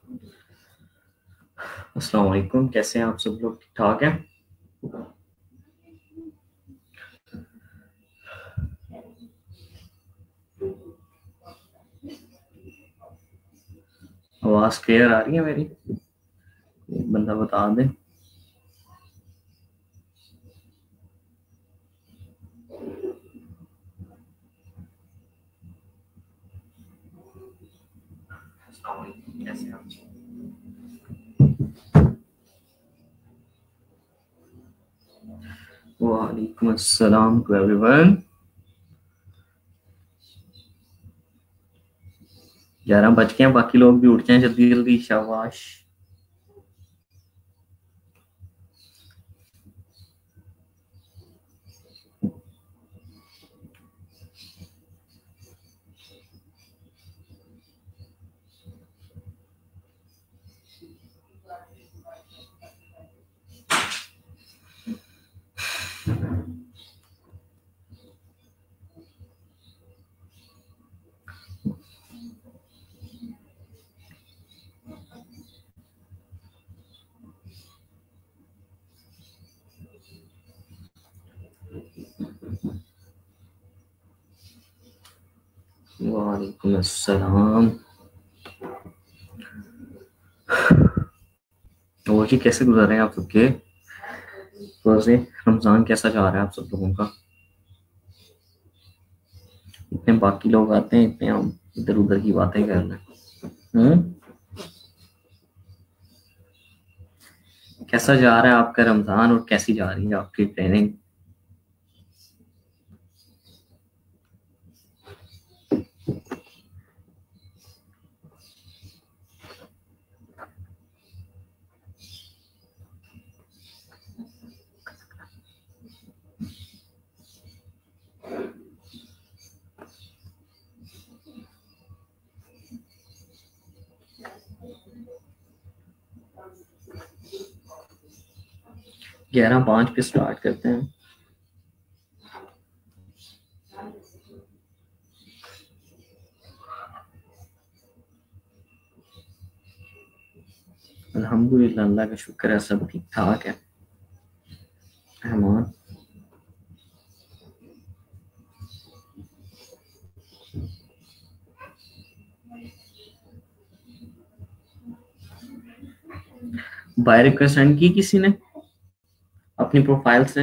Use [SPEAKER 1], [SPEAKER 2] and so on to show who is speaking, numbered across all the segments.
[SPEAKER 1] अस्सलाम वालेकुम, कैसे हैं आप सब लोग? ठीक ठाक हैं? आवाज़ क्लियर आ रही है मेरी? एक बंदा बता दे। अस्सलाम वालेकुम, कैसे हैं आप? वालेकुम अस्सलाम टू एवरीवन। 11 बज गए हैं, बाकी लोग भी उठ जाएं जल्दी जल्दी, शाबाश। वालेकुम अस्सलाम। और जी, कैसे गुजर रहे हैं आप सबके रोजे? रमजान कैसा जा रहा है आप सब लोगों का? इतने बाकी लोग आते हैं, इतने हम इधर उधर की बातें कर रहे हैं। कैसा जा रहा है आपका रमजान और कैसी जा रही है आपकी ट्रेनिंग? 11:05 पे स्टार्ट करते हैं। अल्हम्दुलिल्लाह, अल्लाह का शुक्र है, सब ठीक ठाक है। रहमान। बाय रिक्वेस्ट सेंड की किसी ने अपनी प्रोफाइल से?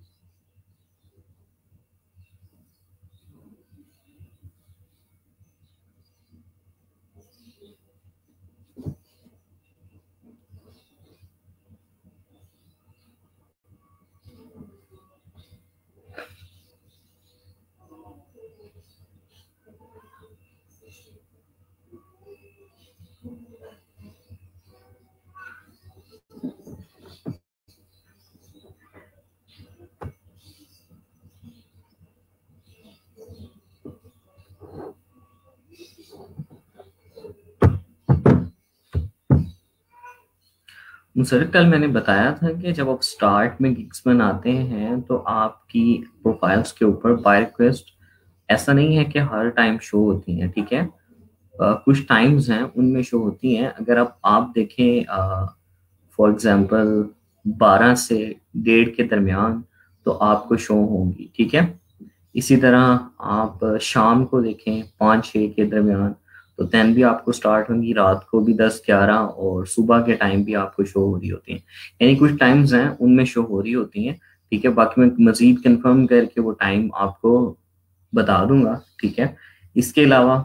[SPEAKER 1] सर, कल मैंने बताया था कि जब आप स्टार्ट में गिग्स बनाते हैं तो आपकी प्रोफाइल्स के ऊपर बाय रिक्वेस्ट ऐसा नहीं है कि हर टाइम शो होती हैं, ठीक है। कुछ टाइम्स हैं उनमें शो होती हैं। अगर आप देखें, फॉर एग्जांपल 12 से 1:30 के दरमियान तो आपको शो होंगी, ठीक है। इसी तरह आप शाम को देखें 5-6 के दरमियान तो दैन भी आपको स्टार्ट होंगी, रात को भी 10-11 और सुबह के टाइम भी आपको शो हो रही होती हैं। यानी कुछ टाइम्स हैं उनमें शो हो रही होती हैं, ठीक है। बाकी मैं मजीद कंफर्म करके वो टाइम आपको बता दूंगा, ठीक है। इसके अलावा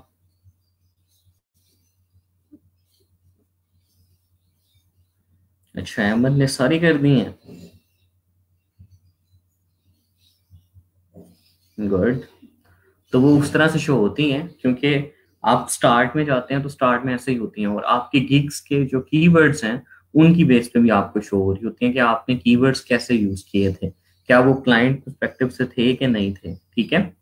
[SPEAKER 1] अच्छा, अहमद ने सारी कर दी हैं। गुड। तो वो उस तरह से शो होती हैं क्योंकि आप स्टार्ट में जाते हैं तो स्टार्ट में ऐसे ही होती हैं, और आपके गिग्स के जो कीवर्ड्स हैं उनकी बेस पे भी आपको शो हो रही होती हैं कि आपने कीवर्ड्स कैसे यूज किए थे, क्या वो क्लाइंट पर्सपेक्टिव से थे कि नहीं थे, ठीक है।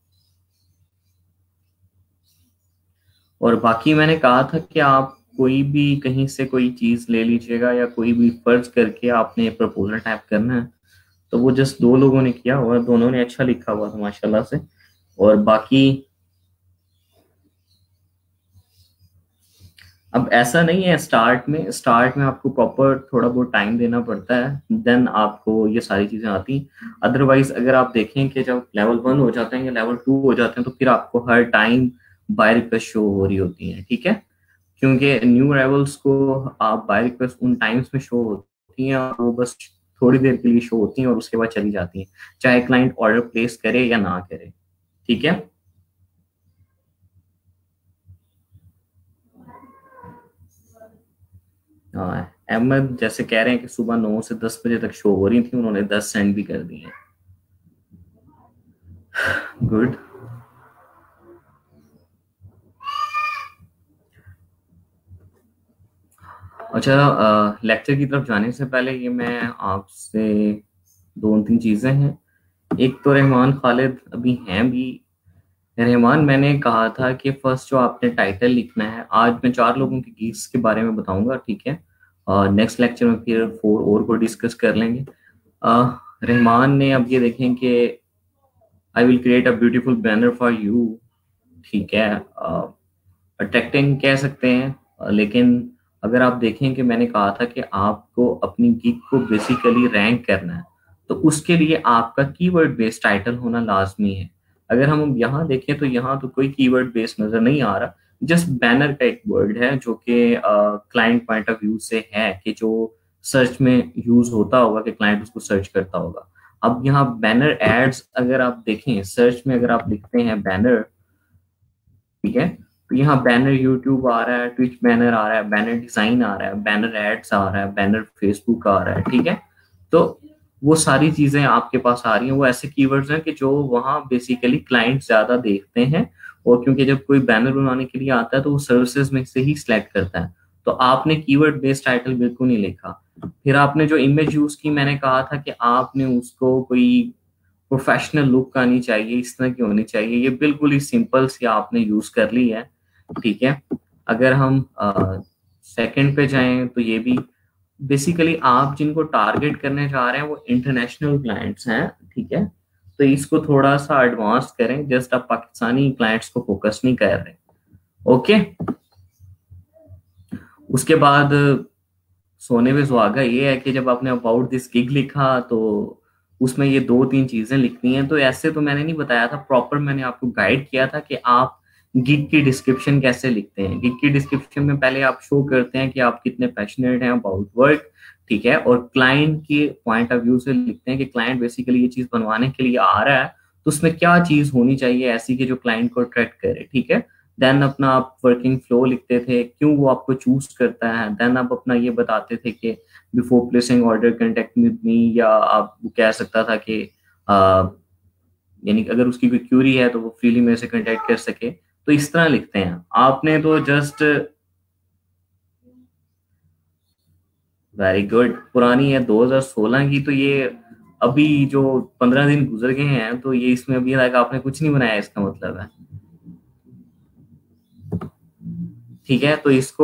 [SPEAKER 1] और बाकी मैंने कहा था कि आप कोई भी कहीं से कोई चीज ले लीजिएगा या कोई भी फर्ज करके आपने प्रपोजल टाइप करना है, तो वो जस्ट 2 लोगों ने किया हुआ है, दोनों ने अच्छा लिखा हुआ था माशाल्लाह से। और बाकी अब ऐसा नहीं है, स्टार्ट में आपको प्रॉपर थोड़ा बहुत टाइम देना पड़ता है, देन आपको ये सारी चीजें आती हैं। अदरवाइज अगर आप देखें कि जब लेवल 1 हो जाते हैं या लेवल 2 हो जाते हैं तो फिर आपको हर टाइम बाय रिक्वेस्ट शो हो रही होती है, ठीक है। क्योंकि न्यू अराइवल्स को आप बाय रिक्वेस्ट उन टाइम्स में शो होती हैं, और वो बस थोड़ी देर के लिए शो होती हैं और उसके बाद चली जाती हैं, चाहे क्लाइंट ऑर्डर प्लेस करे या ना करे, ठीक है। हाँ, अहमद जैसे कह रहे हैं कि सुबह 9 से 10 बजे तक शो हो रही थी, उन्होंने 10 सेंड भी कर दिए। गुड। अच्छा, लेक्चर की तरफ जाने से पहले ये मैं आपसे दो तीन चीजें हैं। एक तो रहमान खालिद अभी हैं भी। रहमान, मैंने कहा था कि फर्स्ट जो आपने टाइटल लिखना है, आज मैं 4 लोगों के गीक्स के बारे में बताऊंगा, ठीक है। और नेक्स्ट लेक्चर में फिर 4 और को डिस्कस कर लेंगे। रहमान ने अब ये देखें कि I will create a beautiful banner for you, ठीक है। अट्रैक्टिंग कह सकते हैं, लेकिन अगर आप देखें कि मैंने कहा था कि आपको अपनी गिग को बेसिकली रैंक करना है, तो उसके लिए आपका कीवर्ड बेस्ड टाइटल होना लाजमी है। अगर हम यहाँ देखें तो यहाँ तो कोई कीवर्ड बेस्ड नजर नहीं आ रहा, जस्ट बैनर का एक वर्ड है जो कि क्लाइंट पॉइंट ऑफ व्यू से है कि जो सर्च में यूज होता होगा, कि क्लाइंट उसको सर्च करता होगा। अब यहाँ बैनर एड्स अगर आप देखें, सर्च में अगर आप लिखते हैं बैनर, ठीक है, तो यहाँ बैनर यूट्यूब आ रहा है, ट्विच बैनर आ रहा है, बैनर डिजाइन आ रहा है, बैनर एड्स आ रहा है, बैनर फेसबुक आ रहा है, ठीक है। तो वो सारी चीजें आपके पास आ रही हैं, वो ऐसे कीवर्ड्स हैं कि जो वहाँ बेसिकली क्लाइंट ज्यादा देखते हैं। और क्योंकि जब कोई बैनर बनाने के लिए आता है तो वो सर्विसेज में से ही सिलेक्ट करता है। तो आपने कीवर्ड बेस्ड टाइटल बिल्कुल नहीं लिखा। फिर आपने जो इमेज यूज की, मैंने कहा था कि आपने उसको कोई प्रोफेशनल लुक आनी चाहिए, इस तरह की होनी चाहिए, ये बिल्कुल ही सिंपल सी आपने यूज कर ली है, ठीक है। अगर हम सेकंड पे जाएं तो ये भी बेसिकली आप जिनको टारगेट करने जा रहे हैं वो इंटरनेशनल क्लाइंट्स हैं, ठीक है। तो इसको थोड़ा सा एडवांस करें, जस्ट आप पाकिस्तानी क्लाइंट्स को फोकस नहीं कर रहे, ओके। उसके बाद सोने पे सुहागा ये है कि जब आपने अबाउट दिस गिग लिखा तो उसमें ये दो तीन चीजें लिखनी हैं। तो ऐसे तो मैंने नहीं बताया था प्रॉपर, मैंने आपको गाइड किया था कि आप गिग की डिस्क्रिप्शन कैसे लिखते हैं। गिग की डिस्क्रिप्शन में पहले आप शो करते हैं कि आप कितने पैशनेट हैं अबाउट वर्क, ठीक है, और क्लाइंट के पॉइंट ऑफ व्यू से लिखते हैं कि क्लाइंट बेसिकली ये चीज बनवाने के लिए आ रहा है, तो उसमें क्या चीज होनी चाहिए ऐसी कि जो क्लाइंट को अट्रैक्ट करे, ठीक है। देन अपना आप वर्किंग फ्लो लिखते थे, क्यों वो आपको चूज करता है। देन आप अपना ये बताते थे कि before placing order contact with me, या आप वो कह सकता था कि यानी कि अगर उसकी कोई क्यूरी है तो वो फ्रीली मेरे से कांटेक्ट कर सके। तो इस तरह लिखते हैं। आपने तो जस्ट वेरी गुड, पुरानी है 2016 की, तो ये अभी जो 15 दिन गुजर गए हैं तो ये इसमें अभी तक आपने कुछ नहीं बनाया, इसका मतलब है, ठीक है। तो इसको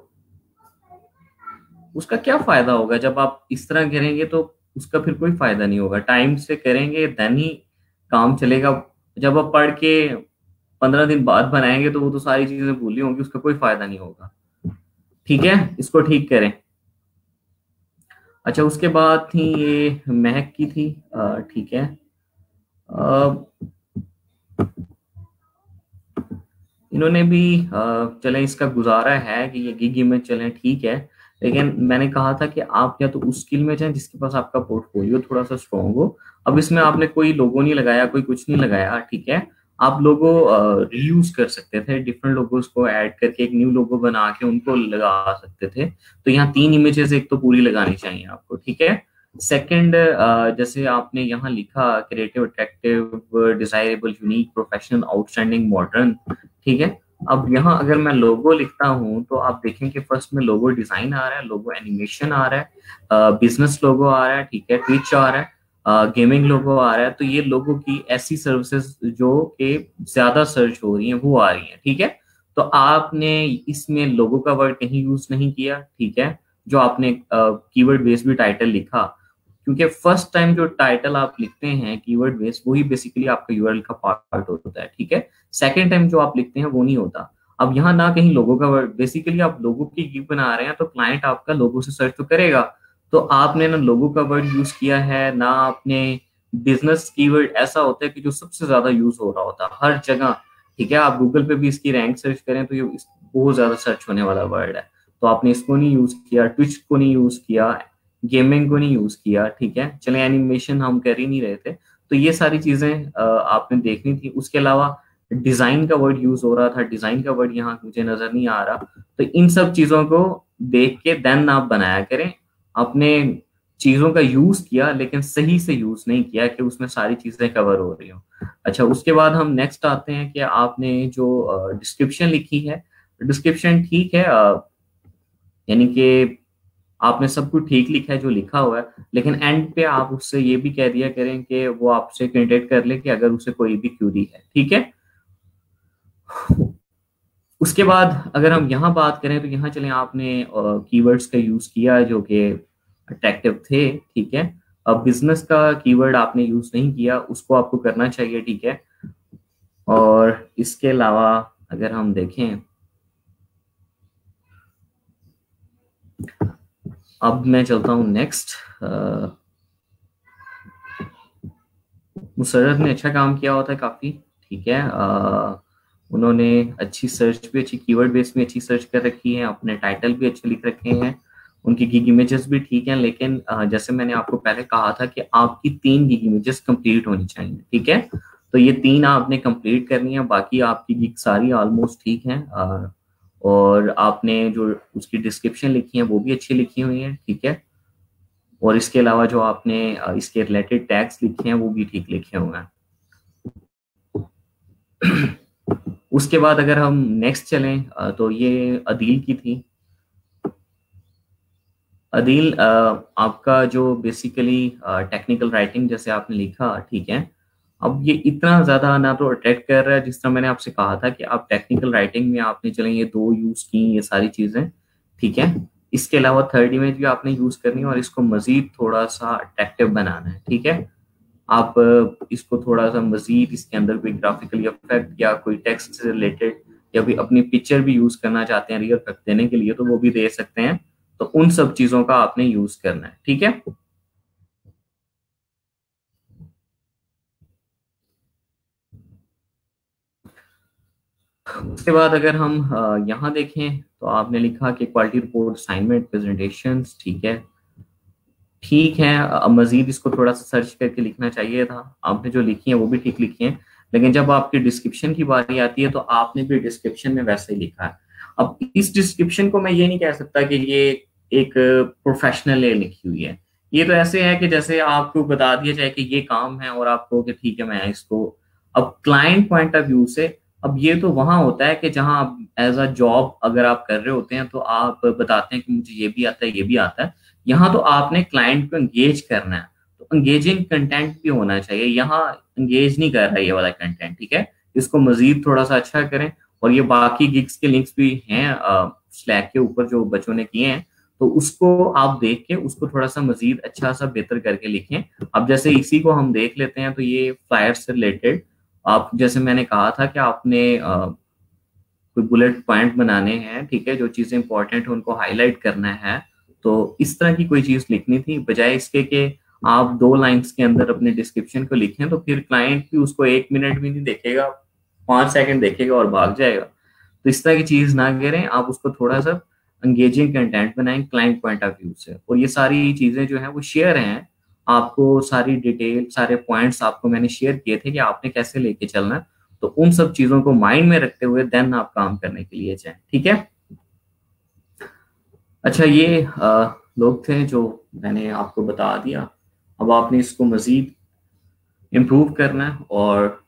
[SPEAKER 1] उसका क्या फायदा होगा जब आप इस तरह करेंगे, तो उसका फिर कोई फायदा नहीं होगा। टाइम से करेंगे देन ही काम चलेगा। जब आप पढ़ के 15 दिन बाद बनाएंगे तो वो तो सारी चीजें भूली होंगी, उसका कोई फायदा नहीं होगा, ठीक है। इसको ठीक करें। अच्छा, उसके बाद थी ये महक की थी, ठीक है। इन्होंने भी चले इसका गुजारा है कि ये गिग में चलें, ठीक है। लेकिन मैंने कहा था कि आप या तो उस स्किल में जाएं जिसके पास आपका पोर्टफोलियो थोड़ा सा स्ट्रॉन्ग हो। अब इसमें आपने कोई लोगो नहीं लगाया, कोई कुछ नहीं लगाया, ठीक है। आप लोगो रीयूज कर सकते थे, डिफरेंट लोगोस को ऐड करके एक न्यू लोगो बना के उनको लगा सकते थे। तो यहाँ 3 इमेजेस एक तो पूरी लगानी चाहिए आपको, ठीक है। सेकंड, जैसे आपने यहाँ लिखा creative, attractive, desirable, unique, professional, outstanding, modern, ठीक है। अब यहाँ अगर मैं लोगो लिखता हूँ तो आप देखें कि फर्स्ट में लोगो डिजाइन आ रहा है, लोगो एनिमेशन आ रहा है, बिजनेस लोगो आ रहा है, ठीक है, ट्विच आ रहा है, गेमिंग लोगो आ रहा है। तो ये लोगो की ऐसी सर्विसेज जो कि ज्यादा सर्च हो रही हैं वो आ रही हैं, ठीक है। तो आपने इसमें लोगो का वर्ड कहीं यूज नहीं किया, ठीक है। जो आपने कीवर्ड बेस्ड भी टाइटल लिखा, क्योंकि फर्स्ट टाइम जो टाइटल आप लिखते हैं कीवर्ड बेस्ड, वही बेसिकली आपका यूआरएल का पार्ट होता है, ठीक है। सेकेंड टाइम जो आप लिखते हैं वो नहीं होता। अब यहाँ ना कहीं लोगों का वर्ड, बेसिकली आप लोगों की गिग बना रहे हैं तो क्लाइंट आपका लोगों से सर्च तो करेगा। तो आपने ना लोगों का वर्ड यूज किया है ना आपने बिजनेस कीवर्ड, ऐसा होता है कि जो सबसे ज्यादा यूज हो रहा होता है हर जगह। ठीक है, आप गूगल पे भी इसकी रैंक सर्च करें तो ये बहुत ज्यादा सर्च होने वाला वर्ड है। तो आपने इसको नहीं यूज किया, ट्विच को नहीं यूज किया, गेमिंग को नहीं यूज किया। ठीक है, चले एनिमेशन हम कर ही नहीं रहे थे। तो ये सारी चीजें आपने देखनी थी। उसके अलावा डिजाइन का वर्ड यूज हो रहा था, डिजाइन का वर्ड यहाँ मुझे नजर नहीं आ रहा। तो इन सब चीजों को देख के देन आप बनाया करें। आपने चीजों का यूज किया लेकिन सही से यूज नहीं किया कि उसमें सारी चीजें कवर हो रही हो। अच्छा, उसके बाद हम नेक्स्ट आते हैं कि आपने जो डिस्क्रिप्शन लिखी है, डिस्क्रिप्शन ठीक है, यानी कि आपने सब कुछ ठीक लिखा है जो लिखा हुआ है, लेकिन एंड पे आप उससे ये भी कह दिया करें कि वो आपसे कांटेक्ट कर ले कि अगर उसे कोई भी क्यूरी है। ठीक है, उसके बाद अगर हम यहाँ बात करें तो यहाँ चलें, आपने कीवर्ड्स का यूज किया जो कि अट्रैक्टिव थे। ठीक है, अब बिजनेस का कीवर्ड आपने यूज नहीं किया, उसको आपको करना चाहिए। ठीक है, और इसके अलावा अगर हम देखें, अब मैं चलता हूँ नेक्स्ट। मुसर्रत ने अच्छा काम किया होता है काफी। ठीक है, उन्होंने अच्छी सर्च भी, अच्छी कीवर्ड बेस में अच्छी सर्च कर रखी है, अपने टाइटल भी अच्छे लिख रखे हैं, उनकी गिग इमेजेस भी ठीक हैं। लेकिन जैसे मैंने आपको पहले कहा था कि आपकी 3 गिग इमेजेस कंप्लीट होनी चाहिए। ठीक है, तो ये 3 आपने कंप्लीट करनी है, बाकी आपकी गिग सारी ऑलमोस्ट ठीक है। और आपने जो उसकी डिस्क्रिप्शन लिखी है वो भी अच्छी लिखी हुई है। ठीक है, और इसके अलावा जो आपने इसके रिलेटेड टैग्स लिखे हैं वो भी ठीक लिखे हुए हैं। उसके बाद अगर हम नेक्स्ट चलें तो ये अदील की थी। अदील, आपका जो बेसिकली टेक्निकल राइटिंग जैसे आपने लिखा, ठीक है, अब ये इतना ज्यादा ना तो अट्रैक्ट कर रहा है, जिस तरह मैंने आपसे कहा था कि आप टेक्निकल राइटिंग में आपने चले ये 2 यूज की ये सारी चीजें। ठीक है, इसके अलावा थर्ड इमेज भी आपने यूज करनी है और इसको मजीद थोड़ा सा अट्रैक्टिव बनाना है। ठीक है, आप इसको थोड़ा सा मजीद इसके अंदर कोई ग्राफिकल इफेक्ट या कोई टेक्स्ट से रिलेटेड या भी अपनी पिक्चर भी यूज करना चाहते हैं रियल इफेक्ट देने के लिए तो वो भी दे सकते हैं। तो उन सब चीजों का आपने यूज करना है। ठीक है, उसके बाद अगर हम यहाँ देखें तो आपने लिखा कि क्वालिटी रिपोर्ट, असाइनमेंट, प्रेजेंटेशन। ठीक है, ठीक है, अब मजीद इसको थोड़ा सा सर्च करके लिखना चाहिए था। आपने जो लिखी है वो भी ठीक लिखी है, लेकिन जब आपकी डिस्क्रिप्शन की बारी आती है तो आपने भी डिस्क्रिप्शन में वैसे ही लिखा है। अब इस डिस्क्रिप्शन को मैं ये नहीं कह सकता कि ये एक प्रोफेशनल लिखी हुई है। ये तो ऐसे है कि जैसे आपको बता दिया जाए कि ये काम है और आपको कि ठीक है मैं इसको, अब क्लाइंट पॉइंट ऑफ व्यू से, अब ये तो वहां होता है कि जहां आप एज अ जॉब अगर आप कर रहे होते हैं तो आप बताते हैं कि मुझे ये भी आता है ये भी आता है। यहाँ तो आपने क्लाइंट को एंगेज करना है, तो एंगेजिंग कंटेंट भी होना चाहिए। यहाँ एंगेज नहीं कर रहा है ये वाला कंटेंट। ठीक है, इसको मजीद थोड़ा सा अच्छा करें। और ये बाकी गिग्स के लिंक्स भी हैं स्लैक के ऊपर जो बच्चों ने किए हैं, तो उसको आप देख के उसको थोड़ा सा मजीद अच्छा सा बेहतर करके लिखें। अब जैसे इसी को हम देख लेते हैं तो ये फ्लायर से रिलेटेड, आप जैसे मैंने कहा था कि आपने कोई बुलेट पॉइंट बनाने हैं। ठीक है, जो चीजें इंपॉर्टेंट है उनको हाईलाइट करना है। तो इस तरह की कोई चीज लिखनी थी, बजाय इसके कि आप 2 लाइंस के अंदर अपने डिस्क्रिप्शन को लिखें तो फिर क्लाइंट भी उसको 1 मिनट भी नहीं देखेगा, 5 सेकंड देखेगा और भाग जाएगा। तो इस तरह की चीज ना करें, आप उसको थोड़ा सा एंगेजिंग कंटेंट बनाएं क्लाइंट पॉइंट ऑफ व्यू से। और ये सारी चीजें जो है वो शेयर हैं, आपको सारी डिटेल सारे पॉइंट्स आपको मैंने शेयर किए थे कि आपने कैसे लेके चलना है। तो उन सब चीजों को माइंड में रखते हुए देन आप काम करने के लिए जाएं। ठीक है, अच्छा, ये लोग थे जो मैंने आपको बता दिया। अब आपने इसको मजीद इम्प्रूव करना है। और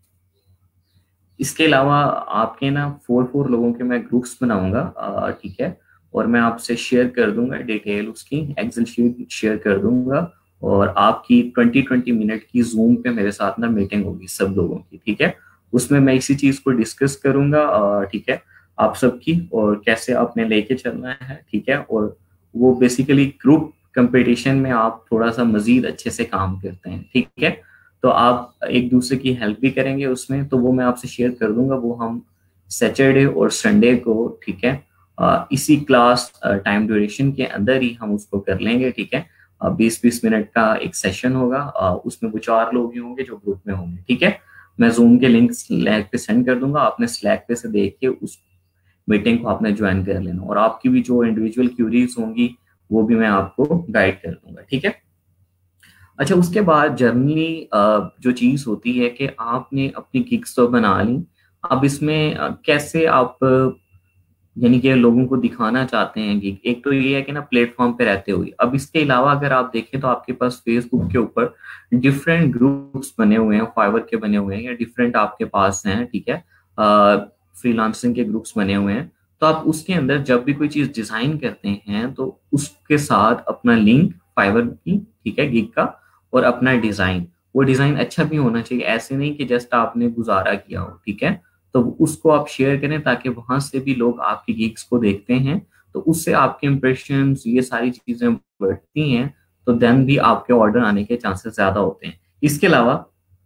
[SPEAKER 1] इसके अलावा आपके ना 4 लोगों के मैं ग्रुप्स बनाऊंगा। ठीक है, और मैं आपसे शेयर कर दूंगा डिटेल, उसकी एक्सेल शीट शेयर कर दूंगा। और आपकी 20-20 मिनट की जूम पे मेरे साथ ना मीटिंग होगी सब लोगों की। ठीक है, उसमें मैं इसी चीज को डिस्कस करूंगा। ठीक है, आप सबकी और कैसे आपने लेके चलना है। ठीक है, और वो बेसिकली ग्रुप कंपटीशन में आप थोड़ा सा मजीद अच्छे से काम करते हैं। ठीक है, तो आप एक दूसरे की हेल्प भी करेंगे उसमें, तो वो मैं आपसे शेयर कर दूंगा, वो हम सैटरडे और संडे को, ठीक है, इसी क्लास टाइम ड्यूरेशन के अंदर ही हम उसको कर लेंगे, ठीक है। 20-20 मिनट का एक सेशन होगा, उसमें वो 4 लोग ही होंगे जो ग्रुप में होंगे, ठीक है। मैं जूम के लिंक स्लैक पे सेंड कर दूंगा, आपने स्लैक पे से देख के उस मीटिंग को आपने ज्वाइन कर लेना, और आपकी भी जो इंडिविजुअल क्यूरीज होंगी वो भी मैं आपको गाइड कर दूंगा, ठीक है। अच्छा, उसके बाद जनरली जो चीज होती है कि आपने अपनी गिग्स तो बना ली, अब इसमें कैसे आप यानी कि लोगों को दिखाना चाहते हैं गिग। एक तो ये है कि ना प्लेटफॉर्म पे रहते हुए, अब इसके अलावा अगर आप देखें तो आपके पास फेसबुक के ऊपर डिफरेंट ग्रुप्स बने हुए हैं, फाइवर के बने हुए हैं, या डिफरेंट आपके पास हैं, ठीक है, फ्रीलांसिंग के ग्रुप्स बने हुए हैं। तो आप उसके अंदर जब भी कोई चीज डिजाइन करते हैं तो उसके साथ अपना लिंक फाइवर की, ठीक है, गिग का, और अपना डिजाइन, वो डिजाइन अच्छा भी होना चाहिए, ऐसे नहीं कि जस्ट आपने गुजारा किया हो, ठीक है। तो उसको आप शेयर करें ताकि वहां से भी लोग आपकी गिग्स को देखते हैं, तो उससे आपके इंप्रेशन, ये सारी चीजें बढ़ती हैं, तो देन भी आपके ऑर्डर आने के चांसेस ज्यादा होते हैं। इसके अलावा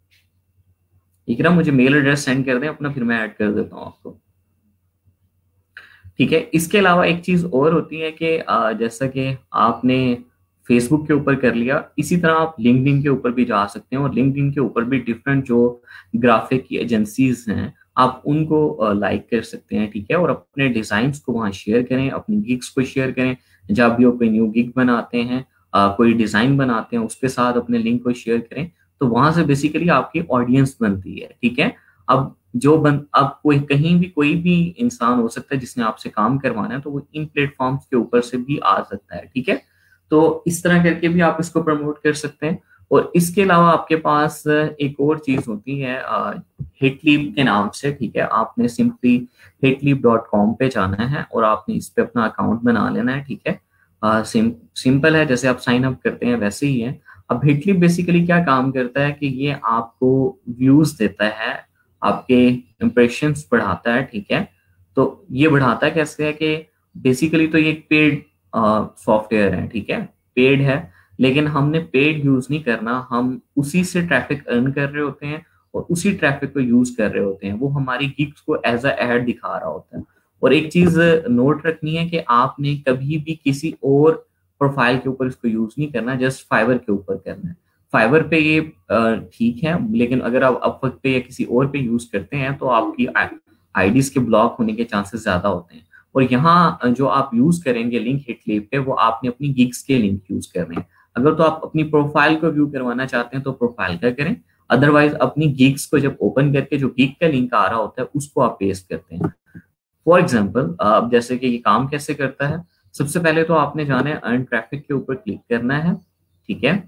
[SPEAKER 1] इकरा मुझे मेल एड्रेस सेंड कर दें अपना, फिर मैं ऐड कर देता हूँ आपको, ठीक है। इसके अलावा एक चीज और होती है कि जैसा कि आपने फेसबुक के ऊपर कर लिया, इसी तरह आप लिंक्डइन के ऊपर भी जा सकते हैं, और लिंक्डइन के ऊपर भी डिफरेंट जो ग्राफिक की एजेंसीज हैं आप उनको लाइक कर सकते हैं, ठीक है, और अपने डिजाइन्स को वहां शेयर करें, अपनी गिग्स को शेयर करें। जब भी वो कोई न्यू गिग बनाते हैं, कोई डिजाइन बनाते हैं, उसके साथ अपने लिंक को शेयर करें, तो वहां से बेसिकली आपकी ऑडियंस बनती है, ठीक है। अब कोई कहीं भी कोई भी इंसान हो सकता है जिसने आपसे काम करवाना है, तो वो इन प्लेटफॉर्म्स के ऊपर से भी आ सकता है, ठीक है। तो इस तरह करके भी आप इसको प्रमोट कर सकते हैं। और इसके अलावा आपके पास एक और चीज होती है हिटलीब के नाम से, ठीक है। आपने सिंपली hitlib.com पे जाना है और आपने इस पे अपना अकाउंट बना लेना है, ठीक है। सिंपल है, जैसे आप साइन अप करते हैं वैसे ही है। अब हिटलीब बेसिकली क्या काम करता है कि ये आपको व्यूज देता है, आपके इम्प्रेशंस बढ़ाता है, ठीक है। तो ये बढ़ाता है कैसे है कि बेसिकली तो ये एक पेड सॉफ्टवेयर है, ठीक है, पेड है, लेकिन हमने पेड यूज नहीं करना, हम उसी से ट्रैफिक अर्न कर रहे होते हैं और उसी ट्रैफिक को यूज कर रहे होते हैं, वो हमारी गिग्स को एज अ एड दिखा रहा होता है। और एक चीज नोट रखनी है कि आपने कभी भी किसी और प्रोफाइल के ऊपर इसको यूज नहीं करना, जस्ट फाइवर के ऊपर करना है। फाइवर पे ये ठीक है, लेकिन अगर आप अपवर्क पे या किसी और पे यूज करते हैं तो आपकी आईडीज के ब्लॉक होने के चांसेस ज्यादा होते हैं। और यहाँ जो आप यूज करेंगे लिंक हिटलीब पे, वो आपने अपनी गिग्स के लिंक यूज करने हैं। अगर तो आप अपनी प्रोफाइल को व्यू करवाना चाहते हैं तो प्रोफाइल का करें, अदरवाइज अपनी गिग्स को जब ओपन करके जो गिग का लिंक आ रहा होता है उसको आप पेस्ट करते हैं। फॉर एग्जाम्पल, अब जैसे कि ये काम कैसे करता है, सबसे पहले तो आपने जाना है अर्न ट्रैफिक के ऊपर क्लिक करना है, ठीक है।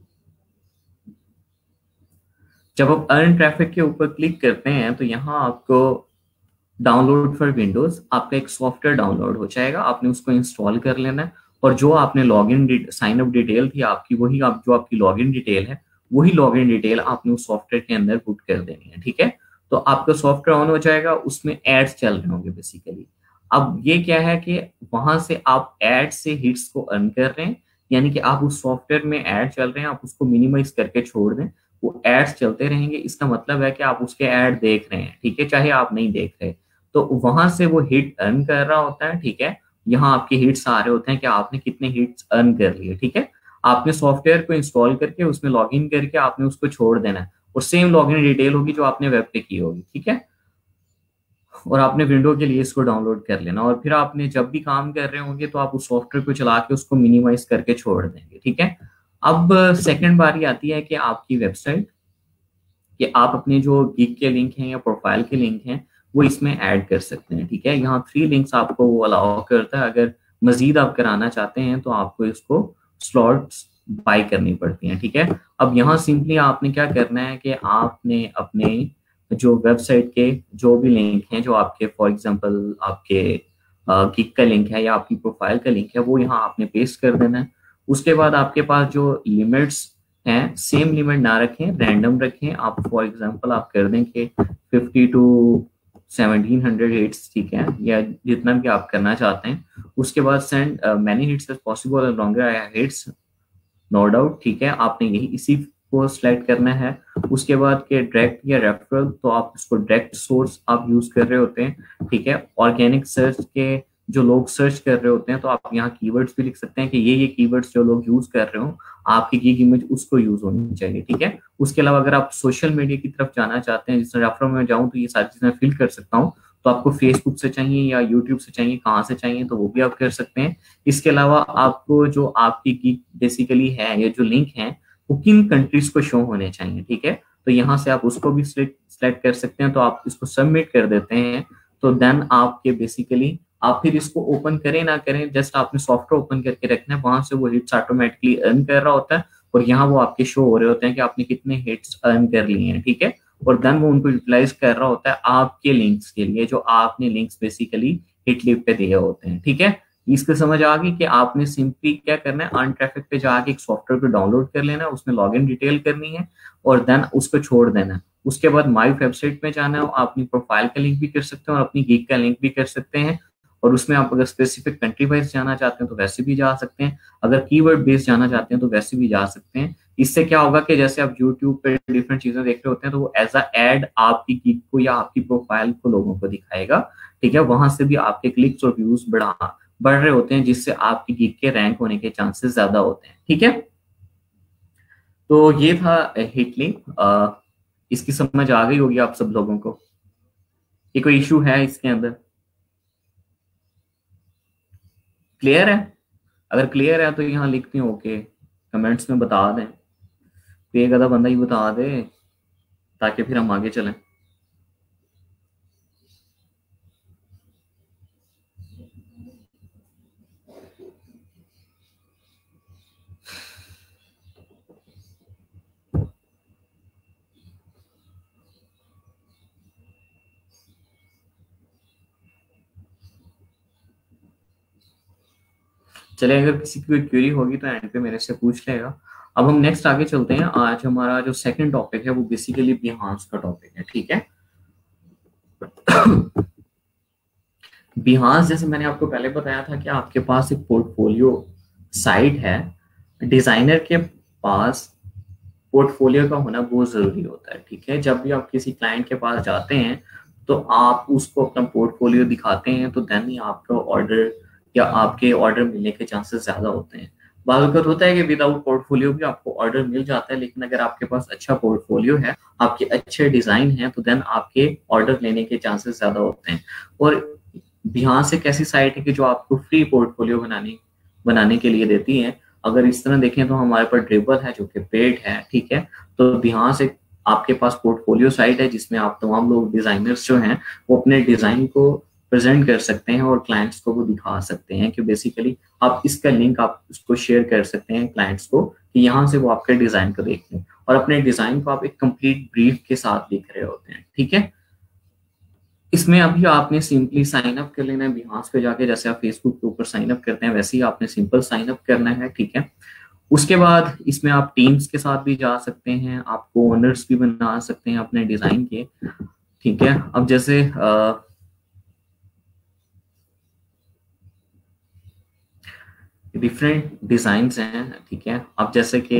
[SPEAKER 1] जब आप अर्न ट्रैफिक के ऊपर क्लिक करते हैं तो यहाँ आपको डाउनलोड फॉर विंडोज आपका एक सॉफ्टवेयर डाउनलोड हो जाएगा, आपने उसको इंस्टॉल कर लेना है। और जो आपने लॉगिन साइन अप डिटेल थी आपकी, वही जो आपकी लॉगिन डिटेल है, वही लॉगिन डिटेल आपने उस सॉफ्टवेयर के अंदर पुट कर देनी है, ठीक है। तो आपका सॉफ्टवेयर ऑन हो जाएगा, उसमें एड्स चल रहे होंगे बेसिकली। अब ये क्या है कि वहां से आप एड से हिट्स को अर्न कर रहे हैं, यानी कि आप उस सॉफ्टवेयर में एड चल रहे हैं, आप उसको मिनिमाइज करके छोड़ दें, वो एड्स चलते रहेंगे, इसका मतलब है कि आप उसके एड देख रहे हैं, ठीक है, चाहे आप नहीं देख रहे। तो वहां से वो हिट अर्न कर रहा होता है, ठीक है। यहाँ आपके हिट्स आ रहे होते हैं कि आपने कितने हिट्स अर्न कर लिए, ठीक है। आपने सॉफ्टवेयर को इंस्टॉल करके उसमें लॉगिन करके आपने उसको छोड़ देना है, और सेम लॉगिन डिटेल होगी जो आपने वेब पे की होगी, ठीक है। और आपने विंडो के लिए इसको डाउनलोड कर लेना, और फिर आपने जब भी काम कर रहे होंगे तो आप उस सॉफ्टवेयर को चला के उसको मिनिमाइज करके छोड़ देंगे, ठीक है। अब सेकंड बारी आती है कि आपकी वेबसाइट, कि आप अपने जो गिग के लिंक हैं या प्रोफाइल के लिंक हैं वो इसमें ऐड कर सकते हैं, ठीक है। यहाँ 3 लिंक्स आपको वो अलाउ करता है, अगर मजीद आप कराना चाहते हैं तो आपको इसको स्लॉट्स बाय करनी पड़ती हैं, ठीक है। अब यहाँ सिंपली आपने क्या करना है कि आपने अपने जो वेबसाइट के जो भी लिंक हैं, जो आपके फॉर एग्जांपल आपके गिग का लिंक है या आपकी प्रोफाइल का लिंक है, वो यहाँ आपने पेस्ट कर देना है। उसके बाद आपके पास जो लिमिट्स हैं, सेम लिमिट ना रखें, रैंडम रखें। आप फॉर एग्जांपल आप कर दें कि 50 टू 1700 हिट्स, ठीक है, या जितना भी आप करना चाहते हैं। उसके बाद send many hits as possible longer hits, no doubt, ठीक है। आपने यही इसी को सिलेक्ट करना है। उसके बाद के डायरेक्ट या रेफरल, तो आप इसको डायरेक्ट सोर्स आप यूज कर रहे होते हैं, ठीक है। ऑर्गेनिक सर्च के जो लोग सर्च कर रहे होते हैं, तो आप यहाँ कीवर्ड्स भी लिख सकते हैं कि ये कीवर्ड्स जो लोग यूज कर रहे हो, आपकी गिग इमेज उसको यूज होनी चाहिए, ठीक है। उसके अलावा अगर आप सोशल मीडिया की तरफ जाना चाहते हैं, जिसमें रेफरल में जाऊं तो ये सारी चीजें फिल कर सकता हूँ, तो आपको फेसबुक से चाहिए या यूट्यूब से चाहिए, कहाँ से चाहिए, तो वो भी आप कर सकते हैं। इसके अलावा आपको जो आपकी गिग बेसिकली है, ये जो लिंक है, वो किन कंट्रीज को शो होने चाहिए, ठीक है। तो यहाँ से आप उसको भी सिलेक्ट कर सकते हैं। तो आप इसको सबमिट कर देते हैं, तो देन आपके बेसिकली आप फिर इसको ओपन करें ना करें, जस्ट आपने सॉफ्टवेयर ओपन करके रखना है, वहां से वो हिट्स ऑटोमेटिकली अर्न कर रहा होता है, और यहाँ वो आपके शो हो रहे होते हैं कि आपने कितने हिट्स अर्न कर लिए हैं, ठीक है। और देन वो उनको यूटिलाइज कर रहा होता है आपके लिंक्स के लिए, जो आपने लिंक्स बेसिकली हिट लिप पे दिए होते हैं, ठीक है। इसको समझ आ गई कि आपने सिंपली क्या करना है, अर्न ट्रैफिक पे जाके एक सॉफ्टवेयर को डाउनलोड कर लेना है, उसमें लॉगिन डिटेल करनी है, और देन उसको छोड़ देना है। उसके बाद माई वेबसाइट में जाना है, आप अपनी प्रोफाइल का लिंक भी कर सकते हैं और अपनी गिग का लिंक भी कर सकते हैं। और उसमें आप अगर स्पेसिफिक कंट्री वाइज जाना चाहते हैं तो वैसे भी जा सकते हैं, अगर कीवर्ड बेस्ड जाना चाहते हैं तो वैसे भी जा सकते हैं। इससे क्या होगा कि जैसे आप यूट्यूब पे डिफरेंट चीजें देख रहे होते हैं, तो वो एज अ एड आपकी गिग को या आपकी प्रोफाइल को लोगों को दिखाएगा, ठीक है। वहां से भी आपके क्लिक्स और व्यूज बढ़ रहे होते हैं, जिससे आपकी गिग के रैंक होने के चांसेस ज्यादा होते हैं, ठीक है। तो ये था हिटली। इसकी समझ आ गई होगी आप सब लोगों को, ये कोई इशू है इसके अंदर? क्लियर है? अगर क्लियर है तो यहाँ लिखते हो ओके, कमेंट्स में बता दें, तो एक आधा बंदा ही बता दे, ताकि फिर हम आगे चलें। चले, अगर किसी की कोई क्वेरी होगी तो एंड पे मेरे से पूछ लेगा। अब हम नेक्स्ट आगे चलते हैं। आज हमारा जो सेकंड टॉपिक है वो बेसिकली बिहांस का टॉपिक है, ठीक है। बिहांस, जैसे मैंने आपको पहले बताया था कि आपके पास एक पोर्टफोलियो साइट है, डिजाइनर के पास पोर्टफोलियो का होना बहुत जरूरी होता है, ठीक है। जब भी आप किसी क्लाइंट के पास जाते हैं तो आप उसको अपना पोर्टफोलियो दिखाते हैं, तो देन ही आपका ऑर्डर या आपके ऑर्डर मिलने के चांसेस ज्यादा होते हैं। बार बार होता है कि विदाउट पोर्टफोलियो भी आपको ऑर्डर मिल जाता है, लेकिन अगर आपके पास अच्छा पोर्टफोलियो है, आपके अच्छे डिजाइन है, तो देन आपके ऑर्डर लेने के चांसेस ज्यादा होते हैं। और बिहार एक ऐसी साइट है कि जो आपको फ्री पोर्टफोलियो बनाने के लिए देती है। अगर इस तरह देखें तो हमारे पास ड्रिबल है जो कि पेड है, ठीक है। तो बिहार से आपके पास पोर्टफोलियो साइट है जिसमें आप तमाम लोग डिजाइनर्स जो हैं वो अपने डिजाइन को प्रेजेंट कर सकते हैं और क्लाइंट्स को वो दिखा सकते हैं कि बेसिकली आप इसका लिंक आप उसको शेयर कर सकते हैं क्लाइंट्स को, कि यहाँ से वो आपके डिजाइन को देख लें, और अपने डिजाइन को आप एक कंप्लीट ब्रीफ के साथ लिख रहे होते हैं, ठीक है। इसमें अभी आपने सिंपली साइन अप कर लेना है बिहार पे जाके, जैसे आप फेसबुक के ऊपर साइन अप करते हैं वैसे ही आपने सिंपल साइन अप करना है, ठीक है। उसके बाद इसमें आप टीम्स के साथ भी जा सकते हैं, आपको ओनर्स भी बना सकते हैं अपने डिजाइन के, ठीक है। अब जैसे डिफरेंट डिजाइन हैं, ठीक है। अब जैसे कि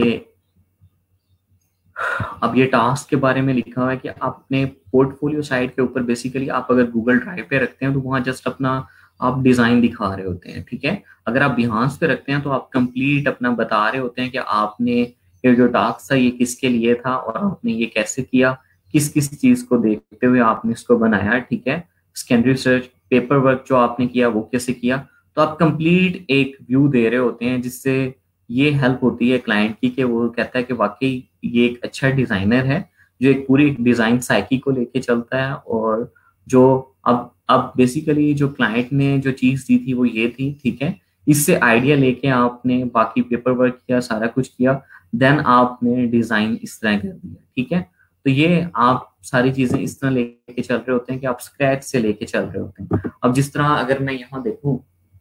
[SPEAKER 1] अब ये टास्क के बारे में लिखा हुआ है कि आप अपने पोर्टफोलियो साइट के ऊपर बेसिकली आप अगर गूगल ड्राइव पे रखते हैं तो वहां जस्ट अपना आप डिजाइन दिखा रहे होते हैं, ठीक है। अगर आप बिहांस पे रखते हैं तो आप कंप्लीट अपना बता रहे होते हैं कि आपने ये जो टास्क था ये किसके लिए था और आपने ये कैसे किया, किस किस चीज को देखते हुए आपने इसको बनाया, ठीक है। सेकेंडरी रिसर्च, पेपर वर्क जो आपने किया वो कैसे किया, तो आप कंप्लीट एक व्यू दे रहे होते हैं, जिससे ये हेल्प होती है क्लाइंट की कि वो कहता है कि वाकई ये एक अच्छा डिजाइनर है जो एक पूरी डिजाइन साइकी को लेके चलता है। और जो अब बेसिकली जो क्लाइंट ने जो चीज दी थी वो ये थी, ठीक है। इससे आइडिया लेके आपने बाकी पेपर वर्क किया, सारा कुछ किया, देन आपने डिजाइन इस तरह कर दिया, ठीक है। तो ये आप सारी चीजें इस तरह लेके चल रहे होते हैं कि आप स्क्रैच से लेके चल रहे होते हैं। अब जिस तरह अगर मैं यहाँ देखूं,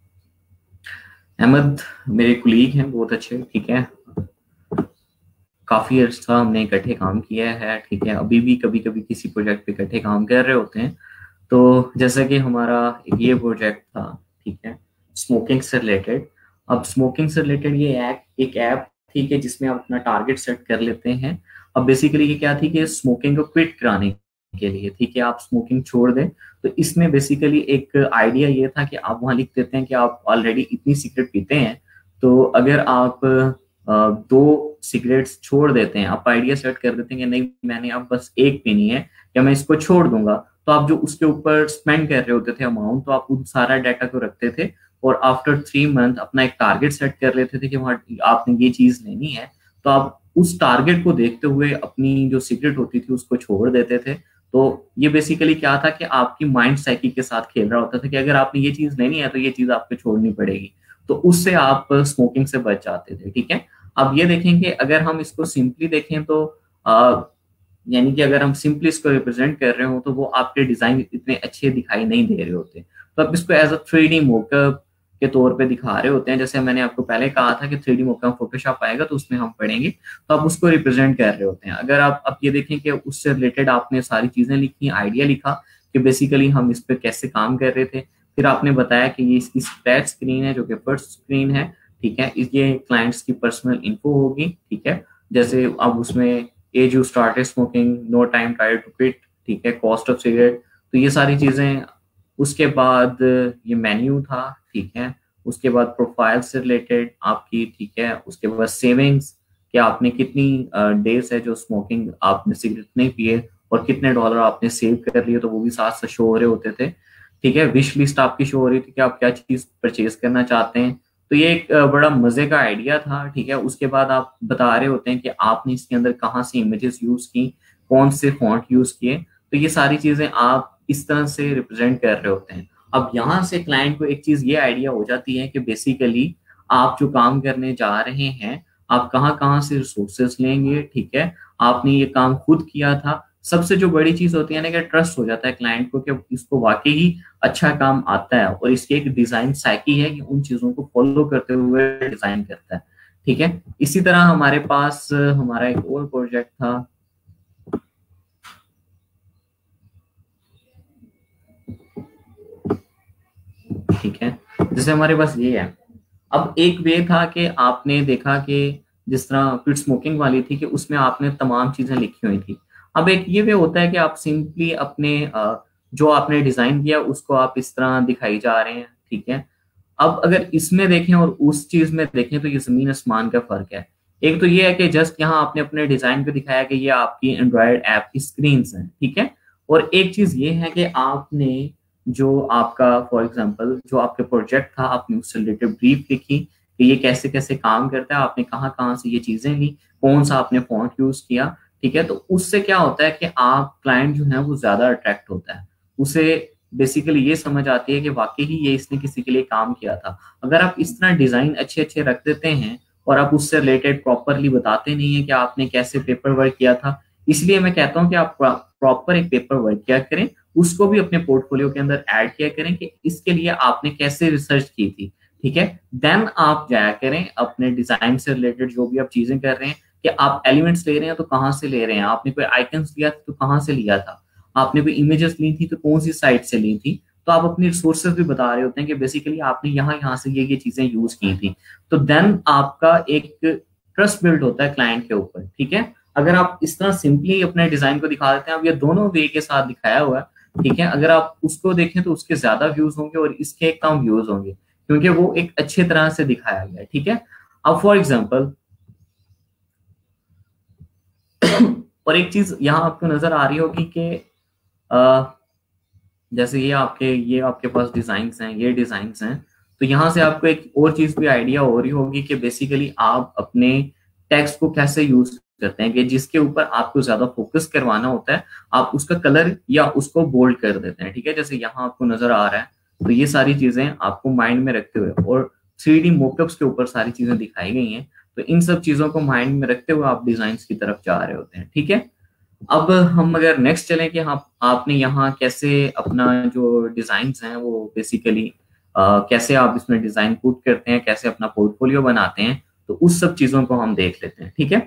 [SPEAKER 1] अहमद मेरे कुलीग हैं बहुत अच्छे, ठीक है, काफी अर्सा हमने इकट्ठे काम किया है, ठीक है। अभी भी कभी कभी किसी प्रोजेक्ट पे इकट्ठे काम कर रहे होते हैं। तो जैसा कि हमारा ये प्रोजेक्ट था, ठीक है, स्मोकिंग से रिलेटेड। अब स्मोकिंग से रिलेटेड ये एक ऐप ठीक है, जिसमें आप अपना टारगेट सेट कर लेते हैं। अब बेसिकली ये क्या थी कि स्मोकिंग को क्विट कराने के लिए, ठीक है, आप स्मोकिंग छोड़ दें। तो इसमें बेसिकली एक आइडिया ये था कि आप वहां लिख देते हैं कि आप ऑलरेडी इतनी सिगरेट पीते हैं, तो अगर आप 2 सिगरेट्स छोड़ देते हैं, आप आइडिया सेट कर देते हैं कि नहीं मैंने अब बस एक पीनी है या मैं इसको छोड़ दूंगा, तो आप जो उसके ऊपर स्पेंड कर रहे होते थे अमाउंट, तो आप उन सारा डाटा को रखते थे और आफ्टर 3 मंथ अपना एक टारगेट सेट कर लेते थे कि वहाँ आपने ये चीज लेनी है। तो आप उस टारगेट को देखते हुए अपनी जो सिगरेट होती थी उसको छोड़ देते थे। तो ये बेसिकली क्या था कि आपकी माइंड साइकिल के साथ खेल रहा होता था कि अगर आपने ये चीज लेनी है तो ये चीज आपको छोड़नी पड़ेगी। तो उससे आप स्मोकिंग से बच जाते थे, ठीक है। अब ये देखेंगे अगर हम इसको सिंपली देखें तो यानी कि अगर हम सिंपली इसको रिप्रेजेंट कर रहे हो तो वो आपके डिजाइन इतने अच्छे दिखाई नहीं दे रहे होते। तो आप इसको एज अ 3D मोकअप के तौर पे दिखा रहे होते हैं। जैसे मैंने आपको पहले कहा था कि 3D मोकअप फोटोशॉप आएगा तो उसमें हम पढ़ेंगे, तो आप उसको रिप्रेजेंट कर रहे होते हैं। अगर आप अब ये देखें कि उससे रिलेटेड आपने सारी चीजें लिखी, आइडिया लिखा कि बेसिकली हम इस पर कैसे काम कर रहे थे, फिर आपने बताया कि ये इसकी स्प्लैश स्क्रीन है जो कि फर्स्ट स्क्रीन है, ठीक है, ये क्लाइंट्स की पर्सनल इन्फो होगी, ठीक है। जैसे अब उसमें as you started smoking, no time try to quit, ठीक है, कॉस्ट ऑफ सिगरेट, तो ये सारी चीजें। उसके बाद ये मेन्यू था, ठीक है। उसके बाद प्रोफाइल से रिलेटेड आपकी, ठीक है। उसके बाद सेविंग्स कि आपने कितनी डेज है जो स्मोकिंग आपने सिगरेट नहीं पिए और कितने डॉलर आपने सेव कर लिए, तो वो भी साथ से शो हो रहे होते थे, ठीक है। विश लिस्ट आपकी शो हो रही थी कि आप क्या चीज परचेज करना चाहते हैं। तो ये एक बड़ा मजे का आइडिया था, ठीक है। उसके बाद आप बता रहे होते हैं कि आपने इसके अंदर कहाँ से इमेजेस यूज की, कौन से फॉन्ट यूज किए, तो ये सारी चीजें आप इस तरह से रिप्रेजेंट कर रहे होते हैं। अब यहाँ से क्लाइंट को एक चीज ये आइडिया हो जाती है कि बेसिकली आप जो काम करने जा रहे हैं, आप कहाँ कहाँ से रिसोर्सेस लेंगे, ठीक है। आपने ये काम खुद किया था। सबसे जो बड़ी चीज होती है ना कि ट्रस्ट हो जाता है क्लाइंट को कि इसको वाकई ही अच्छा काम आता है और इसकी एक डिजाइन साइकी है कि उन चीजों को फॉलो करते हुए डिजाइन करता है, ठीक है। इसी तरह हमारे पास हमारा एक और प्रोजेक्ट था, ठीक है। जैसे हमारे पास ये है। अब एक वे था कि आपने देखा कि जिस तरह क्विट स्मोकिंग वाली थी कि उसमें आपने तमाम चीजें लिखी हुई थी। अब एक ये वे होता है कि आप सिंपली अपने जो आपने डिजाइन किया उसको आप इस तरह दिखाई जा रहे हैं, ठीक है। अब अगर इसमें देखें और उस चीज में देखें तो ये जमीन आसमान का फर्क है। एक तो ये है कि जस्ट यहाँ आपने अपने डिजाइन को दिखाया कि ये आपकी एंड्रॉयड ऐप की स्क्रीन है, ठीक है। और एक चीज ये है कि आपने जो आपका फॉर एग्जांपल जो आपके प्रोजेक्ट था, आपने उससे रिलेटेड ब्रीफ लिखी कि ये कैसे कैसे काम करता है, आपने कहाँ कहाँ से ये चीजें ली, कौन सा आपने फॉन्ट यूज किया, ठीक है। तो उससे क्या होता है कि आप क्लाइंट जो है वो ज्यादा अट्रैक्ट होता है, उसे बेसिकली ये समझ आती है कि वाकई ही ये इसने किसी के लिए काम किया था। अगर आप इस तरह डिजाइन अच्छे अच्छे रख देते हैं और आप उससे रिलेटेड प्रॉपरली बताते नहीं है कि आपने कैसे पेपर वर्क किया था, इसलिए मैं कहता हूँ कि आप प्रॉपर एक पेपर वर्क किया करें, उसको भी अपने पोर्टफोलियो के अंदर ऐड किया करें कि इसके लिए आपने कैसे रिसर्च की थी, ठीक है। देन आप जाया करें अपने डिजाइन से रिलेटेड जो भी आप चीजें कर रहे हैं कि आप एलिमेंट्स ले रहे हैं तो कहाँ से ले रहे हैं, आपने कोई आइकन्स लिया था तो कहाँ से लिया था, आपने कोई इमेजेस ली थी तो कौन सी साइट से ली थी। तो आप अपनी रिसोर्सेज भी बता रहे होते हैं कि बेसिकली आपने यहाँ यहाँ से ये चीजें यूज की थी। तो देन आपका एक ट्रस्ट बिल्ड होता है क्लाइंट के ऊपर, ठीक है। अगर आप इस तरह सिंपली अपने डिजाइन को दिखा देते हैं, अब ये दोनों वे के साथ दिखाया हुआ है, ठीक है। अगर आप उसको देखें तो उसके ज्यादा व्यूज होंगे और इसके कम व्यूज होंगे क्योंकि वो एक अच्छे तरह से दिखाया गया है, ठीक है। अब फॉर एग्जाम्पल और एक चीज यहाँ आपको नजर आ रही होगी कि जैसे ये आपके पास डिजाइन हैं, ये डिजाइन हैं, तो यहाँ से आपको एक और चीज भी आइडिया हो रही होगी कि बेसिकली आप अपने टेक्स्ट को कैसे यूज करते हैं कि जिसके ऊपर आपको ज्यादा फोकस करवाना होता है आप उसका कलर या उसको बोल्ड कर देते हैं, ठीक है। जैसे यहाँ आपको नजर आ रहा है, तो ये सारी चीजें आपको माइंड में रखते हुए और 3D मोकअप्स के ऊपर सारी चीजें दिखाई गई हैं, तो इन सब चीजों को माइंड में रखते हुए आप डिजाइन की तरफ जा रहे होते हैं, ठीक है। अब हम अगर नेक्स्ट चलें कि हाँ आपने यहाँ कैसे अपना जो डिजाइन हैं वो बेसिकली कैसे आप इसमें डिजाइन पुट करते हैं, कैसे अपना पोर्टफोलियो बनाते हैं, तो उस सब चीजों को हम देख लेते हैं, ठीक है।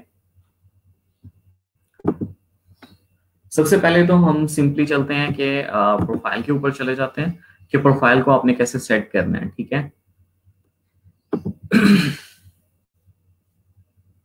[SPEAKER 1] सबसे पहले तो हम सिंपली चलते हैं कि प्रोफाइल के ऊपर चले जाते हैं कि प्रोफाइल को आपने कैसे सेट करना है, ठीक है।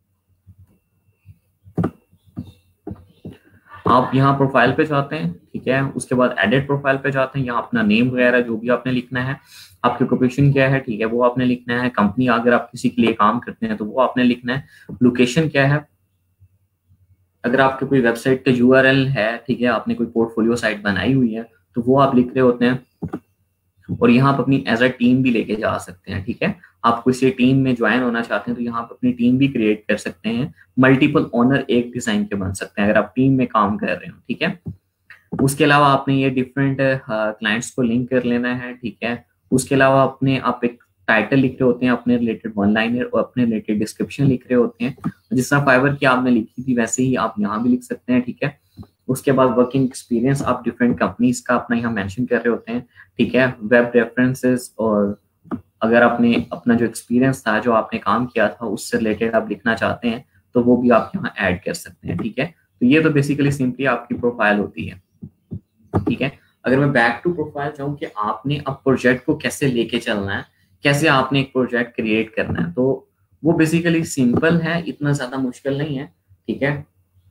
[SPEAKER 1] आप यहाँ प्रोफाइल पे जाते हैं, ठीक है, उसके बाद एडिट प्रोफाइल पे जाते हैं, यहाँ अपना नेम वगैरह जो भी आपने लिखना है, आपकी ऑक्यूपेशन क्या है, ठीक है, वो आपने लिखना है, कंपनी अगर आप किसी के लिए काम करते हैं तो वो आपने लिखना है, लोकेशन क्या है, अगर आपके कोई वेबसाइट का यूआरएल है, ठीक है, आपने कोई पोर्टफोलियो साइट बनाई हुई है तो वो आप लिख रहे होते हैं, और यहाँ आप अपनी एज अ टीम भी लेके जा सकते हैं, ठीक है, आप किसी टीम में ज्वाइन होना चाहते हैं तो यहाँ आप अपनी टीम भी क्रिएट कर सकते हैं, मल्टीपल ओनर एक डिजाइन के बन सकते हैं अगर आप टीम में काम कर रहे हो, ठीक है। उसके अलावा आपने ये डिफरेंट क्लाइंट्स को लिंक कर लेना है, ठीक है। उसके अलावा अपने आप एक टाइटल लिख रहे होते हैं अपने रिलेटेड, वन लाइनर और अपने रिलेटेड डिस्क्रिप्शन लिख रहे होते हैं, जिस तरह फाइवर की आपने लिखी थी वैसे ही आप यहाँ भी लिख सकते हैं, ठीक है। उसके बाद वर्किंग एक्सपीरियंस आप डिफरेंट कंपनीज का अपना यहाँ मेंशन कर रहे होते हैं, ठीक है। वेब रेफरेंसेस, और अगर आपने अपना जो एक्सपीरियंस था, जो आपने काम किया था, उससे रिलेटेड आप लिखना चाहते हैं तो वो भी आप यहाँ ऐड कर सकते हैं, ठीक है। तो ये तो बेसिकली सिंपली आपकी प्रोफाइल होती है, ठीक है। अगर मैं बैक टू प्रोफाइल चाहूँ कि आपने अब प्रोजेक्ट को कैसे लेके चलना है, कैसे आपने एक प्रोजेक्ट क्रिएट करना है, तो वो बेसिकली सिंपल है, इतना ज्यादा मुश्किल नहीं है, ठीक है।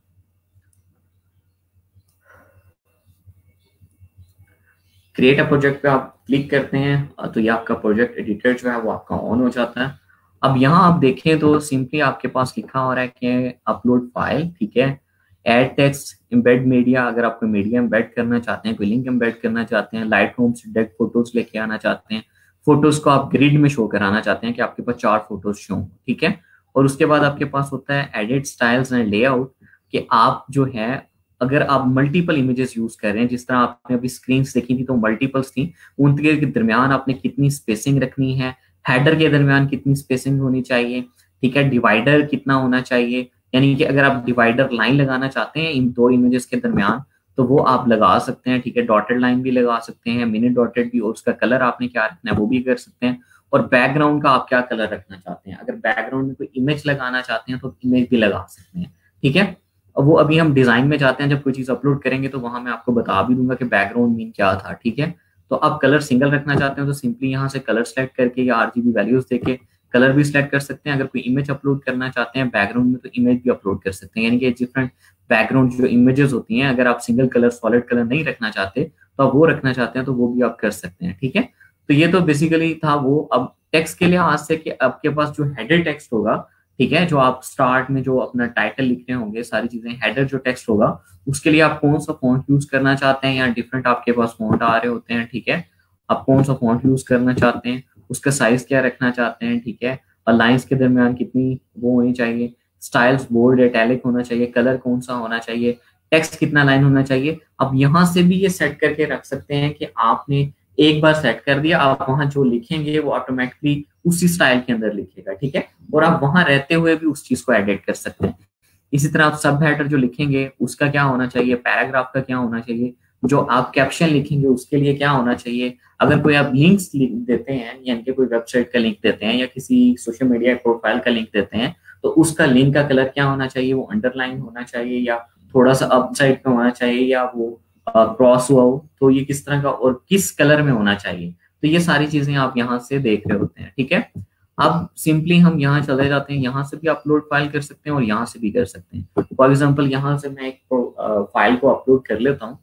[SPEAKER 1] क्रिएट अ प्रोजेक्ट पे आप क्लिक करते हैं तो ये आपका प्रोजेक्ट एडिटर जो है वो आपका ऑन हो जाता है। अब यहाँ आप देखें तो सिंपली आपके पास लिखा हो रहा है कि अपलोड फाइल, ठीक है, ऐड टेक्स्ट, एम्बेड मीडिया, अगर आप कोई मीडिया एम्बेड करना चाहते हैं, कोई लिंक एम्बेड करना चाहते हैं, लाइट रूम से डायरेक्ट फोटोज लेके आना चाहते हैं, फोटोज को आप ग्रिड में शो कराना चाहते हैं कि आपके पास 4 फोटोज शो हो, ठीक है। और उसके बाद आपके पास होता है एडिट स्टाइल्स एंड लेआउट, कि आप जो है अगर आप मल्टीपल इमेजेस यूज कर रहे हैं, जिस तरह आपने अभी स्क्रीन देखी थी तो मल्टीपल्स थी, उनके दरमियान आपने कितनी स्पेसिंग रखनी है, हेडर के दरमियान कितनी स्पेसिंग होनी चाहिए, ठीक है, डिवाइडर कितना होना चाहिए, यानी कि अगर आप डिवाइडर लाइन लगाना चाहते हैं इन 2 इमेजेस के दरमियान तो वो आप लगा सकते हैं, ठीक है, डॉटेड लाइन भी लगा सकते हैं, मिनी डॉटेड भी, और उसका कलर आपने क्या रखना है वो भी कर सकते हैं, और बैकग्राउंड का आप क्या कलर रखना चाहते हैं, अगर बैकग्राउंड में कोई इमेज लगाना चाहते हैं तो इमेज भी लगा सकते हैं, ठीक है। अब वो अभी हम डिजाइन में जाते हैं, जब कोई चीज अपलोड करेंगे तो वहां मैं आपको बता भी दूंगा कि बैकग्राउंड मीन क्या था, ठीक है। तो आप कलर सिंगल रखना चाहते हैं तो सिंपली यहाँ से कलर सेलेक्ट करके या आरजीबी वैल्यूज देके कलर भी सिलेक्ट कर सकते हैं। अगर कोई इमेज अपलोड करना चाहते हैं बैकग्राउंड में तो इमेज भी अपलोड कर सकते हैं, यानी कि डिफरेंट बैकग्राउंड जो इमेजेस होती हैं, अगर आप सिंगल कलर सॉलिड कलर नहीं रखना चाहते तो आप वो रखना चाहते हैं तो वो भी आप कर सकते हैं, ठीक है। तो ये तो बेसिकली था वो। अब टेक्स्ट के लिए आज से कि आपके पास जो हेडर टेक्स्ट होगा, ठीक है, जो आप स्टार्ट में जो अपना टाइटल लिख रहे होंगे, सारी चीजें, हेडर जो टेक्स्ट होगा उसके लिए आप कौन सा फॉन्ट यूज करना चाहते हैं, या डिफरेंट आपके पास फॉन्ट आ रहे होते हैं, ठीक है, आप कौन सा फॉन्ट यूज करना चाहते हैं, उसका साइज क्या रखना चाहते हैं, ठीक है, और लाइंस के दरमियान कितनी वो होनी चाहिए, स्टाइल्स बोल्ड इटैलिक होना चाहिए, कलर कौन सा होना चाहिए, टेक्स्ट कितना लाइन होना चाहिए। अब यहाँ से भी ये सेट करके रख सकते हैं कि आपने एक बार सेट कर दिया, आप वहां जो लिखेंगे वो ऑटोमेटिकली उसी स्टाइल के अंदर लिखेगा, ठीक है, और आप वहां रहते हुए भी उस चीज को एडिट कर सकते हैं। इसी तरह आप सब हेडर जो लिखेंगे उसका क्या होना चाहिए, पैराग्राफ का क्या होना चाहिए, जो आप कैप्शन लिखेंगे उसके लिए क्या होना चाहिए, अगर कोई आप लिंक्स लिख देते हैं, यानी कि कोई वेबसाइट का लिंक देते हैं या किसी सोशल मीडिया प्रोफाइल का लिंक देते हैं तो उसका लिंक का कलर क्या होना चाहिए, वो अंडरलाइन होना चाहिए या थोड़ा सा अप साइड पे होना चाहिए या वो क्रॉस हुआ हो, तो ये किस तरह का और किस कलर में होना चाहिए, तो ये सारी चीजें आप यहाँ से देख रहे होते हैं, ठीक है। अब सिंपली हम यहाँ चले जाते हैं, यहाँ से भी अपलोड फाइल कर सकते हैं और यहाँ से भी कर सकते हैं। फॉर एग्जाम्पल यहाँ से मैं एक फाइल को अपलोड कर लेता हूँ,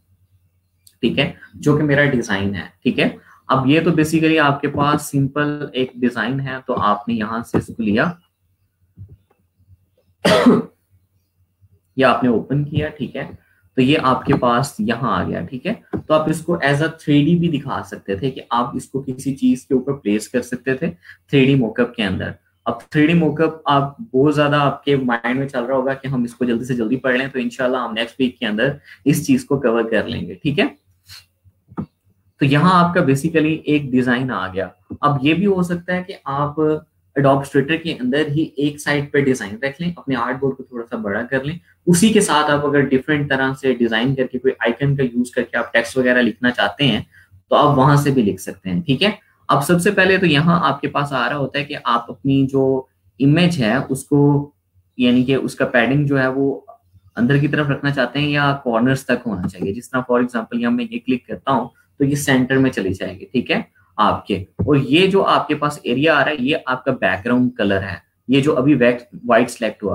[SPEAKER 1] ठीक है, जो कि मेरा डिजाइन है, ठीक है। अब ये तो बेसिकली आपके पास सिंपल एक डिजाइन है, तो आपने यहाँ से इसको लिया या आपने ओपन किया, ठीक है, तो ये आपके पास यहाँ आ गया, ठीक है। तो आप इसको एज अ 3D भी दिखा सकते थे कि आप इसको किसी चीज के ऊपर प्लेस कर सकते थे 3D मोकअप के अंदर। अब 3D मोकअप आप बहुत ज्यादा आपके माइंड में चल रहा होगा कि हम इसको जल्दी से जल्दी पढ़ लें, तो इंशाल्लाह हम नेक्स्ट वीक के अंदर इस चीज को कवर कर लेंगे, ठीक है। तो यहाँ आपका बेसिकली एक डिजाइन आ गया। अब ये भी हो सकता है कि आप एडोब इलस्ट्रेटर के अंदर ही एक साइड पे डिजाइन रख लें, अपने आर्ट बोर्ड को थोड़ा सा बड़ा कर लें, उसी के साथ आप अगर डिफरेंट तरह से डिजाइन करके कोई आइकन का यूज करके आप टेक्स्ट वगैरह लिखना चाहते हैं तो आप वहां से भी लिख सकते हैं, ठीक है। अब सबसे पहले तो यहाँ आपके पास आ रहा होता है कि आप अपनी जो इमेज है उसको, यानी कि उसका पैडिंग जो है वो अंदर की तरफ रखना चाहते हैं या कॉर्नर्स तक होना चाहिए। जिस तरह फॉर एग्जाम्पल यहाँ मैं ये क्लिक करता हूँ तो ये सेंटर में चली जाएगी, ठीक है आपके, और ये जो आपके पास एरिया आ रहा है ये आपका बैकग्राउंड कलर है, ये जो अभी वाइट सिलेक्ट हुआ है।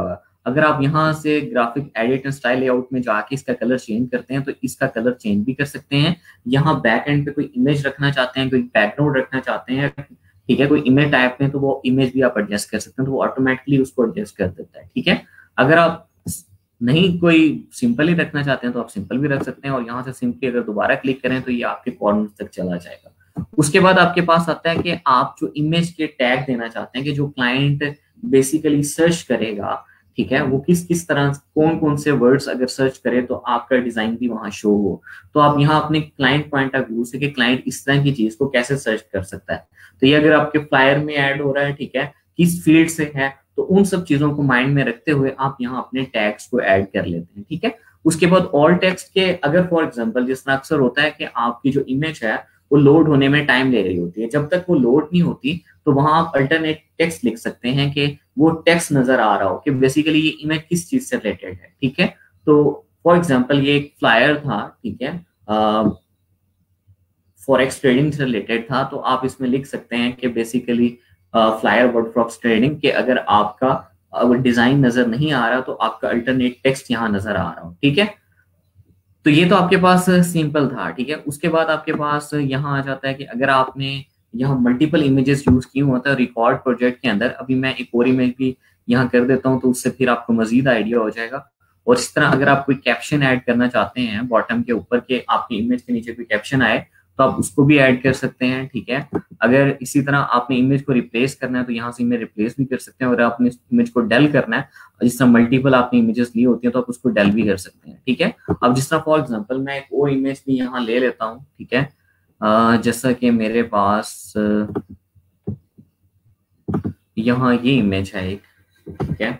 [SPEAKER 1] अगर आप यहाँ से graphic edit and style layout में जाके इसका कलर चेंज करते हैं तो इसका कलर चेंज भी कर सकते हैं। यहाँ बैक एंड पे कोई इमेज रखना चाहते हैं, कोई बैकग्राउंड रखना चाहते हैं, ठीक है, कोई इमेज टाइप में, तो वो इमेज भी आप एडजस्ट कर सकते हैं, तो वो ऑटोमेटिकली उसको एडजस्ट कर देता है। ठीक है, अगर आप नहीं कोई सिंपल ही रखना चाहते हैं तो आप सिंपल भी रख सकते हैं, और यहाँ से सिंपली अगर दोबारा क्लिक करें तो ये आपके कॉर्नर तक चला जाएगा। उसके बाद आपके पास आता है कि आप जो इमेज के टैग देना चाहते हैं कि जो क्लाइंट बेसिकली सर्च करेगा, ठीक है, वो किस किस तरह कौन कौन से वर्ड्स अगर सर्च करे तो आपका डिजाइन भी वहां शो हो। तो आप यहाँ अपने क्लाइंट पॉइंट ऑफ व्यू से कि क्लाइंट इस तरह की चीज को कैसे सर्च कर सकता है, तो ये अगर आपके फ्लायर में ऐड हो रहा है, ठीक है, किस फील्ड से है, तो उन सब चीजों को माइंड में रखते हुए आप यहाँ अपने टैग्स को ऐड कर लेते हैं। ठीक है, उसके बाद ऑल टेक्स्ट के अगर फॉर एग्जांपल जिस तरह अक्सर होता है कि आपकी जो इमेज है वो लोड होने में टाइम ले रही होती है, जब तक वो लोड नहीं होती तो वहां आप अल्टरनेट टेक्स्ट लिख सकते हैं कि वो टेक्स्ट नजर आ रहा हो कि बेसिकली ये इमेज किस चीज से रिलेटेड है। ठीक है, तो फॉर एग्जांपल ये एक फ्लायर था, ठीक है, फॉरेक्स ट्रेडिंग से रिलेटेड था, तो आप इसमें लिख सकते हैं कि basically flyer word forex trading के अगर आपका अगर डिजाइन नजर नहीं आ रहा तो आपका अल्टरनेट टेक्स्ट यहाँ नजर आ रहा हो। ठीक है, तो ये तो आपके पास सिंपल था। ठीक है, उसके बाद आपके पास यहाँ आ जाता है कि अगर आपने यहाँ मल्टीपल इमेजेस यूज की होता है रिकॉर्ड प्रोजेक्ट के अंदर, अभी मैं एक और इमेज भी यहाँ कर देता हूँ तो उससे फिर आपको मजीद आइडिया हो जाएगा। और इस तरह अगर आप कोई कैप्शन ऐड करना चाहते हैं बॉटम के ऊपर के आपकी इमेज के नीचे कोई कैप्शन आए तो आप उसको भी ऐड कर सकते हैं। ठीक है, अगर इसी तरह आपने इमेज को रिप्लेस करना है तो यहाँ से इमेज रिप्लेस भी कर सकते हैं, और आपने इमेज को डल करना है, जिस तरह मल्टीपल आपने इमेजेस ली होती है तो आप उसको डल भी कर सकते हैं। ठीक है, अब जिस तरह फॉर एग्जांपल मैं एक और इमेज भी यहाँ ले लेता हूँ, ठीक है, जैसा कि मेरे पास यहाँ ये इमेज है एक, ठीक है,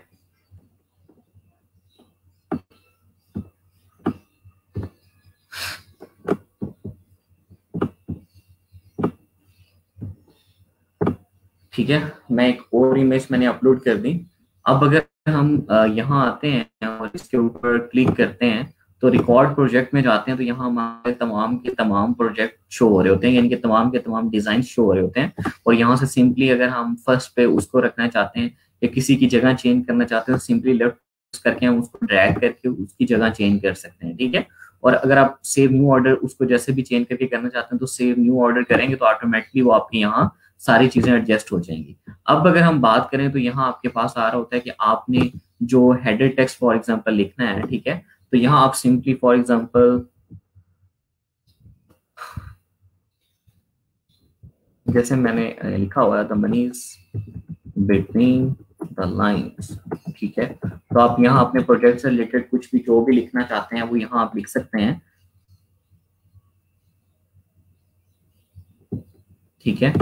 [SPEAKER 1] ठीक है, मैं एक और इमेज मैंने अपलोड कर दी। अब अगर हम यहाँ आते हैं और इसके ऊपर क्लिक करते हैं तो रिकॉर्ड प्रोजेक्ट में जाते हैं तो यहाँ हमारे तमाम के तमाम प्रोजेक्ट शो हो रहे होते हैं, यानी कि तमाम के तमाम डिजाइन शो हो रहे होते हैं। और यहाँ से सिंपली अगर हम फर्स्ट पे उसको रखना चाहते हैं या किसी की जगह चेंज करना चाहते हैं तो सिंपली लेफ्ट करके हम उसको ड्रैग करके उसकी जगह चेंज कर सकते हैं। ठीक है, और अगर आप सेव न्यू ऑर्डर उसको जैसे भी चेंज करके करना चाहते हैं तो सेव न्यू ऑर्डर करेंगे तो ऑटोमेटिकली वो आपके यहाँ सारी चीजें एडजस्ट हो जाएंगी। अब अगर हम बात करें तो यहाँ आपके पास आ रहा होता है कि आपने जो हेडर टेक्स्ट फॉर एग्जांपल लिखना है, ठीक है, तो यहाँ आप सिंपली फॉर एग्जांपल जैसे मैंने लिखा हुआ है the money is between the lines, ठीक है, तो आप यहाँ अपने प्रोजेक्ट से रिलेटेड कुछ भी जो भी लिखना चाहते हैं वो यहाँ आप लिख सकते हैं। ठीक है,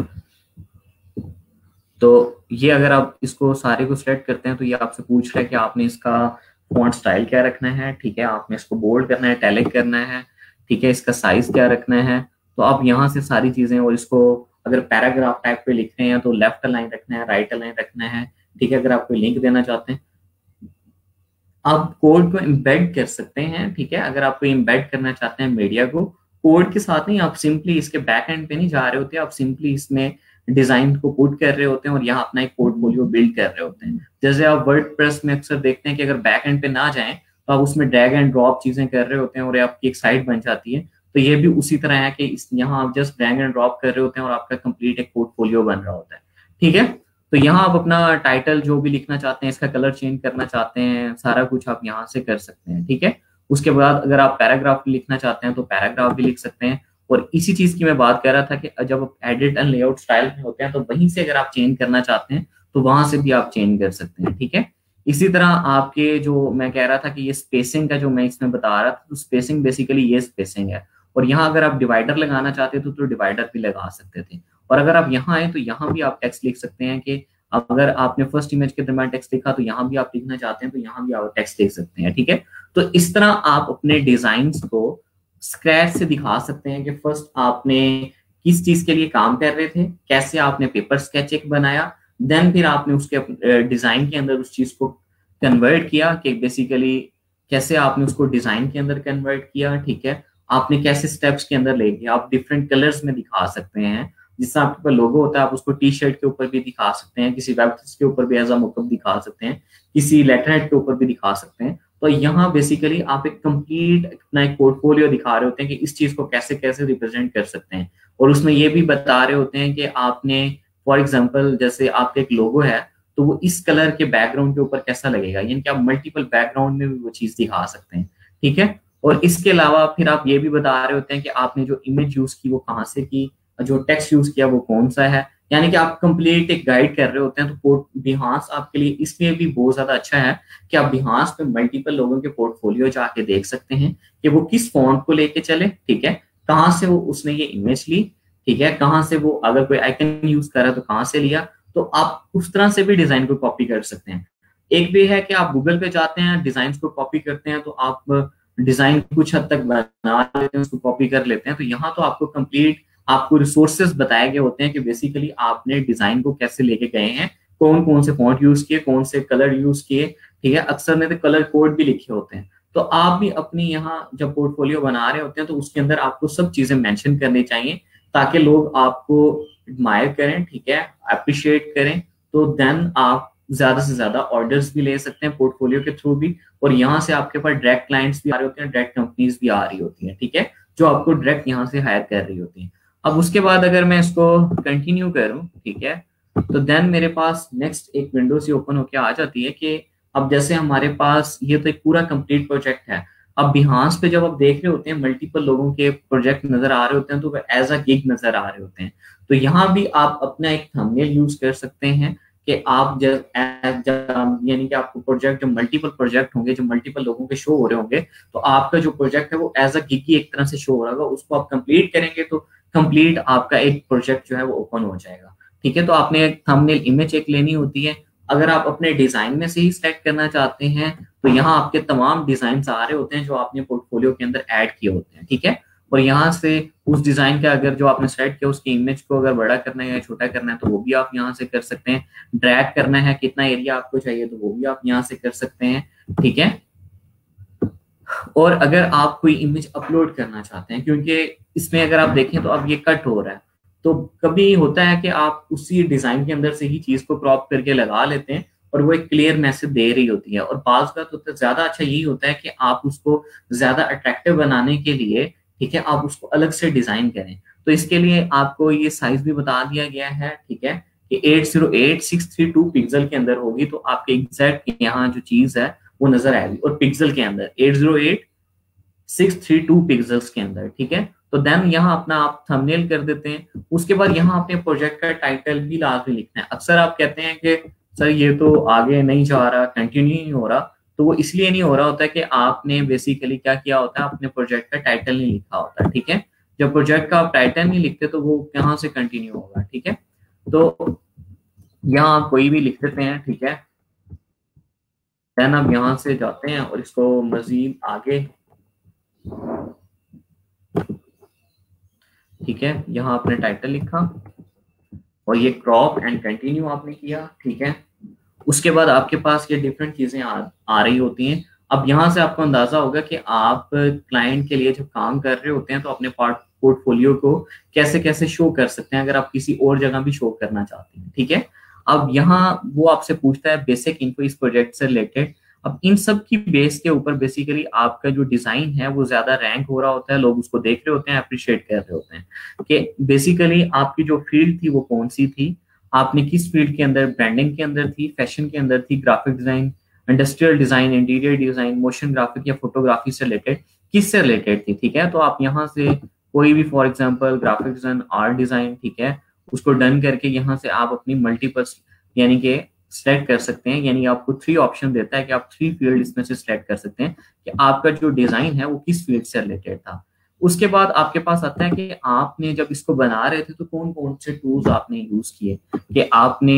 [SPEAKER 1] तो ये अगर आप इसको सारे को सिलेक्ट करते हैं तो ये आपसे पूछ रहा है कि आपने इसका फॉन्ट स्टाइल क्या रखना है, ठीक है, आपने इसको बोल्ड करना है, इटैलिक करना है, ठीक है, इसका साइज क्या रखना है, तो आप यहाँ से सारी चीजें, और इसको अगर पैराग्राफ टाइप पे लिख रहे हैं तो लेफ्ट अलाइन रखना है, राइट अलाइन रखना है, ठीक है, अगर आप कोई लिंक देना चाहते हैं आप कोड को एम्बेड कर सकते हैं। ठीक है, अगर आप कोई एम्बेड करना चाहते हैं मीडिया को कोड के साथ नहीं, आप सिंपली इसके बैक एंड पे नहीं जा रहे होते, आप सिंपली इसमें डिजाइन को पुट कर रहे होते हैं और यहाँ अपना एक पोर्टफोलियो बिल्ड कर रहे होते हैं। जैसे आप वर्डप्रेस में अक्सर देखते हैं कि अगर बैक एंड पे ना जाएं तो आप उसमें ड्रैग एंड ड्रॉप चीजें कर रहे होते हैं और आपकी एक साइट बन जाती है। तो ये भी उसी तरह है कि यहाँ आप जस्ट ड्रैग एंड ड्रॉप कर रहे होते हैं और आपका कंप्लीट एक पोर्टफोलियो बन रहा होता है। ठीक है, तो यहाँ आप अपना टाइटल जो भी लिखना चाहते हैं, इसका कलर चेंज करना चाहते हैं, सारा कुछ आप यहाँ से कर सकते हैं। ठीक है, उसके बाद अगर आप पैराग्राफ लिखना चाहते हैं तो पैराग्राफ भी लिख सकते हैं। और इसी चीज की मैं बात कर रहा था कि जब आप एडिट एंड लेआउट स्टाइल में होते हैं तो वहीं से अगर आप चेंज करना चाहते हैं तो वहां से भी आप चेंज कर सकते हैं। ठीक है, इसी तरह आपके जो मैं कह रहा था कि ये स्पेसिंग का जो मैं इसमें बता रहा था, तो स्पेसिंग बेसिकली ये स्पेसिंग है। और यहाँ अगर आप डिवाइडर लगाना चाहते थे तो डिवाइडर भी लगा सकते थे। और अगर आप यहाँ आए तो यहाँ भी आप टेक्स्ट लिख सकते हैं कि अगर आपने फर्स्ट इमेज के दरम्यान टेक्स्ट लिखा तो यहाँ भी आप लिखना चाहते हैं तो यहाँ भी आप टेक्स्ट लिख सकते हैं। ठीक है, तो इस तरह आप अपने डिजाइन को स्क्रैच से दिखा सकते हैं कि फर्स्ट आपने किस चीज के लिए काम कर रहे थे, कैसे आपने पेपर स्केच एक बनाया, देन फिर आपने उसके डिजाइन के अंदर उस चीज को कन्वर्ट किया कि बेसिकली कैसे आपने उसको डिजाइन के अंदर कन्वर्ट किया। ठीक है, आपने कैसे स्टेप्स के अंदर ले गया, आप डिफरेंट कलर्स में दिखा सकते हैं जिससे आपके पास लोगो होता है, आप उसको टी शर्ट के ऊपर भी दिखा सकते हैं, किसी वेबसाइट के ऊपर भी एज अ मॉकअप दिखा सकते हैं, किसी लेटर हेड के ऊपर भी दिखा सकते हैं। तो यहाँ बेसिकली आप एक कंप्लीट अपना एक पोर्टफोलियो दिखा रहे होते हैं कि इस चीज को कैसे कैसे रिप्रेजेंट कर सकते हैं। और उसमें ये भी बता रहे होते हैं कि आपने फॉर एग्जाम्पल जैसे आपका एक लोगो है, तो वो इस कलर के बैकग्राउंड के ऊपर कैसा लगेगा, यानी कि आप मल्टीपल बैकग्राउंड में भी वो चीज दिखा सकते हैं। ठीक है। और इसके अलावा फिर आप ये भी बता रहे होते हैं कि आपने जो इमेज यूज की वो कहाँ से की, जो टेक्स्ट यूज किया वो कौन सा है, यानी कि आप कंप्लीट एक गाइड कर रहे होते हैं। तो बिहास आपके लिए इसलिए भी बहुत ज्यादा अच्छा है कि आप बिहास पे मल्टीपल लोगों के पोर्टफोलियो जाके देख सकते हैं कि वो किस फॉन्ट को लेके चले, ठीक है, कहाँ से वो उसने ये इमेज ली, ठीक है, कहाँ से वो अगर कोई आइकन यूज कर रहा है तो कहाँ से लिया। तो आप उस तरह से भी डिजाइन को कॉपी कर सकते हैं। एक भी है कि आप गूगल पे जाते हैं, डिजाइन को कॉपी करते हैं, तो आप डिजाइन कुछ हद तक बना लेते हैं, उसको कॉपी कर लेते हैं। तो यहाँ तो आपको कंप्लीट आपको रिसोर्सेज बताए गए होते हैं कि बेसिकली आपने डिजाइन को कैसे लेके गए हैं, कौन कौन से फॉन्ट यूज किए, कौन से कलर यूज किए, ठीक है, अक्सर में तो कलर कोड भी लिखे होते हैं। तो आप भी अपनी यहाँ जब पोर्टफोलियो बना रहे होते हैं तो उसके अंदर आपको सब चीजें मेंशन करनी चाहिए ताकि लोग आपको एडमायर करें, ठीक है, अप्रिशिएट करें। तो देन आप ज्यादा से ज्यादा ऑर्डर्स भी ले सकते हैं पोर्टफोलियो के थ्रू भी, और यहाँ से आपके पास डायरेक्ट क्लाइंट्स भी आ रहे होते हैं, डायरेक्ट कंपनीज भी आ रही होती हैं, ठीक है, जो आपको डायरेक्ट यहाँ से हायर कर रही होती हैं। अब उसके बाद अगर मैं इसको कंटिन्यू करूं, ठीक है, तो देन मेरे पास नेक्स्ट एक विंडो सी ओपन होके आ जाती है कि अब जैसे हमारे पास ये तो एक पूरा कंप्लीट प्रोजेक्ट है। अब बिहांस पे जब आप देख रहे होते हैं मल्टीपल लोगों के प्रोजेक्ट नजर आ रहे होते हैं तो वो एज अ गिग नजर आ रहे होते हैं। तो यहाँ भी आप अपना एक थंबनेल यूज कर सकते हैं कि आप यानी कि आपको प्रोजेक्ट, जो मल्टीपल प्रोजेक्ट होंगे, जो मल्टीपल लोगों के शो हो रहे होंगे, तो आपका जो प्रोजेक्ट है वो एज अ गिग ही एक तरह से शो हो रहा होगा। उसको आप कंप्लीट करेंगे तो कंप्लीट आपका एक प्रोजेक्ट जो है वो ओपन हो जाएगा। ठीक है। तो आपने एक थंबनेल इमेज एक लेनी होती है। अगर आप अपने डिजाइन में से ही सेलेक्ट करना चाहते हैं तो यहाँ आपके तमाम डिजाइन आ रहे होते हैं जो आपने पोर्टफोलियो के अंदर ऐड किए होते हैं, ठीक है। और यहाँ से उस डिजाइन का अगर जो आपने सेलेक्ट किया उसकी इमेज को अगर बड़ा करना है या छोटा करना है तो वो भी आप यहाँ से कर सकते हैं। ड्रैग करना है, कितना एरिया आपको चाहिए, तो वो भी आप यहाँ से कर सकते हैं, ठीक है। और अगर आप कोई इमेज अपलोड करना चाहते हैं, क्योंकि इसमें अगर आप देखें तो अब ये कट हो रहा है, तो कभी होता है कि आप उसी डिजाइन के अंदर से ही चीज को क्रॉप करके लगा लेते हैं और वो एक क्लियर मैसेज दे रही होती है। और बाज का तो ज्यादा अच्छा यही होता है कि आप उसको ज्यादा अट्रैक्टिव बनाने के लिए, ठीक है, आप उसको अलग से डिजाइन करें। तो इसके लिए आपको ये साइज भी बता दिया गया है, ठीक है, कि 808632 पिक्सल के अंदर होगी। तो आपके एग्जैक्ट यहाँ जो चीज है वो नजर आएगी, और पिक्सल के अंदर 808632 पिक्सल्स के अंदर, ठीक है। तो देन यहाँ अपना आप थंबनेल कर देते हैं। उसके बाद यहाँ अपने प्रोजेक्ट का टाइटल भी लाजमी लिखना है। अक्सर आप कहते हैं कि सर ये तो आगे नहीं जा रहा, कंटिन्यू नहीं हो रहा, तो वो इसलिए नहीं हो रहा होता है कि आपने बेसिकली क्या किया होता है, अपने प्रोजेक्ट का टाइटल नहीं लिखा होता, ठीक है। जब प्रोजेक्ट का आप टाइटल नहीं लिखते तो वो कहाँ से कंटिन्यू होगा, ठीक है। तो यहाँ आप कोई भी लिख देते हैं, ठीक है। देन आप यहाँ से जाते हैं और इसको मजीद आगे, ठीक है, यहाँ आपने टाइटल लिखा और ये क्रॉप एंड कंटिन्यू आपने किया, ठीक है। उसके बाद आपके पास ये डिफरेंट चीजें आ रही होती हैं। अब यहाँ से आपको अंदाजा होगा कि आप क्लाइंट के लिए जब काम कर रहे होते हैं तो अपने पोर्टफोलियो को कैसे कैसे शो कर सकते हैं अगर आप किसी और जगह भी शो करना चाहते हैं, ठीक है। अब यहाँ वो आपसे पूछता है बेसिक इन्फो इस प्रोजेक्ट से रिलेटेड। अब इन सब की बेस के ऊपर बेसिकली आपका जो डिजाइन है वो ज्यादा रैंक हो रहा होता है, लोग उसको देख रहे होते हैं, अप्रिशिएट कर रहे होते हैं कि बेसिकली आपकी जो फील्ड थी वो कौन सी थी, आपने किस फील्ड के अंदर, ब्रांडिंग के अंदर थी, फैशन के अंदर थी, graphic design, industrial design, interior design, motion graphic या फोटोग्राफी से रिलेटेड, किससे रिलेटेड थी, ठीक है। तो आप यहाँ से कोई भी for example graphic design, art design, ठीक है, उसको डन करके यहाँ से आप अपनी मल्टीपल यानी कि सिलेक्ट कर सकते हैं। यानी आपको 3 ऑप्शन देता है कि आप 3 फील्ड इसमें से सिलेक्ट कर सकते हैं कि आपका जो डिजाइन है वो किस फील्ड से रिलेटेड था। उसके बाद आपके पास आता है कि आपने जब इसको बना रहे थे तो कौन कौन से टूल्स आपने यूज किए, कि आपने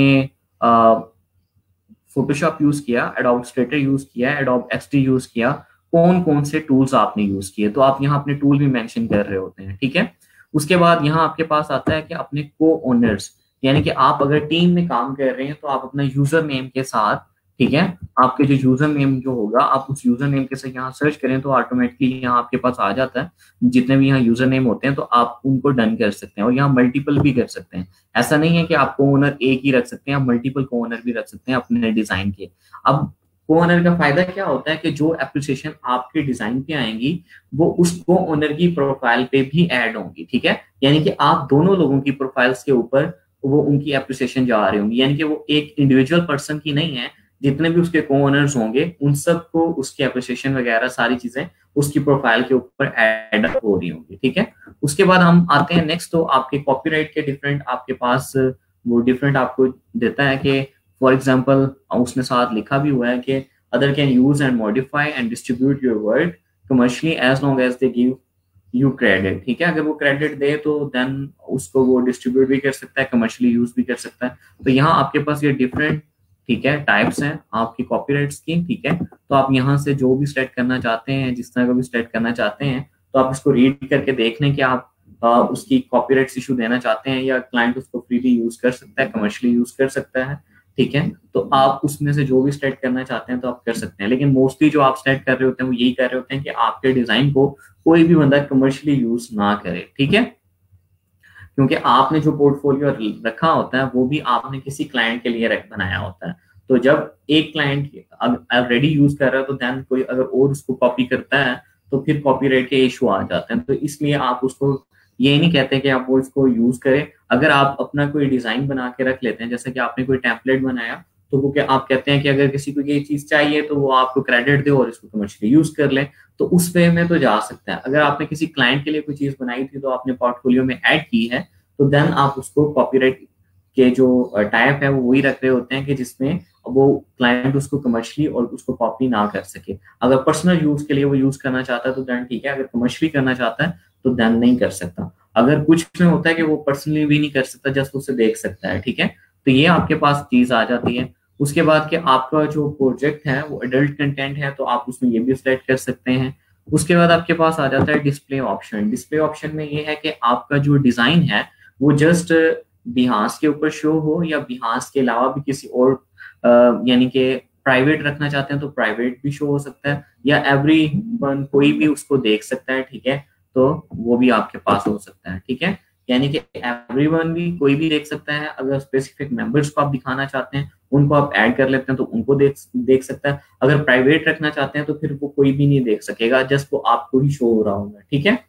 [SPEAKER 1] फोटोशॉप यूज किया, एडोब इलस्ट्रेटर यूज किया, एडोब एक्सडी यूज किया, कौन कौन से टूल्स आपने यूज किए, तो आप यहाँ अपने टूल भी मेंशन कर रहे होते हैं, ठीक है। उसके बाद यहाँ आपके पास आता है कि अपने को ओनर्स, यानी कि आप अगर टीम में काम कर रहे हैं तो आप अपना यूजर नेम के साथ ठीक है। आपके जो यूजर नेम जो होगा, आप उस यूजर नेम के साथ यहाँ सर्च करें तो ऑटोमेटिकली यहाँ आपके पास आ जाता है जितने भी यहाँ यूजर नेम होते हैं, तो आप उनको डन कर सकते हैं और यहाँ मल्टीपल भी कर सकते हैं। ऐसा नहीं है कि आप को ओनर एक ही रख सकते हैं, आप मल्टीपल को ओनर भी रख सकते हैं अपने डिजाइन के। अब को ओनर का फायदा क्या होता है कि जो एप्लीकेशन आपके डिजाइन पे आएंगी वो उस को ओनर की प्रोफाइल पे भी ऐड होंगी। ठीक है, यानी कि आप दोनों लोगों की प्रोफाइल्स के ऊपर वो उनकी एप्रिसिएशन जा रही होंगी, यानी कि वो एक इंडिविजुअल पर्सन की नहीं है, जितने भी उसके को ओनर्स होंगे उन सबको उसकी एप्रिसिएशन वगैरह सारी चीजें उसकी प्रोफाइल के ऊपर ऐड हो रही होंगी। ठीक है, उसके बाद हम आते हैं नेक्स्ट, तो आपके कॉपीराइट के डिफरेंट आपके पास वो डिफरेंट आपको देता है कि फॉर एग्जांपल उसने साथ लिखा भी हुआ है कि other can use and modify and distribute your work commercially as long as they give you credit. ठीक है, अगर वो क्रेडिट दे तो देन उसको वो डिस्ट्रीब्यूट भी कर सकता है, कमर्शियली यूज भी कर सकता है। तो यहाँ आपके पास ये डिफरेंट, ठीक है, टाइप्स हैं आपकी कॉपीराइट्स की। ठीक है, तो आप यहाँ से जो भी सेलेक्ट करना चाहते हैं, जिस तरह का भी सेलेक्ट करना चाहते हैं, तो आप इसको रीड करके देख लें कि आप उसकी कॉपीराइट्स इशू देना चाहते हैं या क्लाइंट उसको फ्रीली यूज कर सकता है, कमर्शियली यूज कर सकता है। ठीक है, तो आप उसमें से जो भी सेलेक्ट करना चाहते हैं तो आप कर सकते हैं, लेकिन मोस्टली जो आप सेलेक्ट कर रहे होते हैं वो यही कर रहे होते हैं कि आपके डिजाइन को कोई भी बंदा कमर्शियली यूज ना करे। ठीक है, क्योंकि आपने जो पोर्टफोलियो रखा होता है वो भी आपने किसी क्लाइंट के लिए बनाया होता है। तो जब एक क्लाइंट ऑलरेडी यूज कर रहा है तो देन कोई अगर और उसको कॉपी करता है तो फिर कॉपीराइट के इशू आ जाते हैं। तो इसलिए आप उसको ये नहीं कहते कि आप वो इसको यूज करें। अगर आप अपना कोई डिजाइन बना के रख लेते हैं, जैसे कि आपने कोई टेम्पलेट बनाया, तो वो क्या आप कहते हैं कि अगर किसी को ये चीज चाहिए तो वो आपको क्रेडिट दे और इसको कमर्शियली यूज कर ले, तो उस वे में तो जा सकता है। अगर आपने किसी क्लाइंट के लिए कोई चीज बनाई थी तो आपने पोर्टफोलियो में ऐड की है, तो देन आप उसको कॉपीराइट के जो टाइप है वो वही रख रहे होते हैं कि जिसमें वो क्लाइंट उसको कमर्शियली और उसको कॉपी ना कर सके। अगर पर्सनल यूज के लिए वो यूज करना चाहता है तो देन ठीक है, अगर कमर्शियली करना चाहता है तो देन नहीं कर सकता। अगर कुछ में होता है कि वो पर्सनली भी नहीं कर सकता, जस्ट उसे देख सकता है। ठीक है, तो ये आपके पास चीज आ जाती है। उसके बाद कि आपका जो प्रोजेक्ट है वो एडल्ट कंटेंट है तो आप उसमें ये भी सिलेक्ट कर सकते हैं। उसके बाद आपके पास आ जाता है डिस्प्ले ऑप्शन। डिस्प्ले ऑप्शन में ये है कि आपका जो डिजाइन है वो जस्ट बिहास के ऊपर शो हो या बिहास के अलावा भी किसी और यानी कि प्राइवेट रखना चाहते हैं तो प्राइवेट भी शो हो सकता है, या एवरी वन कोई भी उसको देख सकता है। ठीक है, तो वो भी आपके पास हो सकता है। ठीक है, यानी कि एवरीवन भी कोई भी देख सकता है। अगर स्पेसिफिक मेंबर्स को आप दिखाना चाहते हैं उनको आप ऐड कर लेते हैं तो उनको देख सकता है। अगर प्राइवेट रखना चाहते हैं तो फिर वो कोई भी नहीं देख सकेगा, जस्ट वो आपको ही शो हो रहा होगा। ठीक है,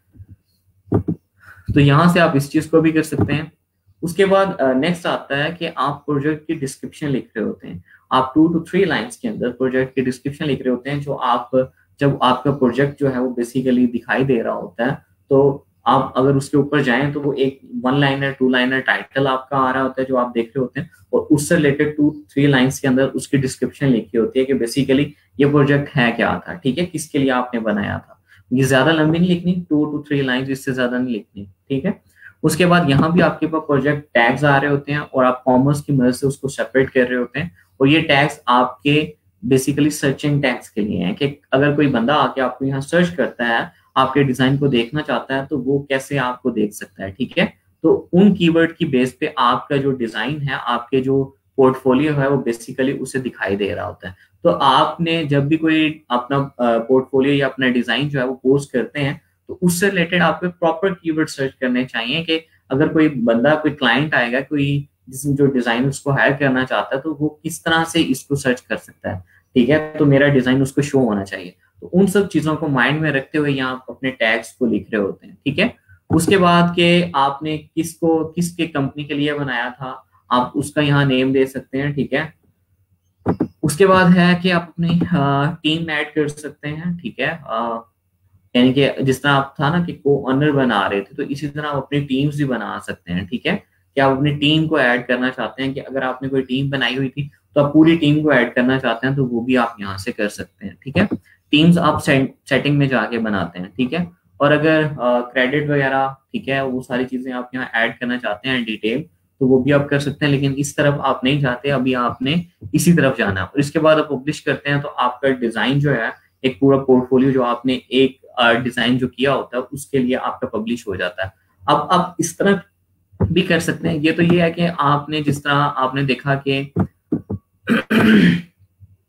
[SPEAKER 1] तो यहाँ से आप इस चीज को भी कर सकते हैं। उसके बाद नेक्स्ट आता है कि आप प्रोजेक्ट की डिस्क्रिप्शन लिख रहे होते हैं। आप 2 to 3 लाइंस के अंदर प्रोजेक्ट की डिस्क्रिप्शन लिख रहे होते हैं, जो आप जब आपका प्रोजेक्ट जो है वो बेसिकली दिखाई दे रहा होता है, तो आप अगर उसके ऊपर जाएं तो वो एक 1 लाइनर 2 लाइनर टाइटल आपका आ रहा होता है जो आप देख रहे होते हैं, और उससे रिलेटेड 2 3 लाइंस के अंदर उसकी डिस्क्रिप्शन लिखी होती है कि बेसिकली ये प्रोजेक्ट है क्या था। ठीक है, किसके लिए आपने बनाया था। ये ज्यादा लंबी नहीं लिखनी, 2 to 3 लाइन्स, इससे ज्यादा नहीं लिखनी। ठीक है, उसके बाद यहाँ भी आपके पास प्रोजेक्ट टैग्स आ रहे होते हैं और आप कॉमर्स की मदद से उसको सेपरेट कर रहे होते हैं। और ये टैग्स आपके बेसिकली सर्चिंग टैग्स के लिए हैं कि अगर कोई बंदा आके आपको यहाँ सर्च करता है, आपके डिजाइन को देखना चाहता है, तो वो कैसे आपको देख सकता है। ठीक है, तो उन कीवर्ड की बेस पे आपका जो डिजाइन है, आपके जो पोर्टफोलियो है, वो बेसिकली उसे दिखाई दे रहा होता है। तो आपने जब भी कोई अपना पोर्टफोलियो या अपना डिजाइन जो है वो पोस्ट करते हैं, तो उससे रिलेटेड आपको प्रॉपर कीवर्ड सर्च करने चाहिए कि अगर कोई बंदा, कोई क्लाइंट आएगा, कोई जिसमें जो डिजाइन उसको हायर करना चाहता है, तो वो किस तरह से इसको सर्च कर सकता है। ठीक है, तो मेरा डिजाइन उसको शो होना चाहिए। तो उन सब चीजों को माइंड में रखते हुए यहाँ अपने टैग्स को लिख रहे होते हैं। ठीक है, उसके बाद के आपने किसके कंपनी के लिए बनाया था, आप उसका यहाँ नेम दे सकते हैं। ठीक है, उसके बाद है कि आप अपनी टीम ऐड कर सकते हैं। ठीक है, यानी कि जिस तरह आप था ना कि को ऑनर बना रहे थे, तो इसी तरह आप अपनी टीम्स भी बना सकते हैं। ठीक है, कि आप अपनी टीम को ऐड करना चाहते हैं, कि अगर आपने कोई टीम बनाई हुई थी तो आप पूरी टीम को ऐड करना चाहते हैं तो वो भी आप यहाँ से कर सकते हैं। ठीक है, टीम्स आप सेटिंग में जाके बनाते हैं। ठीक है, और अगर क्रेडिट वगैरह, ठीक है, वो सारी चीजें आप यहाँ ऐड करना चाहते हैं डिटेल, तो वो भी आप कर सकते हैं, लेकिन इस तरफ आप नहीं जाते, अभी आपने इसी तरफ जाना है। और इसके बाद आप पब्लिश करते हैं तो आपका डिजाइन जो है, एक पूरा पोर्टफोलियो जो आपने एक डिजाइन जो किया होता है उसके लिए आपका पब्लिश हो जाता है। अब आप इस तरह भी कर सकते हैं। ये तो ये है कि आपने जिस तरह आपने देखा कि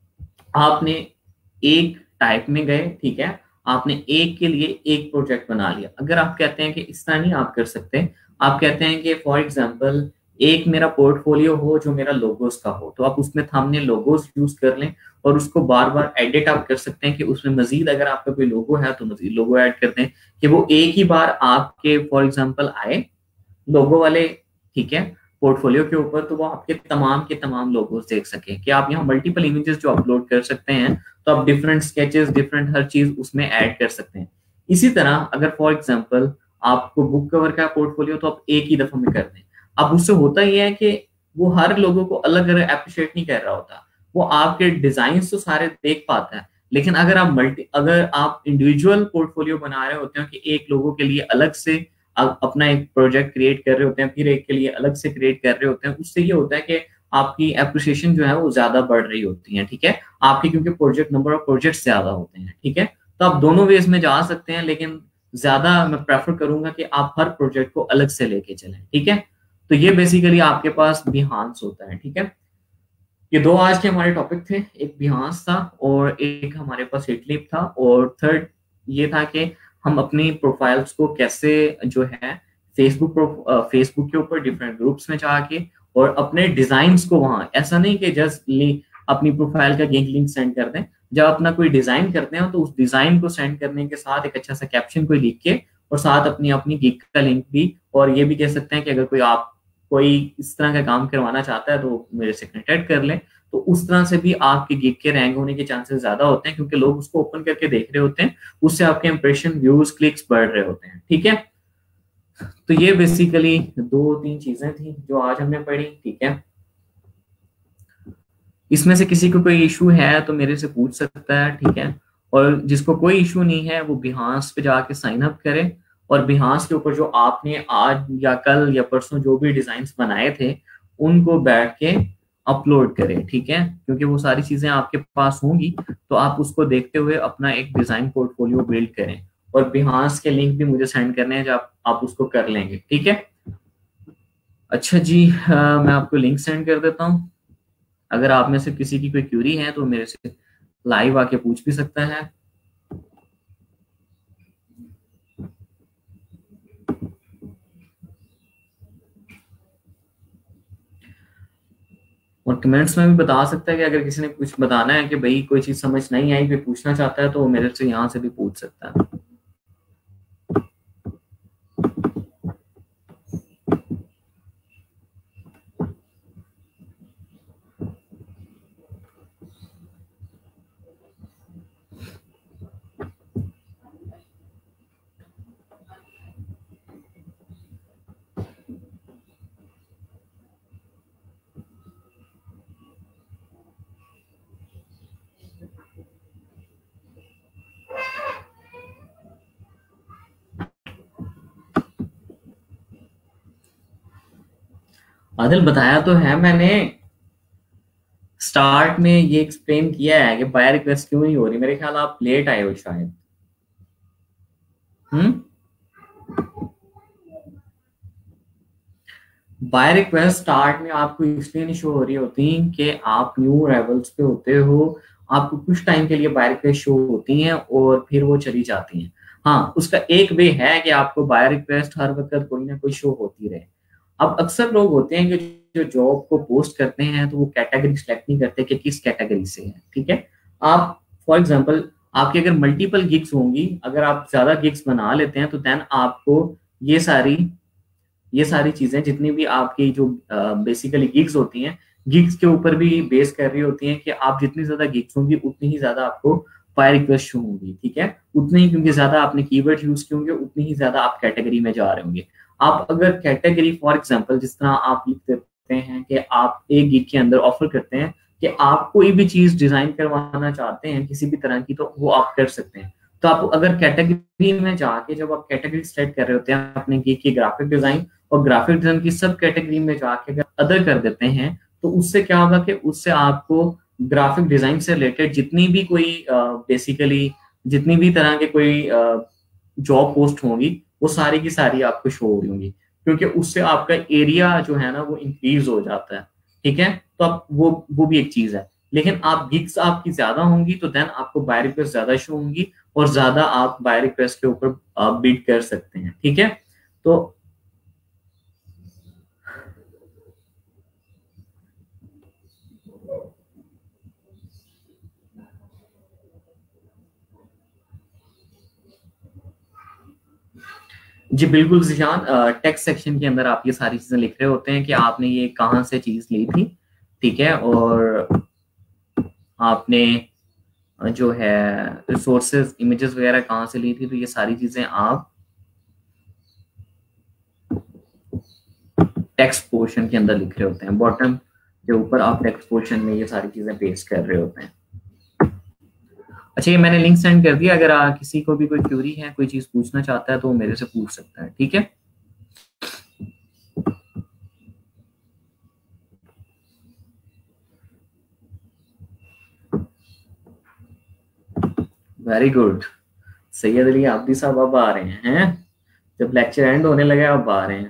[SPEAKER 1] आपने एक टाइप में गए, ठीक है, आपने एक के लिए एक प्रोजेक्ट बना लिया। अगर आप कहते हैं कि इस तरह नहीं आप कर सकते, आप कहते हैं कि फॉर एग्जांपल एक मेरा पोर्टफोलियो हो जो मेरा लोगोस का हो, तो आप उसमें थंबनेल लोगोस यूज कर लें और उसको बार बार एडिट आप कर सकते हैं कि उसमें मजीद अगर आपका कोई लोगो है तो मजीद लोगो ऐड कर दें कि वो एक ही बार आपके फॉर एग्जांपल आए लोगो वाले, ठीक है, पोर्टफोलियो के ऊपर, तो वो आपके तमाम के तमाम लोगोस देख सके कि आप यहाँ मल्टीपल इमेजेस जो अपलोड कर सकते हैं, तो आप डिफरेंट स्केचेस डिफरेंट हर चीज उसमें ऐड कर सकते हैं। इसी तरह अगर फॉर एग्जांपल आपको बुक कवर का पोर्टफोलियो तो आप एक ही दफा में कर दें। अब उससे होता ही है कि वो हर लोगों को अलग अलग अप्रिशिएट नहीं कर रहा होता, वो आपके डिजाइन तो सारे देख पाता है, लेकिन अगर आप इंडिविजुअल पोर्टफोलियो बना रहे होते हैं कि एक लोगों के लिए अलग से आप अपना एक प्रोजेक्ट क्रिएट कर रहे होते हैं, फिर एक के लिए अलग से क्रिएट कर रहे होते हैं, उससे ये होता है कि आपकी एप्रिसिएशन जो है वो ज्यादा बढ़ रही होती है, ठीक है, आपके क्योंकि प्रोजेक्ट नंबर ऑफ प्रोजेक्ट ज्यादा होते हैं, ठीक है। तो आप दोनों वेज में जा सकते हैं, लेकिन ज्यादा मैं प्रेफर करूंगा कि आप हर प्रोजेक्ट को अलग से लेके चलें, ठीक है। तो ये बेसिकली आपके पास बिहांस होता है, ठीक है। ये दो आज के हमारे टॉपिक थे, एक बिहांस था और एक हमारे पास हिटलिप था, और थर्ड ये था कि हम अपनी प्रोफाइल्स को कैसे जो है फेसबुक के ऊपर डिफरेंट ग्रुप्स में जाके और अपने डिजाइन्स को वहां, ऐसा नहीं कि जस्ट अपनी प्रोफाइल का लिंक सेंड कर दें, जब अपना कोई डिजाइन करते हैं तो उस डिजाइन को सेंड करने के साथ एक अच्छा सा कैप्शन कोई लिख के और साथ अपनी अपनी गिग का लिंक भी, और ये भी कह सकते हैं कि अगर कोई इस तरह का काम करवाना चाहता है तो मेरे से कनेक्ट कर लें, तो उस तरह से भी आपके गिग के रैंक होने के चांसेस ज्यादा होते हैं, क्योंकि लोग उसको ओपन करके देख रहे होते हैं, उससे आपके इंप्रेशन व्यूज क्लिक्स बढ़ रहे होते हैं, ठीक है। तो ये बेसिकली दो तीन चीजें थी जो आज हमने पढ़ी, ठीक है। इसमें से किसी को कोई इशू है तो मेरे से पूछ सकता है, ठीक है, और जिसको कोई इशू नहीं है वो बिहांस पे जाके साइन अप करे और बिहांस के ऊपर जो आपने आज या कल या परसों जो भी डिजाइन बनाए थे उनको बैठ के अपलोड करें, ठीक है, क्योंकि वो सारी चीजें आपके पास होंगी, तो आप उसको देखते हुए अपना एक डिजाइन पोर्टफोलियो बिल्ड करें, और बिहांस के लिंक भी मुझे सेंड करने हैं जब आप उसको कर लेंगे, ठीक है। अच्छा जी, मैं आपको लिंक सेंड कर देता हूँ। अगर आप में से किसी की कोई क्यूरी है तो मेरे से लाइव आके पूछ भी सकता है। और कमेंट्स में भी बता सकता है कि अगर किसी ने कुछ बताना है कि भाई कोई चीज समझ नहीं आई, कोई पूछना चाहता है, तो वो मेरे से यहाँ से भी पूछ सकता है। आदिल, बताया तो है मैंने, स्टार्ट में ये एक्सप्लेन किया है कि बाय रिक्वेस्ट क्यों नहीं हो रही। मेरे ख्याल आप लेट आए हो शायद। बाय रिक्वेस्ट स्टार्ट में आपको इसलिए नहीं शो हो रही होती कि आप न्यू अराइवल्स पे होते हो, आपको कुछ टाइम के लिए बाय रिक्वेस्ट शो होती हैं और फिर वो चली जाती हैं। हाँ, उसका एक वे है कि आपको बाय रिक्वेस्ट हर वक्त कोई ना कोई शो होती रहे। अब अक्सर लोग होते हैं कि जो जॉब को पोस्ट करते हैं तो वो कैटेगरी सिलेक्ट नहीं करते कि किस कैटेगरी से है, ठीक है। आप फॉर एग्जांपल आपके अगर मल्टीपल गिग्स होंगी, अगर आप ज्यादा गिग्स बना लेते हैं तो देन आपको ये सारी चीजें जितनी भी आपकी जो बेसिकली गिग्स होती हैं, गिग्स के ऊपर भी बेस कर रही होती हैं कि आप जितनी ज्यादा गिग्स होंगी उतनी ही ज्यादा आपको बाय रिक्वेस्ट शो होंगी, ठीक है। उतनी ही, क्योंकि ज्यादा आपने कीवर्ड यूज किए होंगे उतनी ही ज्यादा आप कैटेगरी में जा रहे होंगे। आप अगर कैटेगरी फॉर एग्जांपल जिस तरह आप लिख देते हैं कि आप एक गिग के अंदर ऑफर करते हैं कि आप कोई भी चीज डिजाइन करवाना चाहते हैं किसी भी तरह की, तो वो आप कर सकते हैं। तो आप अगर कैटेगरी में जाके जब आप कैटेगरी सेलेक्ट कर रहे होते हैं अपने गिग की ग्राफिक डिजाइन और ग्राफिक डिजाइन की सब कैटेगरी में जाके अगर अदर कर देते हैं, तो उससे क्या होगा कि उससे आपको ग्राफिक डिजाइन से रिलेटेड जितनी भी कोई बेसिकली जितनी भी तरह के कोई जॉब पोस्ट होंगी वो सारी की सारी आपको शो हो रही होंगी, क्योंकि उससे आपका एरिया जो है ना वो इंक्रीज हो जाता है, ठीक है। तो अब वो भी एक चीज है। लेकिन आप गिग्स आपकी ज्यादा होंगी तो देन आपको बाय रिक्वेस्ट ज्यादा शो होंगी और ज्यादा आप बाय रिक्वेस्ट के ऊपर बिड कर सकते हैं, ठीक है। तो जी बिल्कुल जिशान, टेक्स्ट सेक्शन के अंदर आप ये सारी चीजें लिख रहे होते हैं कि आपने ये कहाँ से चीज ली थी, ठीक है, और आपने जो है रिसोर्सेज इमेजेस वगैरह कहाँ से ली थी, तो ये सारी चीजें आप टेक्स्ट पोर्शन के अंदर लिख रहे होते हैं। बॉटम के ऊपर आप टेक्स्ट पोर्शन में ये सारी चीजें पेस्ट कर रहे होते हैं। अच्छा, ये मैंने लिंक सेंड कर दिया, अगर किसी को भी कोई क्यूरी है, कोई चीज पूछना चाहता है तो वो मेरे से पूछ सकता है, ठीक है। वेरी गुड, सैयद अली आबदी साहब अब आ रहे हैं, जब लेक्चर एंड होने लगे अब आ रहे हैं।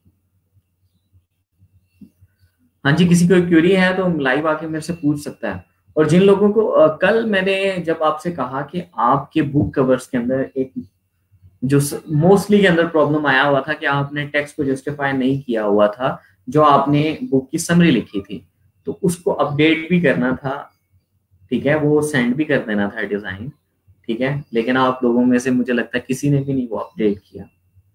[SPEAKER 1] हाँ जी, किसी को क्यूरी है तो लाइव आके मेरे से पूछ सकता है। और जिन लोगों को कल मैंने जब आपसे कहा कि आपके बुक कवर्स के अंदर एक जो मोस्टली के अंदर प्रॉब्लम आया हुआ था कि आपने टेक्स्ट को जस्टिफाई नहीं किया हुआ था, जो आपने बुक की समरी लिखी थी, तो उसको अपडेट भी करना था, ठीक है, वो सेंड भी कर देना था डिजाइन, ठीक है, लेकिन आप लोगों में से मुझे लगता है किसी ने भी नहीं वो अपडेट किया।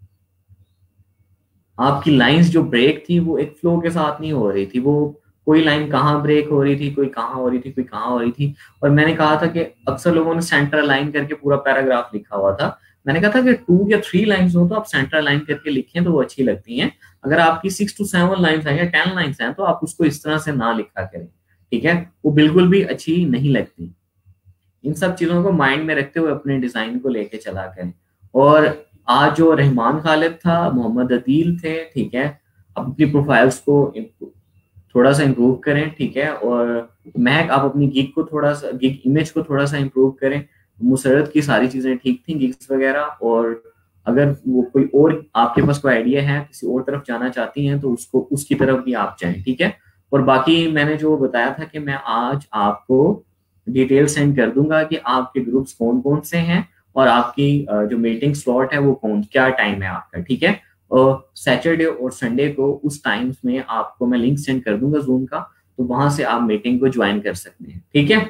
[SPEAKER 1] आपकी लाइंस जो ब्रेक थी वो एक फ्लो के साथ नहीं हो रही थी, वो कोई लाइन कहाँ ब्रेक हो रही थी, कोई कहाँ हो रही थी, कोई कहाँ हो रही थी। और मैंने कहा था कि अक्सर लोगों ने सेंटर लाइन करके पूरा पैराग्राफ लिखा हुआ था, मैंने कहा था कि 2 या 3 लाइन्स हो तो आप सेंटर लाइन करके लिखें तो वो अच्छी लगती हैं। अगर आपकी 6 to 7 लाइन्स हैं या 10 लाइन्स हैं तो आप उसको इस तरह से ना लिखा करें, ठीक है, वो बिल्कुल भी अच्छी नहीं लगती। इन सब चीजों को माइंड में रखते हुए अपने डिजाइन को लेके चला करें। और आज जो रहमान खालिद था, मोहम्मद अदील थे, ठीक है, अपनी प्रोफाइल्स को थोड़ा सा इम्प्रूव करें, ठीक है, और महक आप अपनी गिग को थोड़ा सा, गिग इमेज को थोड़ा सा इम्प्रूव करें। मुसरत की सारी चीजें ठीक थी गिग्स वगैरह, और अगर वो कोई और आपके पास कोई आइडिया है, किसी और तरफ जाना चाहती हैं तो उसको उसकी तरफ भी आप जाएं, ठीक है। और बाकी मैंने जो बताया था कि मैं आज आपको डिटेल सेंड कर दूंगा कि आपके ग्रुप्स कौन कौन से हैं और आपकी जो मीटिंग स्लॉट है वो कौन क्या टाइम है आपका, ठीक है। और सैटरडे और संडे को उस टाइम्स में आपको मैं लिंक सेंड कर दूंगा जूम का, तो वहां से आप मीटिंग को ज्वाइन कर सकते हैं, ठीक है।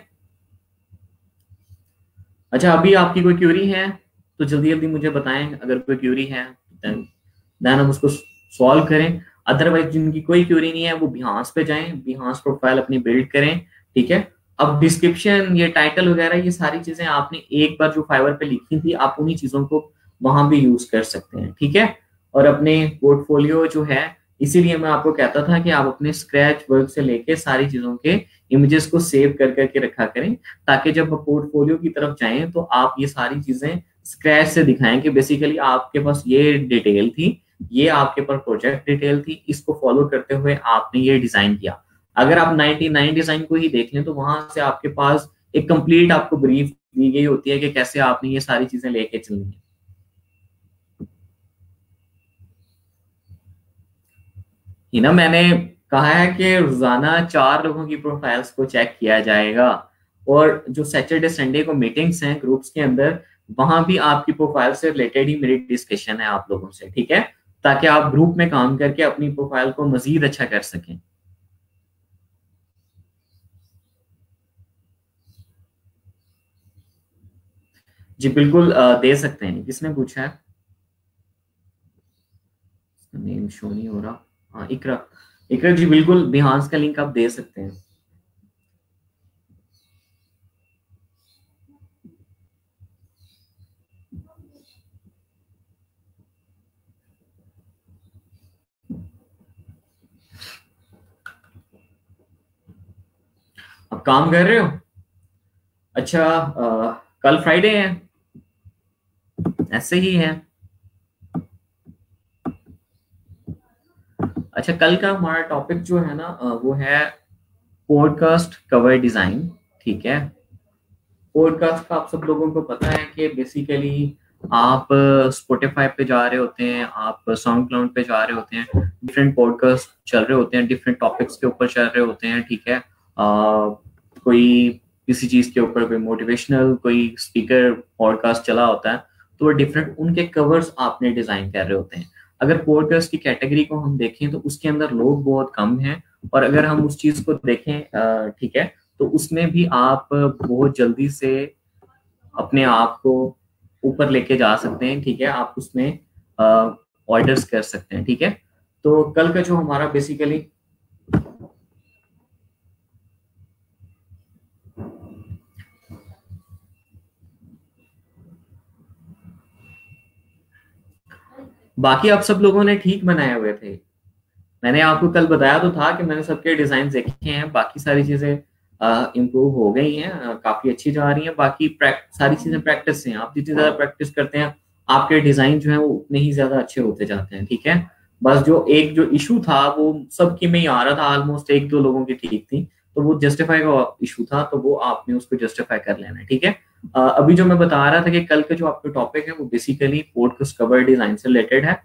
[SPEAKER 1] अच्छा, अभी आपकी कोई क्यूरी है तो जल्दी जल्दी मुझे बताएं, अगर कोई क्यूरी है देन हम उसको सॉल्व करें। अदरवाइज जिनकी कोई क्यूरी नहीं है वो बिहांस पे जाएं, बिहांस प्रोफाइल अपनी बिल्ड करें, ठीक है। अब डिस्क्रिप्शन, ये टाइटल वगैरह, ये सारी चीजें आपने एक बार जो फाइवर पे लिखी थी, आप उन्हीं चीजों को वहां भी यूज कर सकते हैं, ठीक है। और अपने पोर्टफोलियो जो है, इसीलिए मैं आपको कहता था कि आप अपने स्क्रैच वर्क से लेके सारी चीजों के इमेजेस को सेव कर करके रखा करें, ताकि जब पोर्टफोलियो की तरफ जाएं तो आप ये सारी चीजें स्क्रैच से दिखाएं कि बेसिकली आपके पास ये डिटेल थी, ये आपके पास प्रोजेक्ट डिटेल थी, इसको फॉलो करते हुए आपने ये डिजाइन किया। अगर आप 99 डिजाइन को ही देख लें तो वहां से आपके पास एक कंप्लीट आपको ब्रीफ दी गई होती है कि कैसे आपने ये सारी चीजें लेके चलनी है। ये ना मैंने कहा है कि रोजाना 4 लोगों की प्रोफाइल्स को चेक किया जाएगा, और जो सैटरडे संडे को मीटिंग्स हैं ग्रुप्स के अंदर, वहां भी आपकी प्रोफाइल से रिलेटेड ही मेरी डिस्कशन है आप लोगों से, ठीक है, ताकि आप ग्रुप में काम करके अपनी प्रोफाइल को मजीद अच्छा कर सकें। जी बिल्कुल, दे सकते हैं। किसने पूछा है? नेम शो नहीं हो रहा। हाँ, इकरा, इकरा जी बिल्कुल, बिहांस का लिंक आप दे सकते हैं। आप काम कर रहे हो? अच्छा, कल फ्राइडे है, ऐसे ही है। अच्छा, कल का हमारा टॉपिक जो है ना, वो है पॉडकास्ट कवर डिजाइन, ठीक है। पॉडकास्ट का आप सब लोगों को पता है कि बेसिकली आप स्पॉटिफाई पे जा रहे होते हैं, आप साउंड क्लाउड पे जा रहे होते हैं, डिफरेंट पॉडकास्ट चल रहे होते हैं, डिफरेंट टॉपिक्स के ऊपर चल रहे होते हैं, ठीक है। कोई किसी चीज के ऊपर कोई मोटिवेशनल कोई स्पीकर पॉडकास्ट चला होता है, तो वो डिफरेंट उनके कवर्स आपने डिजाइन कर रहे होते हैं। अगर पॉडकास्ट की कैटेगरी को हम देखें तो उसके अंदर लोग बहुत कम हैं, और अगर हम उस चीज को देखें ठीक है, तो उसमें भी आप बहुत जल्दी से अपने आप को ऊपर लेके जा सकते हैं। ठीक है, आप उसमें ऑर्डर्स कर सकते हैं। ठीक है, तो कल का जो हमारा बेसिकली बाकी आप सब लोगों ने ठीक बनाए हुए थे। मैंने आपको कल बताया तो था कि मैंने सबके डिजाइन देखे हैं, बाकी सारी चीजें इम्प्रूव हो गई हैं, काफी अच्छी जा रही हैं। बाकी सारी चीजें प्रैक्टिस से हैं, आप जितनी ज्यादा प्रैक्टिस करते हैं आपके डिजाइन जो है वो उतने ही ज्यादा अच्छे होते जाते हैं। ठीक है, बस जो इशू था वो सबकी में ही आ रहा था, ऑलमोस्ट एक दो लोगों की ठीक थी, तो वो जस्टिफाई का इशू था, तो वो आपने उसको जस्टिफाई कर लेना है। ठीक है, अभी जो मैं बता रहा था कि कल का जो आपका टॉपिक है वो बेसिकली पॉडकास्ट कवर डिजाइन से रिलेटेड है।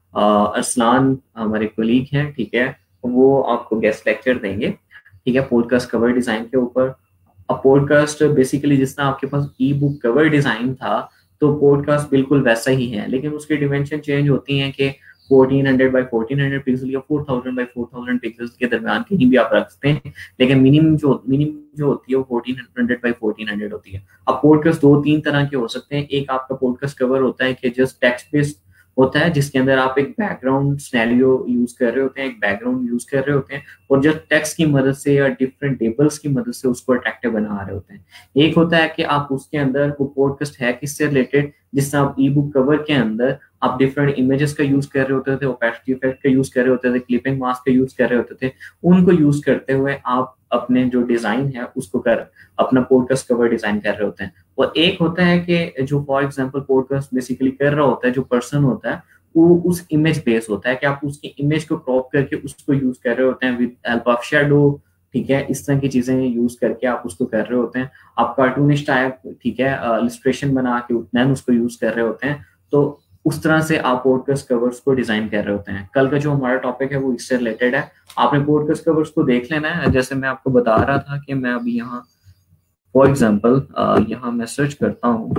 [SPEAKER 1] अरसलान हमारे कोलीग हैं, ठीक है, वो आपको गेस्ट लेक्चर देंगे। ठीक है, पॉडकास्ट कवर डिजाइन के ऊपर। अब पॉडकास्ट बेसिकली जिस तरह आपके पास ई बुक कवर डिजाइन था, तो पॉडकास्ट बिल्कुल वैसा ही है, लेकिन उसकी डिमेंशन चेंज होती हैं कि 1400 बाई 1400 पिक्सल या 4000 बाई 4000 पिक्सल के दरमियान कहीं भी आप रख सकते हैं, लेकिन मिनिमम जो होती है वो 1400 बाई 1400 होती है। अब पॉडकास्ट दो तीन तरह के हो सकते हैं। एक आपका पॉडकास्ट कवर होता है कि जस्ट टेक्स्ट बेस्ड होता है, जिसके अंदर आप एक बैकग्राउंड सिनेरियो यूज कर रहे होते हैं, एक बैकग्राउंड यूज कर रहे होते हैं, और जस्ट टेक्स्ट की मदद से या डिफरेंट टेबल्स की मदद से उसको अट्रैक्टिव बना रहे होते हैं। एक होता है कि आप उसके अंदर वो पॉडकास्ट है किससे रिलेटेड, जिससे आप ई बुक कवर के अंदर आप डिफरेंट इमेजेस का यूज कर रहे होते थे, ओपेसिटी इफेक्ट का यूज कर रहे होते थे, क्लिपिंग मास्क का यूज कर रहे होते थे। उनको यूज करते हुए आप अपने जो डिजाइन है उसको अपना पॉडकास्ट कवर डिजाइन कर रहे होते हैं। और एक होता है कि जो फॉर एग्जांपल पॉडकास्ट बेसिकली कर रहा होता है, जो पर्सन होता है वो उस इमेज बेस होता है कि आप उसकी इमेज को क्रॉप करके उसको यूज कर रहे होते हैं विद हेल्प ऑफ शेडो। ठीक है, इस तरह की चीजें यूज करके आप उसको कर रहे होते हैं। आप कार्टूनिस्ट टाइप, ठीक है, इलस्ट्रेशन बना के देन उसको यूज कर रहे होते हैं। तो उस तरह से आप पॉडकास्ट कवर्स को डिजाइन कर रहे होते हैं। कल का जो हमारा टॉपिक है वो इससे रिलेटेड है। आपने पॉडकास्ट कवर्स को देख लेना है। जैसे मैं आपको बता रहा था कि मैं अभी यहाँ फॉर एग्जाम्पल यहाँ मैं सर्च करता हूँ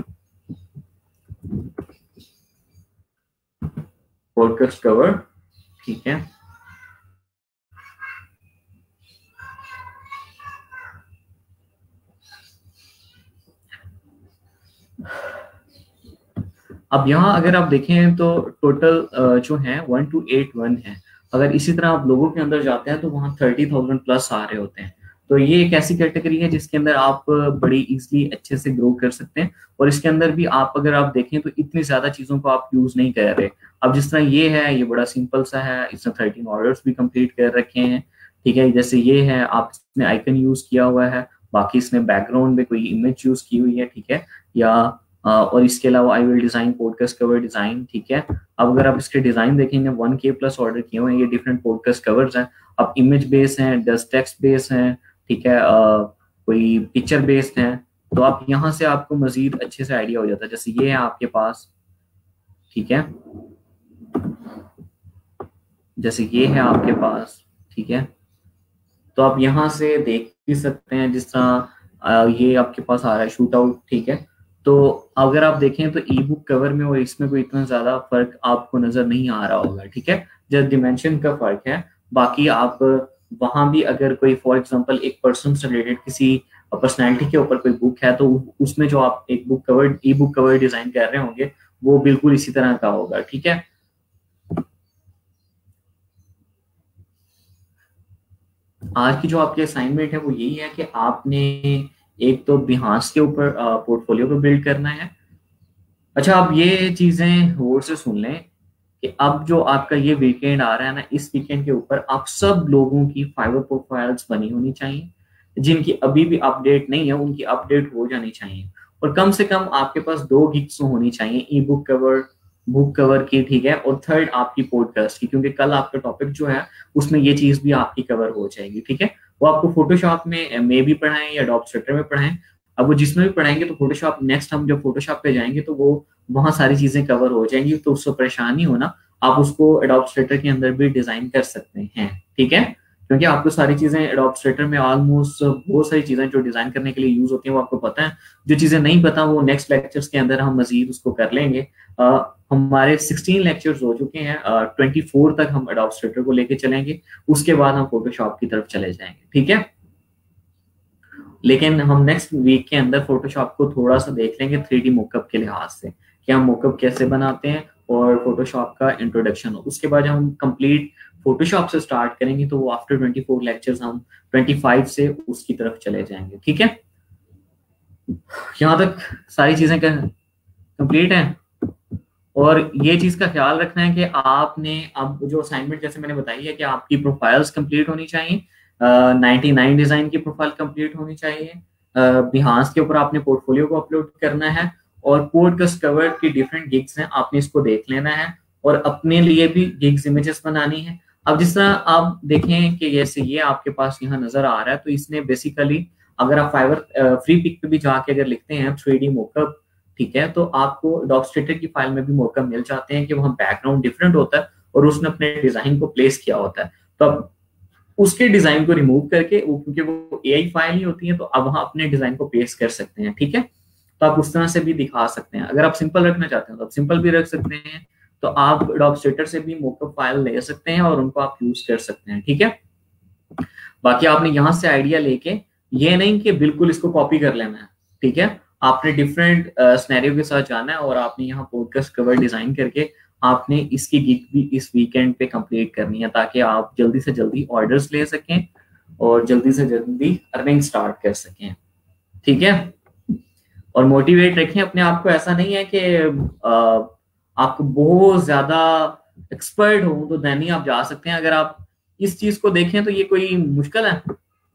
[SPEAKER 1] पॉडकास्ट कवर। ठीक है, अब यहाँ अगर आप देखें तो टोटल जो है 1281 है। अगर इसी तरह आप लोगों के अंदर जाते हैं तो वहाँ 30,000 प्लस आ रहे होते हैं। तो ये एक ऐसी कैटेगरी है जिसके अंदर आप बड़ी इजीली अच्छे से ग्रो कर सकते हैं। और इसके अंदर भी आप अगर आप देखें तो इतनी ज्यादा चीजों को आप यूज नहीं कर रहे। अब जिस तरह ये है, ये बड़ा सिंपल सा है, इसने 13 ऑर्डर्स भी कंप्लीट कर रखे हैं। ठीक है, जैसे ये है, आपने आइकन यूज किया हुआ है, बाकी इसने बैकग्राउंड में कोई इमेज यूज की हुई है। ठीक है, या और इसके अलावा I will design podcast cover design. ठीक है, अब अगर आप इसके डिजाइन देखेंगे 1K प्लस ऑर्डर किए हुए हैं, ये डिफरेंट पॉडकास्ट कवर्स हैं। अब इमेज बेस हैं, डस्ट टेक्स्ट बेस हैं, ठीक है, कोई पिक्चर बेस्ड हैं। तो आप यहाँ से आपको मजीद अच्छे से आइडिया हो जाता है। जैसे ये है आपके पास, ठीक है, जैसे ये है आपके पास, ठीक है, तो आप यहाँ से देख भी सकते हैं। जिस तरह ये आपके पास आ रहा है शूट आउट। ठीक है, तो अगर आप देखें तो ई बुक कवर में और इसमें कोई इतना ज्यादा फर्क आपको नजर नहीं आ रहा होगा। ठीक है, जस्ट डिमेंशन का फर्क है। बाकी आप वहां भी अगर कोई फॉर एग्जांपल एक पर्सन से रिलेटेड किसी पर्सनैलिटी के ऊपर कोई बुक है, तो उसमें जो आप एक book cover e book cover design कर रहे होंगे वो बिल्कुल इसी तरह का होगा। ठीक है, आज की जो आपकी असाइनमेंट है वो यही है कि आपने एक तो बिहास के ऊपर पोर्टफोलियो को बिल्ड करना है। अच्छा, आप ये चीजें गौर से सुन लें कि अब जो आपका ये वीकेंड आ रहा है ना, इस वीकेंड के ऊपर आप सब लोगों की फाइवर प्रोफाइल्स बनी होनी चाहिए। जिनकी अभी भी अपडेट नहीं है उनकी अपडेट हो जानी चाहिए। और कम से कम आपके पास 2 गिग्स होनी चाहिए, e book cover, book cover की। ठीक है, और थर्ड आपकी पॉडकास्ट की, क्योंकि कल आपका टॉपिक जो है उसमें ये चीज भी आपकी कवर हो जाएगी। ठीक है, वो आपको फोटोशॉप में भी पढ़ाएं या एडोब स्ट्रक्टर में पढ़ाएं। अब वो जिसमें भी पढ़ाएंगे तो फोटोशॉप, नेक्स्ट हम जब फोटोशॉप पे जाएंगे तो वो वहां सारी चीजें कवर हो जाएंगी, तो उससे परेशान नहीं होना। आप उसको एडोब स्ट्रक्टर के अंदर भी डिजाइन कर सकते हैं। ठीक है, क्योंकि आपको सारी चीजें एडोप्स्ट्रेटर में ऑलमोस्ट बहुत सारी चीजें जो डिजाइन करने के लिए यूज होती हैं वो आपको पता है। जो चीजें नहीं पता वो नेक्स्ट लेक्चर्स के अंदर हम मजीद उसको कर लेंगे। हमारे 16 लेक्चर्स हो चुके हैं, 24 तक हम एडोप्स्ट्रेटर को लेके चलेंगे, उसके बाद हम फोटोशॉप की तरफ चले जाएंगे, ठीक है। लेकिन हम नेक्स्ट वीक के अंदर फोटोशॉप को थोड़ा सा देख लेंगे 3D मोकअप के लिहाज से कि हम मोकअप कैसे बनाते हैं और फोटोशॉप का इंट्रोडक्शन हो। उसके बाद जब हम कंप्लीट फोटोशॉप से स्टार्ट करेंगे तो वो आफ्टर 24 लेक्चर्स हम 25 से उसकी तरफ चले जाएंगे, ठीक है। यहाँ तक सारी चीजें कंप्लीट हैं। और ये चीज का ख्याल रखना है कि आपने अब जो असाइनमेंट जैसे मैंने बताई है कि आपकी प्रोफाइल्स कंप्लीट होनी चाहिए, 99 डिजाइन की प्रोफाइल कंप्लीट होनी चाहिए। बिहांस के ऊपर आपने पोर्टफोलियो को अपलोड करना है और पॉडकास्ट कवर की डिफरेंट गिग्स हैं, आपने इसको देख लेना है और अपने लिए भी गिग्स इमेजेस बनानी है। अब जिस तरह आप देखें कि जैसे ये आपके पास यहाँ नजर आ रहा है, तो इसने बेसिकली अगर आप फाइवर फ्री पिक पे भी जाके अगर लिखते हैं 3D मोकअप, ठीक है, तो आपको डॉक्स्ट्रेटर की फाइल में भी मौका मिल जाते हैं कि वहाँ बैकग्राउंड डिफरेंट होता है और उसने अपने डिजाइन को प्लेस किया होता है। तो अब उसके डिजाइन को रिमूव करके क्योंकि वो एआई फाइल ही होती है, तो अब वहाँ अपने डिजाइन को पेस्ट कर सकते हैं, ठीक है। तो आप उस तरह से भी दिखा सकते हैं। अगर आप सिंपल रखना चाहते हैं तो आप सिंपल भी रख सकते हैं। तो आप डॉक्स्ट्रेटर से भी मोकअप फाइल ले सकते हैं और उनको आप यूज कर सकते हैं, ठीक है। बाकी आपने यहाँ से आइडिया लेके ये नहीं कि बिल्कुल इसको कॉपी कर लेना है, ठीक है। आपने डिफरेंट स्नैरियो के साथ जाना है और आपने यहाँ पॉडकास्ट कवर डिजाइन करके आपने इसकी गिग भी इस वीकेंड पे कंप्लीट करनी है ताकि आप जल्दी से जल्दी ऑर्डर्स ले सकें और जल्दी से जल्दी अर्निंग स्टार्ट कर सकें, ठीक है। और मोटिवेट रखें अपने आप को। ऐसा नहीं है कि आपको बहुत ज्यादा एक्सपर्ट हो तो देन ही आप जा सकते हैं। अगर आप इस चीज को देखें तो ये कोई मुश्किल है?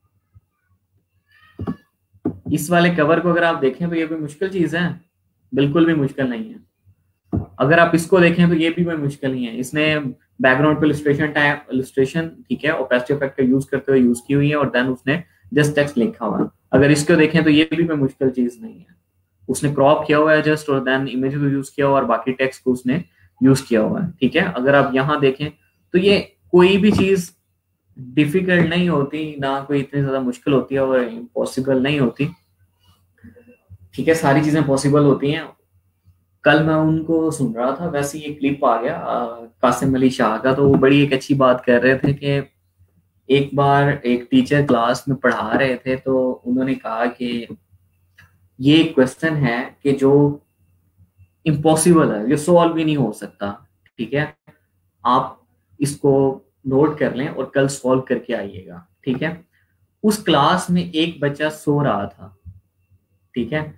[SPEAKER 1] इस वाले कवर को अगर आप देखें तो ये कोई मुश्किल चीज है? बिल्कुल भी मुश्किल नहीं है। अगर आप इसको देखें तो ये भी कोई मुश्किल नहीं है। इसने बैकग्राउंड पे इलस्ट्रेशन, ठीक है, ओपेसिटी इफेक्ट का यूज करते हुए यूज की हुई है और देन उसने जस्ट टेक्स्ट लिखा हुआ है। अगर इसको देखें तो ये भी कोई मुश्किल चीज नहीं है। उसने क्रॉप किया हुआ है जस्ट और देन इमेज को यूज किया हुआ और बाकी टेक्स्ट को उसने यूज किया हुआ है, ठीक है। अगर आप यहाँ देखें तो ये कोई भी चीज डिफिकल्ट नहीं होती, ना कोई इतनी ज्यादा मुश्किल होती है और इम्पॉसिबल नहीं होती, ठीक है। सारी चीजें पॉसिबल होती हैं। कल मैं उनको सुन रहा था, वैसे ये क्लिप आ गया कासिम अली शाह का, तो वो बड़ी एक अच्छी बात कर रहे थे कि एक बार एक टीचर क्लास में पढ़ा रहे थे तो उन्होंने कहा कि ये क्वेश्चन है कि जो इम्पॉसिबल है, ये सॉल्व भी नहीं हो सकता, ठीक है। आप इसको नोट कर लें और कल सॉल्व करके आइएगा, ठीक है। उस क्लास में एक बच्चा सो रहा था, ठीक है।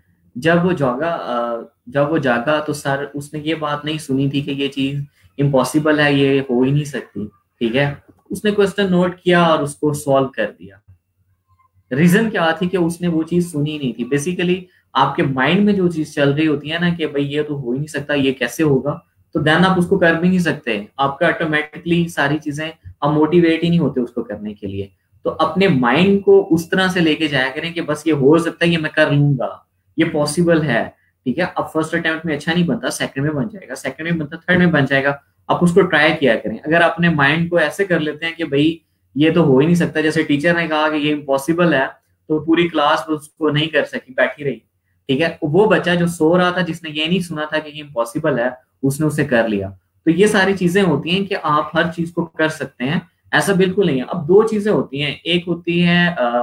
[SPEAKER 1] जब वो जागा तो सर उसने ये बात नहीं सुनी थी कि ये चीज इम्पॉसिबल है, ये हो ही नहीं सकती, ठीक है। उसने क्वेश्चन नोट किया और उसको सॉल्व कर दिया। रीजन क्या थी कि उसने वो चीज सुनी नहीं थी। बेसिकली आपके माइंड में जो चीज चल रही होती है ना कि भाई ये तो हो ही नहीं सकता, ये कैसे होगा, तो देन आप उसको कर भी नहीं सकते। आपका ऑटोमेटिकली सारी चीजें, आप मोटिवेट ही नहीं होते उसको करने के लिए। तो अपने माइंड को उस तरह से लेके जाया करें कि बस ये हो सकता है, ये मैं कर लूंगा, ये पॉसिबल है, ठीक है। अब फर्स्ट अटेम्प्ट में अच्छा नहीं बनता, सेकंड में बन जाएगा, सेकंड में बनता, थर्ड में बन जाएगा। आप उसको ट्राई किया करें। अगर अपने माइंड को ऐसे कर लेते हैं कि भाई ये तो हो ही नहीं सकता, जैसे टीचर ने कहा कि ये इम्पॉसिबल है तो पूरी क्लास उसको नहीं कर सकी, बैठी रही, ठीक है। वो बच्चा जो सो रहा था, जिसने ये नहीं सुना था कि ये इम्पॉसिबल है, उसने उसे कर लिया। तो ये सारी चीजें होती हैं कि आप हर चीज को कर सकते हैं, ऐसा बिल्कुल नहीं है। अब दो चीजें होती हैं, एक होती है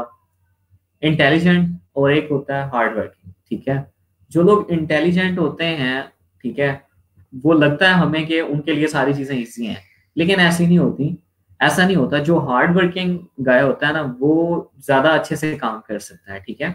[SPEAKER 1] इंटेलिजेंट और एक होता है हार्ड वर्किंग, ठीक है। जो लोग इंटेलिजेंट होते हैं, ठीक है, वो लगता है हमें कि उनके लिए सारी चीजें इजी हैं, लेकिन ऐसी नहीं होती। ऐसा नहीं होता। जो हार्ड वर्किंग गाय होता है ना, वो ज्यादा अच्छे से काम कर सकता है, ठीक है।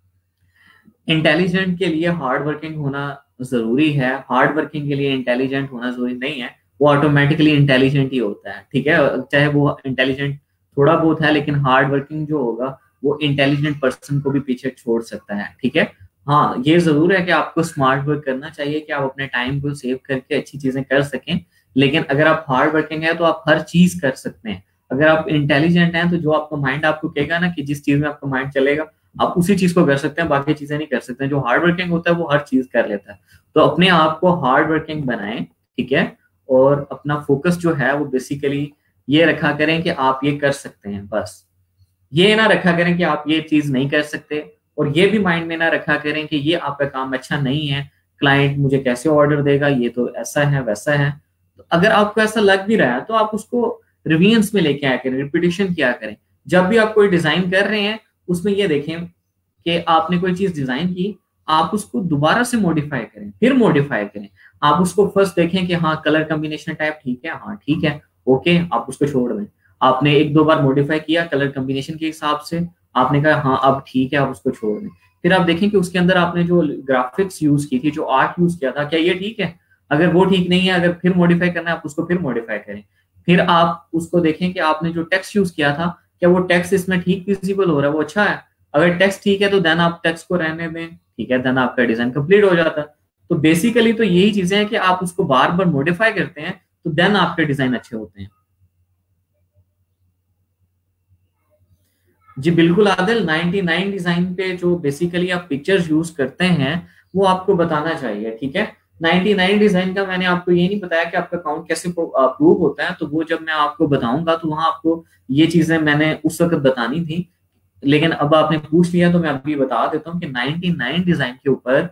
[SPEAKER 1] इंटेलिजेंट के लिए हार्ड वर्किंग होना जरूरी है, हार्ड वर्किंग के लिए इंटेलिजेंट होना जरूरी नहीं है। वो ऑटोमेटिकली इंटेलिजेंट ही होता है, ठीक है। चाहे वो इंटेलिजेंट थोड़ा बहुत है, लेकिन हार्ड वर्किंग जो होगा वो इंटेलिजेंट पर्सन को भी पीछे छोड़ सकता है, ठीक है। हाँ, ये जरूर है कि आपको स्मार्ट वर्क करना चाहिए कि आप अपने टाइम को सेव करके अच्छी चीजें कर सकें। लेकिन अगर आप हार्ड वर्किंग है तो आप हर चीज कर सकते हैं। अगर आप इंटेलिजेंट हैं तो जो आपका माइंड आपको कहेगा ना कि जिस चीज में आपका माइंड चलेगा, आप उसी चीज को कर सकते हैं, बाकी चीजें नहीं कर सकते हैं। जो हार्ड वर्किंग होता है वो हर चीज कर लेता है। तो अपने आप को हार्ड वर्किंग बनाएं, ठीक है। और अपना फोकस जो है वो बेसिकली ये रखा करें कि आप ये कर सकते हैं, बस ये ना रखा करें कि आप ये चीज नहीं कर सकते। और ये भी माइंड में ना रखा करें कि ये आपका काम अच्छा नहीं है, क्लाइंट मुझे कैसे ऑर्डर देगा, ये तो ऐसा है वैसा है। तो अगर आपको ऐसा लग भी रहा है तो आप उसको रिवीजन्स में लेके आया करें, रिपीटिशन किया करें। जब भी आप कोई डिजाइन कर रहे हैं उसमें ये देखें कि आपने कोई चीज डिजाइन की, आप उसको दोबारा से मॉडिफाई करें, फिर मॉडिफाई करें। आप उसको फर्स्ट देखें कि हाँ कलर कॉम्बिनेशन टाइप ठीक है, हाँ ठीक है, ओके, आप उसको छोड़ दें। आपने एक दो बार मॉडिफाई किया कलर कॉम्बिनेशन के हिसाब से, आपने कहा हाँ अब ठीक है, आप उसको छोड़ दें। फिर आप देखें कि उसके अंदर आपने जो ग्राफिक्स यूज की थी, जो आर्ट यूज किया था, क्या ये ठीक है। अगर वो ठीक नहीं है, अगर फिर मॉडिफाई करना है, आप उसको फिर मॉडिफाई करें। फिर आप उसको देखें कि आपने जो टेक्स्ट यूज किया था, क्या वो टेक्स्ट इसमें ठीक विजिबल हो रहा है, वो अच्छा है। अगर टेक्स्ट ठीक है तो देन आप टेक्स्ट को रहने दें, ठीक है, देन आपका डिजाइन कंप्लीट हो जाता है। तो बेसिकली तो यही चीजें हैं कि आप उसको बार बार मॉडिफाई करते हैं तो देन आपके डिजाइन अच्छे होते हैं। जी बिल्कुल आदिल, 99 डिजाइन पे जो बेसिकली आप पिक्चर्स यूज करते हैं वो आपको बताना चाहिए, ठीक है। 99 डिजाइन का मैंने आपको ये नहीं बताया कि आपका अकाउंट कैसे अप्रूव होता है, तो वो जब मैं आपको बताऊंगा तो वहां आपको ये चीजें मैंने उस वक्त बतानी थी। लेकिन अब आपने पूछ लिया तो मैं अभी बता देता हूँ कि 99 डिजाइन के ऊपर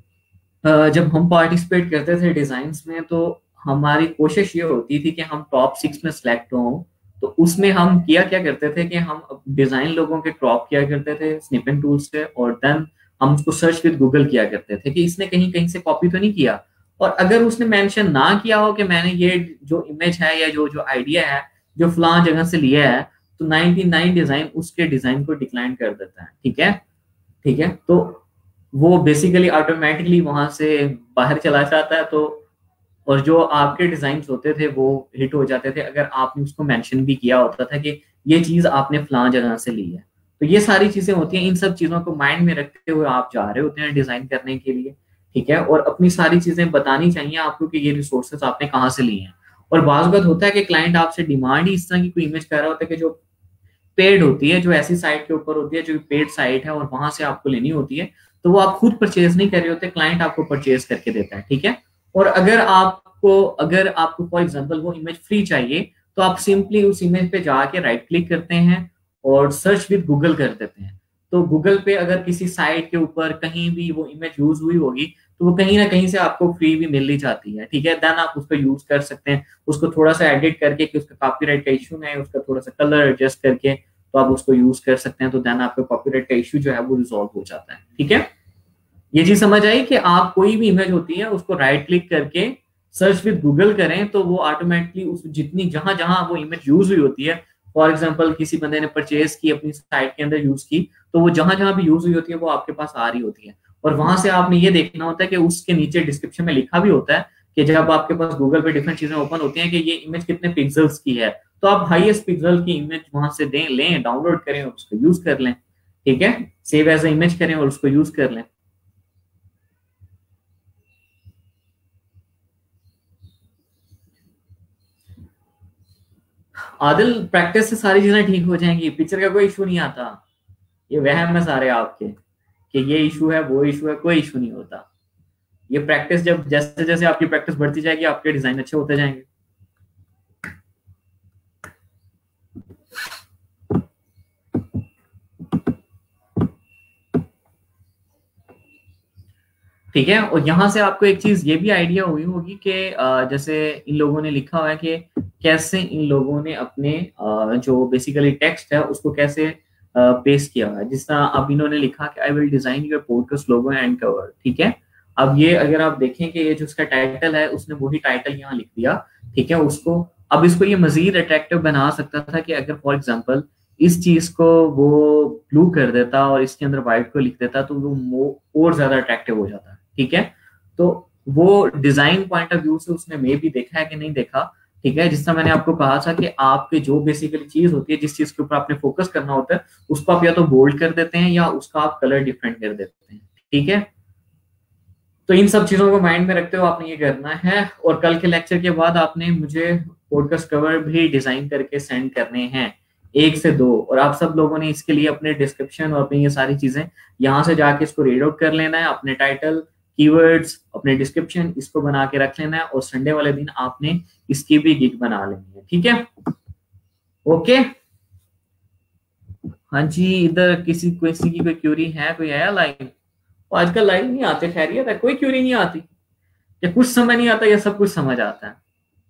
[SPEAKER 1] जब हम पार्टिसिपेट करते थे डिजाइन्स में, तो हमारी कोशिश ये होती थी कि हम टॉप 6 में सिलेक्ट हों। तो उसमें हम किया क्या करते थे कि हम डिजाइन लोगों के क्रॉप किया करते थे स्निपिंग टूल से, और देन हम उसको सर्च विद गूगल किया करते थे कि इसने कहीं कहीं से कॉपी तो नहीं किया। और अगर उसने मेंशन ना किया हो कि मैंने ये जो इमेज है या जो जो आइडिया है जो फलां जगह से लिया है, तो 99 डिजाइन उसके डिजाइन को डिक्लाइन कर देता है, ठीक है। ठीक है, तो वो बेसिकली ऑटोमेटिकली वहां से बाहर चला जाता है। तो और जो आपके डिजाइन होते थे वो हिट हो जाते थे अगर आपने उसको मेंशन भी किया होता था कि ये चीज आपने फलां जगह से ली है। तो ये सारी चीजें होती हैं, इन सब चीजों को माइंड में रखते हुए आप जा रहे होते हैं डिजाइन करने के लिए, ठीक है। और अपनी सारी चीजें बतानी चाहिए आपको कि ये रिसोर्सेस आपने कहाँ से लिए हैं। और बात होता है कि क्लाइंट आपसे डिमांड ही इस तरह की कोई इमेज कर रहा होता है कि जो पेड होती है, जो ऐसी साइट के ऊपर होती है जो पेड साइट है और वहां से आपको लेनी होती है, तो वो आप खुद परचेज नहीं कर रहे होते, क्लाइंट आपको परचेज करके देता है, ठीक है। और अगर आपको फॉर एग्जांपल वो इमेज फ्री चाहिए, तो आप सिंपली उस इमेज पे जाके राइट क्लिक करते हैं और सर्च विद गूगल कर देते हैं। तो गूगल पे अगर किसी साइट के ऊपर कहीं भी वो इमेज यूज हुई होगी, तो वो कहीं ना कहीं से आपको फ्री भी मिल ही जाती है, ठीक है। देन आप उसको यूज कर सकते हैं, उसको थोड़ा सा एडिट करके कि उसका कॉपीराइट का इशू है, उसका थोड़ा सा कलर एडजस्ट करके तो आप उसको यूज कर सकते हैं। तो देन आपका कॉपीराइट का इशू जो है वो रिजॉल्व हो जाता है, ठीक है। ये चीज समझ आई कि आप कोई भी इमेज होती है उसको राइट क्लिक करके सर्च विद गूगल करें तो वो ऑटोमेटिकली उस जितनी जहां जहां वो इमेज यूज हुई होती है, फॉर एग्जांपल किसी बंदे ने परचेज की अपनी साइट के अंदर यूज की, तो वो जहां जहां भी यूज हुई होती है वो आपके पास आ रही होती है। और वहां से आपने ये देखना होता है कि उसके नीचे डिस्क्रिप्शन में लिखा भी होता है कि जब आपके पास गूगल पे डिफरेंट चीजें ओपन होती हैं कि ये इमेज कितने पिक्सल्स की है, तो आप हाईएस्ट पिक्सल की इमेज वहां से दें, लें, डाउनलोड करें और उसको यूज कर लें, ठीक है। सेव एज ए इमेज करें और उसको यूज कर लें। आदिल, प्रैक्टिस से सारी चीजें ठीक हो जाएंगी, पिक्चर का कोई इशू नहीं आता। ये वहम है सारे आपके कि ये इशू है वो इशू है, कोई इशू नहीं होता। ये प्रैक्टिस जब जैसे जैसे आपकी प्रैक्टिस बढ़ती जाएगी आपके डिजाइन अच्छे होते जाएंगे। ठीक है, और यहाँ से आपको एक चीज ये भी आइडिया हुई होगी कि जैसे इन लोगों ने लिखा हुआ है कि कैसे इन लोगों ने अपने जो बेसिकली टेक्स्ट है उसको कैसे पेस्ट किया हुआ है। जिस तरह अब इन्होंने लिखा कि I will design your podcast logo and cover, ठीक है। अब ये अगर आप देखें कि ये जो उसका टाइटल है उसने वही टाइटल यहाँ लिख दिया, ठीक है। उसको अब इसको ये मजीद अट्रैक्टिव बना सकता था कि अगर फॉर एग्जाम्पल इस चीज को वो ब्लू कर देता और इसके अंदर व्हाइट को लिख देता तो वो और ज्यादा अट्रैक्टिव हो जाता, ठीक है। तो वो डिजाइन पॉइंट ऑफ व्यू से उसने मे भी देखा है कि नहीं देखा, ठीक है। जिस तरह मैंने आपको कहा था कि आपके जो बेसिकली चीज होती है, जिस चीज के ऊपर आपने फोकस करना होता है, उसको आप या तो बोल्ड कर देते हैं या उसका आप कलर डिफरेंट कर देते हैं, ठीक है। तो इन सब चीजों को माइंड में रखते हुए आपने ये करना है। और कल के लेक्चर के बाद आपने मुझे पॉडकास्ट कवर भी डिजाइन करके सेंड करने हैं, एक से दो। और आप सब लोगों ने इसके लिए अपने डिस्क्रिप्शन और अपनी ये सारी चीजें यहाँ से जाके इसको रीड आउट कर लेना है, अपने टाइटल, कीवर्ड्स, अपने डिस्क्रिप्शन इसको बना के रख लेना है। और संडे वाले दिन आपने इसकी भी गिग बना लेनी है, ठीक है। ओके। हाँ जी, इधर किसी किसी की कोई क्यूरी है? कोई आया लाइव? वो आजकल लाइव नहीं आते, खैरियत है? कोई क्यूरी नहीं आती? या कुछ समझ नहीं आता या सब कुछ समझ आता है?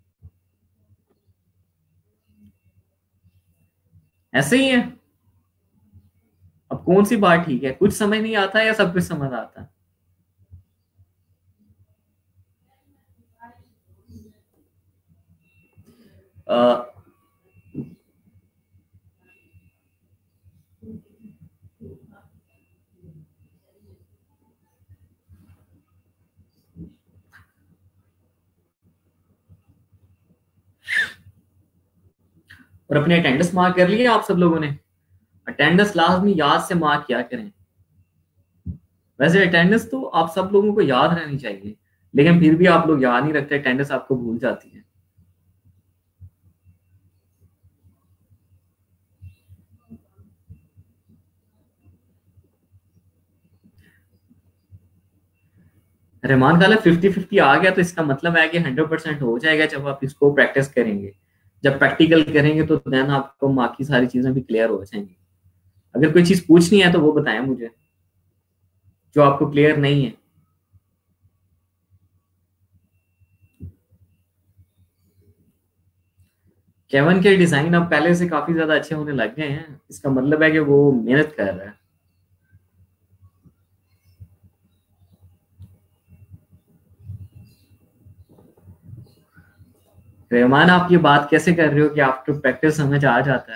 [SPEAKER 1] ऐसे ही है। अब कौन सी बात ठीक है, कुछ समझ नहीं आता है या सब कुछ समझ आता है? अ, और अपने अटेंडेंस मार्क कर लिए आप सब लोगों ने? अटेंडेंस लास्ट में याद से मार्क किया करें। वैसे अटेंडेंस तो आप सब लोगों को याद रहनी चाहिए, लेकिन फिर भी आप लोग याद नहीं रखते, अटेंडेंस आपको भूल जाती है। रहमान खाला 50-50 आ गया तो इसका मतलब है कि 100% हो जाएगा जब आप इसको प्रैक्टिस करेंगे। जब प्रैक्टिकल करेंगे तो देन आपको बाकी सारी चीजें भी क्लियर हो जाएंगी। अगर कोई चीज पूछनी है तो वो बताएं मुझे, जो आपको क्लियर नहीं है। केवन के डिजाइन अब पहले से काफी ज्यादा अच्छे होने लग गए हैं, इसका मतलब है कि वो मेहनत कर रहा है। रहमान, आप ये बात कैसे कर रहे हो कि आफ्टर प्रैक्टिस समझ आ जाता है?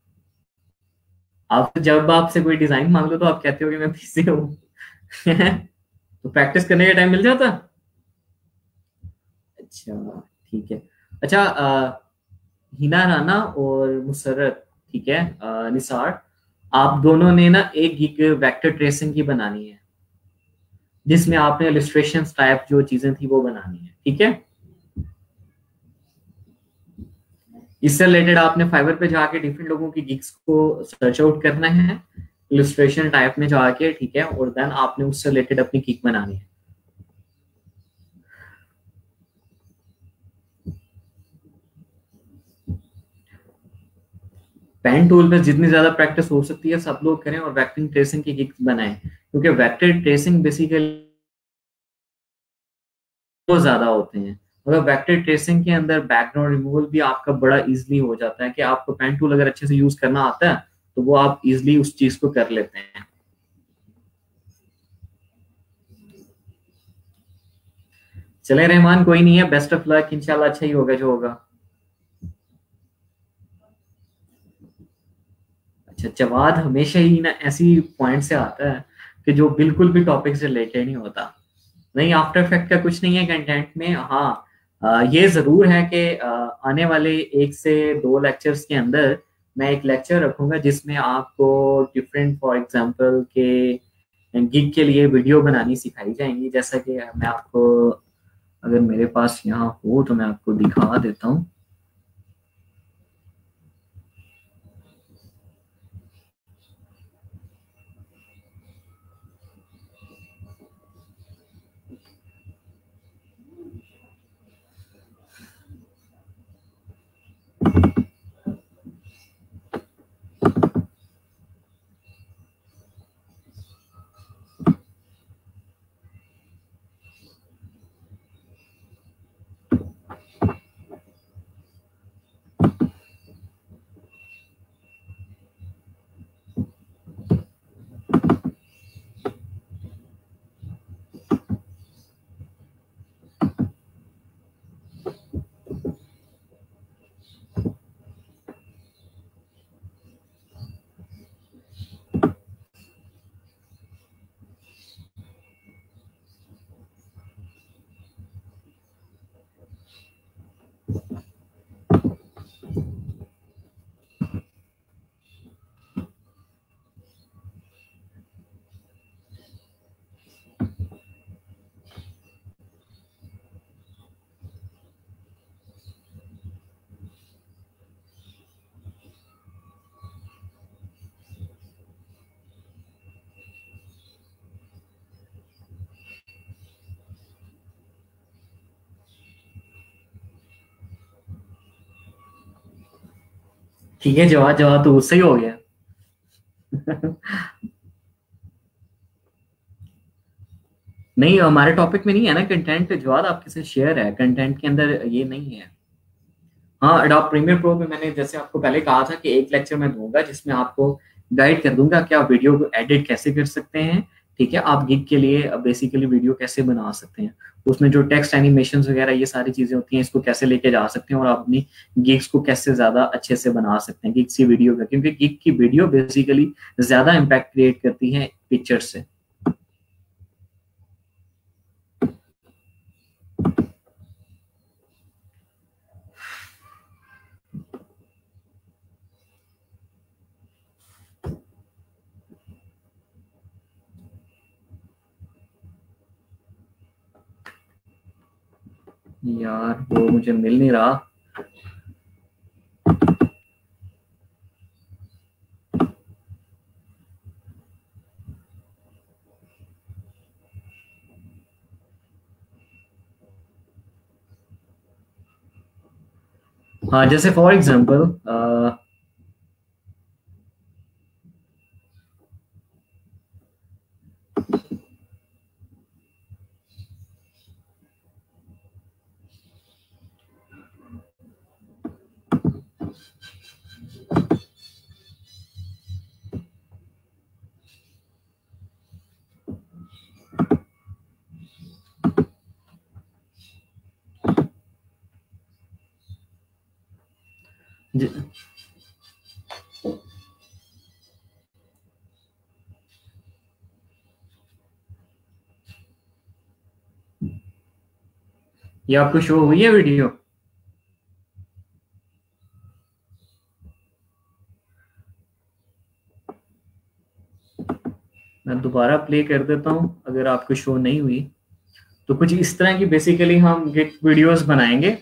[SPEAKER 1] आप जब आपसे कोई डिजाइन मांग लो तो आप कहते हो कि मैं बिजी हूँ। तो प्रैक्टिस करने का टाइम मिल जाता? अच्छा, ठीक है। अच्छा, हिना राना और मुसर्रत, ठीक है, निसार, आप दोनों ने ना एक गिग वेक्टर ट्रेसिंग की बनानी है, जिसमें आपने इलस्ट्रेशन टाइप जो चीजें थी वो बनानी है, ठीक है। इससे रिलेटेड आपने फाइवर पे जाके डिफरेंट लोगों की गिग्स को सर्च आउट करना है, इलस्ट्रेशन टाइप में जाके, ठीक है, और देन आपने उससे रिलेटेड अपनी गिग बनानी है। पेन टूल पे जितनी ज्यादा प्रैक्टिस हो सकती है सब लोग करें और वेक्टर ट्रेसिंग की गिग्स बनाएं, क्योंकि वेक्टर ट्रेसिंग बेसिकली बहुत ज्यादा होते हैं। अगर वेक्टर ट्रेसिंग के अंदर बैकग्राउंड रिमूवल भी आपका बड़ा इजीली हो जाता है, कि आपको पेन टूल अगर अच्छे से यूज करना आता है तो वो आप इजीली उस चीज को कर लेते हैं। चले रहमान, कोई नहीं है, बेस्ट ऑफ लक, इंशाल्लाह अच्छा ही होगा जो होगा। अच्छा, जवाद हमेशा ही ना ऐसी पॉइंट से आता है कि जो बिल्कुल भी टॉपिक से रिलेटेड नहीं होता। नहीं, आफ्टर इफेक्ट का कुछ नहीं है कंटेंट में। हाँ, ये जरूर है कि आने वाले 1 से 2 लेक्चर्स के अंदर मैं एक लेक्चर रखूंगा जिसमें आपको डिफरेंट, फॉर एग्जांपल के गिग के लिए वीडियो बनानी सिखाई जाएंगी। जैसा कि मैं आपको, अगर मेरे पास यहाँ हो तो मैं आपको दिखा देता हूँ। ठीक है, जवाब जवाब तो उससे ही हो गया। नहीं, हमारे टॉपिक में नहीं है ना कंटेंट, जवाब आपके साथ शेयर है, कंटेंट के अंदर ये नहीं है। हाँ, एडोब प्रीमियर प्रो में मैंने जैसे आपको पहले कहा था कि एक लेक्चर मैं दूंगा जिसमें आपको गाइड कर दूंगा कि आप वीडियो को एडिट कैसे कर सकते हैं। ठीक है, आप गिग के लिए बेसिकली वीडियो कैसे बना सकते हैं, उसमें जो टेक्स्ट एनिमेशंस वगैरह ये सारी चीजें होती हैं, इसको कैसे लेके जा सकते हैं और आप अपनी गिग्स को कैसे ज्यादा अच्छे से बना सकते हैं गिग्स की वीडियो का, क्योंकि गिग की वीडियो बेसिकली ज्यादा इम्पैक्ट क्रिएट करती है पिक्चर से। यार वो मुझे मिल नहीं रहा। हाँ, जैसे फॉर एग्जांपल ये आपको शो हुई है वीडियो? मैं दोबारा प्ले कर देता हूँ अगर आपको शो नहीं हुई। तो कुछ इस तरह की बेसिकली हम गिग वीडियोस बनाएंगे।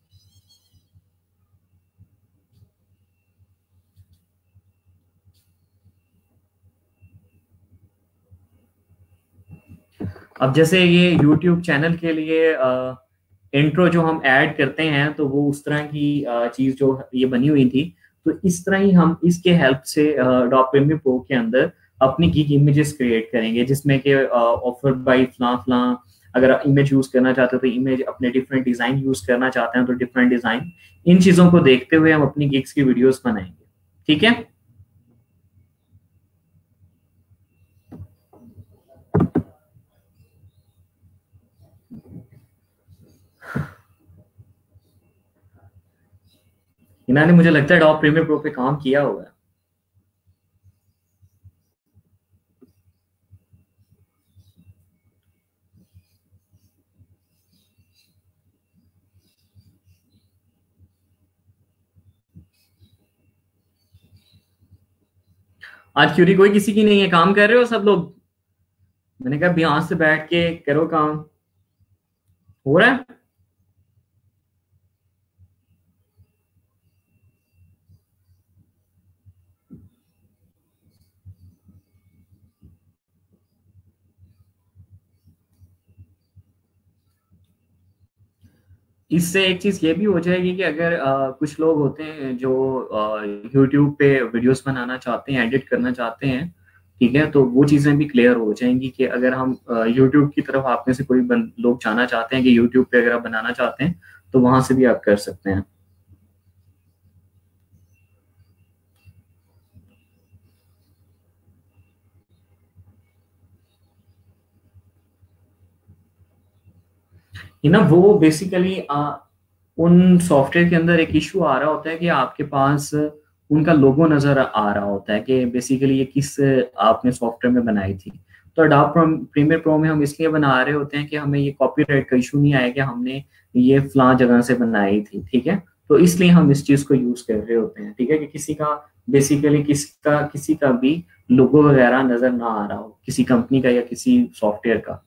[SPEAKER 1] अब जैसे ये यूट्यूब चैनल के लिए इंट्रो जो हम ऐड करते हैं, तो वो उस तरह की चीज जो ये बनी हुई थी, तो इस तरह ही हम इसके हेल्प से डॉट प्रीमियर प्रो के अंदर अपनी गिग इमेजेस क्रिएट करेंगे, जिसमें कि ऑफर बाय फला फला, अगर इमेज यूज करना चाहते हो तो इमेज, अपने डिफरेंट डिजाइन यूज करना चाहते हैं तो डिफरेंट डिजाइन, इन चीजों को देखते हुए हम अपनी गिग्स की वीडियोस बनाएंगे। ठीक है। इन्होंने मुझे लगता है डॉट प्रीमियर प्रो पे काम किया हुआ है। आज क्यूरी कोई किसी की नहीं है, काम कर रहे हो सब लोग? मैंने कहा ध्यान से बैठ के करो काम। हो रहा है? इससे एक चीज ये भी हो जाएगी कि अगर कुछ लोग होते हैं जो यूट्यूब पे वीडियोस बनाना चाहते हैं, एडिट करना चाहते हैं, ठीक है, तो वो चीजें भी क्लियर हो जाएंगी कि अगर हम यूट्यूब की तरफ, आप में से कोई लोग जाना चाहते हैं कि यूट्यूब पे अगर आप बनाना चाहते हैं, तो वहां से भी आप कर सकते हैं। ये ना वो बेसिकली उन सॉफ्टवेयर के अंदर एक इशू आ रहा होता है कि आपके पास उनका लोगो नजर आ रहा होता है कि बेसिकली ये किस आपने सॉफ्टवेयर में बनाई थी। तो अडोब प्रीमियर प्रो में हम इसलिए बना रहे होते हैं कि हमें ये कॉपीराइट का इशू नहीं आया कि हमने ये फलां जगह से बनाई थी। ठीक है, तो इसलिए हम इस चीज को यूज कर रहे होते हैं। ठीक है, कि किसी का बेसिकली किसी का भी लोगो वगैरह नजर ना आ रहा हो, किसी कंपनी का या किसी सॉफ्टवेयर का।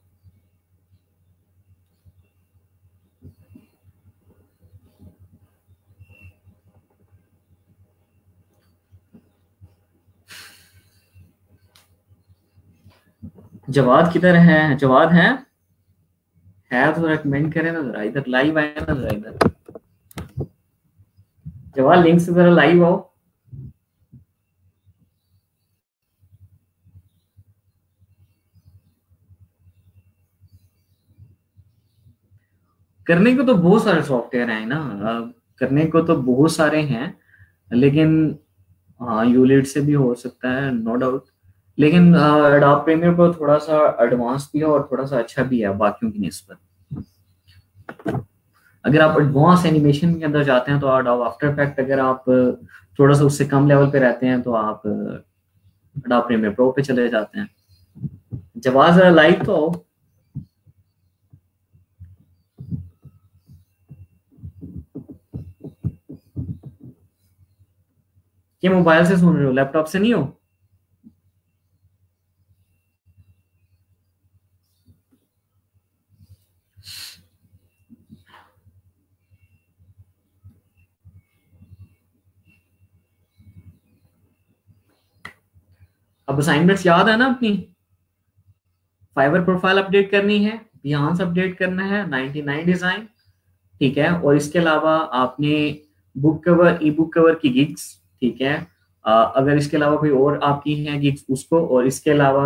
[SPEAKER 1] जवाद किधर है? जवाद है तो रेकमेंड करें ना जरा, इधर लाइव आए ना जरा, इधर जवाद लिंक से जरा लाइव आओ। करने को तो बहुत सारे सॉफ्टवेयर हैं ना, करने को तो बहुत सारे हैं, लेकिन हाँ यूलिट से भी हो सकता है, नो डाउट। लेकिन एडोब प्रीमियर प्रो थोड़ा सा एडवांस भी है और थोड़ा सा अच्छा भी है बाकियों की निस्बत। अगर आप एडवांस एनिमेशन के अंदर जाते हैं तो एडोब आफ्टर इफेक्ट, अगर आप थोड़ा सा उससे कम लेवल पे रहते हैं तो आप एडोब प्रीमियर प्रो पे चले जाते हैं। जवाब जरा लाइव तो आओ। ये मोबाइल से सुन रहे हो, लैपटॉप से नहीं हो? अब असाइनमेंट्स याद है ना अपनी? फाइबर प्रोफाइल अपडेट करनी है, बिहांस अपडेट करना है, 99 डिजाइन, ठीक है। और इसके अलावा आपने book cover, e book cover की गिग्स, ठीक है। अगर इसके अलावा कोई और आपकी है गिग्स उसको, और इसके अलावा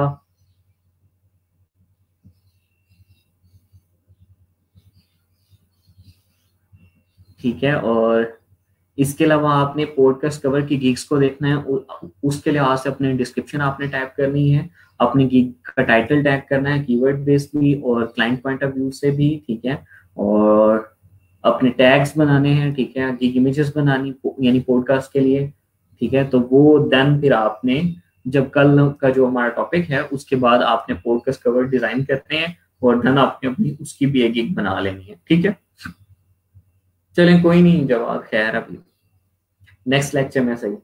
[SPEAKER 1] ठीक है, और इसके अलावा आपने पॉडकास्ट कवर की गिग्स को देखना है, उसके लिहाज से अपने डिस्क्रिप्शन आपने टाइप करनी है, अपनी गिग का टाइटल टैग करना है कीवर्ड बेस्ड भी और क्लाइंट पॉइंट ऑफ व्यू से भी, ठीक है। और अपने टैग्स बनाने हैं, ठीक है, गिग इमेजेस बनानी यानी पॉडकास्ट के लिए, ठीक है। तो वो देन फिर आपने जब कल का जो हमारा टॉपिक है उसके बाद आपने पॉडकास्ट कवर डिजाइन करते हैं और देन आपने अपनी उसकी भी एक गिग बना लेनी है, ठीक है। चलें कोई नहीं, जवाब खैर अभी नेक्स्ट लेक्चर में सही।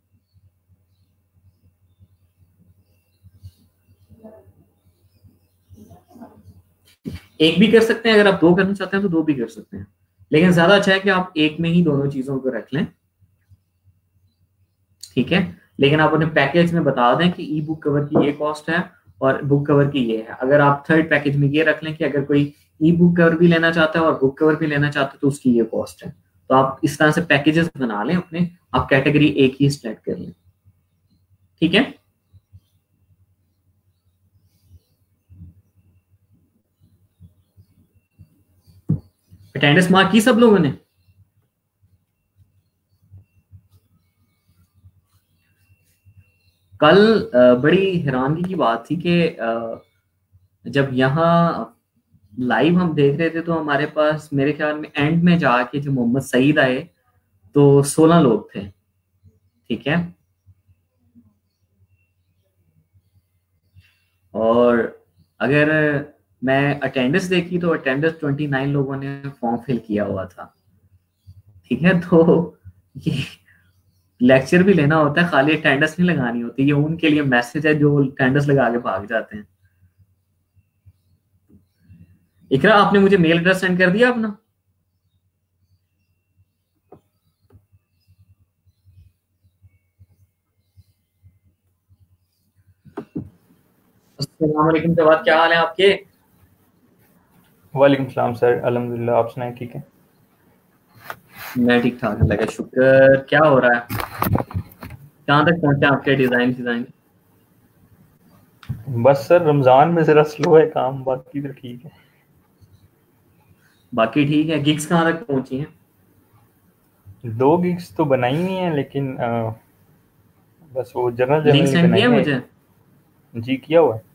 [SPEAKER 1] एक भी कर सकते हैं, अगर आप दो करना चाहते हैं तो दो भी कर सकते हैं, लेकिन ज्यादा अच्छा है कि आप एक में ही दोनों चीजों को रख लें, ठीक है। लेकिन आप अपने पैकेज में बता दें कि ई बुक कवर की ये कॉस्ट है और बुक कवर की ये है। अगर आप थर्ड पैकेज में ये रख लें कि अगर कोई ई बुक कवर भी लेना चाहता है और बुक कवर भी लेना चाहता है तो उसकी ये कॉस्ट है, तो आप इस तरह से पैकेजेस बना लें अपने, आप कैटेगरी एक ही सिलेक्ट कर लें, ठीक है। अटेंडेंस मार्क की सब लोगों ने? कल बड़ी हैरानगी की बात थी कि जब यहाँ लाइव हम देख रहे थे तो हमारे पास मेरे ख्याल में एंड में जाके जो मोहम्मद सईद आए तो 16 लोग थे, ठीक है। और अगर मैं अटेंडेंस देखी तो अटेंडेंस 29 लोगों ने फॉर्म फिल किया हुआ था, ठीक है। तो ये लेक्चर भी लेना होता है, खाली अटेंडेंस नहीं लगानी होती, ये उनके लिए मैसेज है जो अटेंडेंस लगा के भाग जाते हैं। इकरा आपने मुझे मेल एड्रेस सेंड कर दिया अपना? अस्सलाम वालेकुम जवाद, क्या हाल है आपके?
[SPEAKER 2] वालेकुम सलाम सर, अल्हम्दुलिल्लाह। आप सुनाएं, ठीक है?
[SPEAKER 1] मैं ठीक ठाक, अल्लाह का शुक्र। क्या हो रहा है, कहाँ तक पहुंचे आपके डिजाइन डिजाइन?
[SPEAKER 2] बस सर रमज़ान में ज़रा स्लो है काम, बाकी तो ठीक है।
[SPEAKER 1] बाकी ठीक है, गिग्स कहाँ तक पहुंची हैं?
[SPEAKER 2] 2 गिग्स तो बनाई हुई हैं, लेकिन बस वो जनरल
[SPEAKER 1] लिंक
[SPEAKER 2] जनरल ही
[SPEAKER 1] सेंड
[SPEAKER 2] बनाई
[SPEAKER 1] किया
[SPEAKER 2] है।
[SPEAKER 1] मुझे?
[SPEAKER 2] जी, किया हुआ है।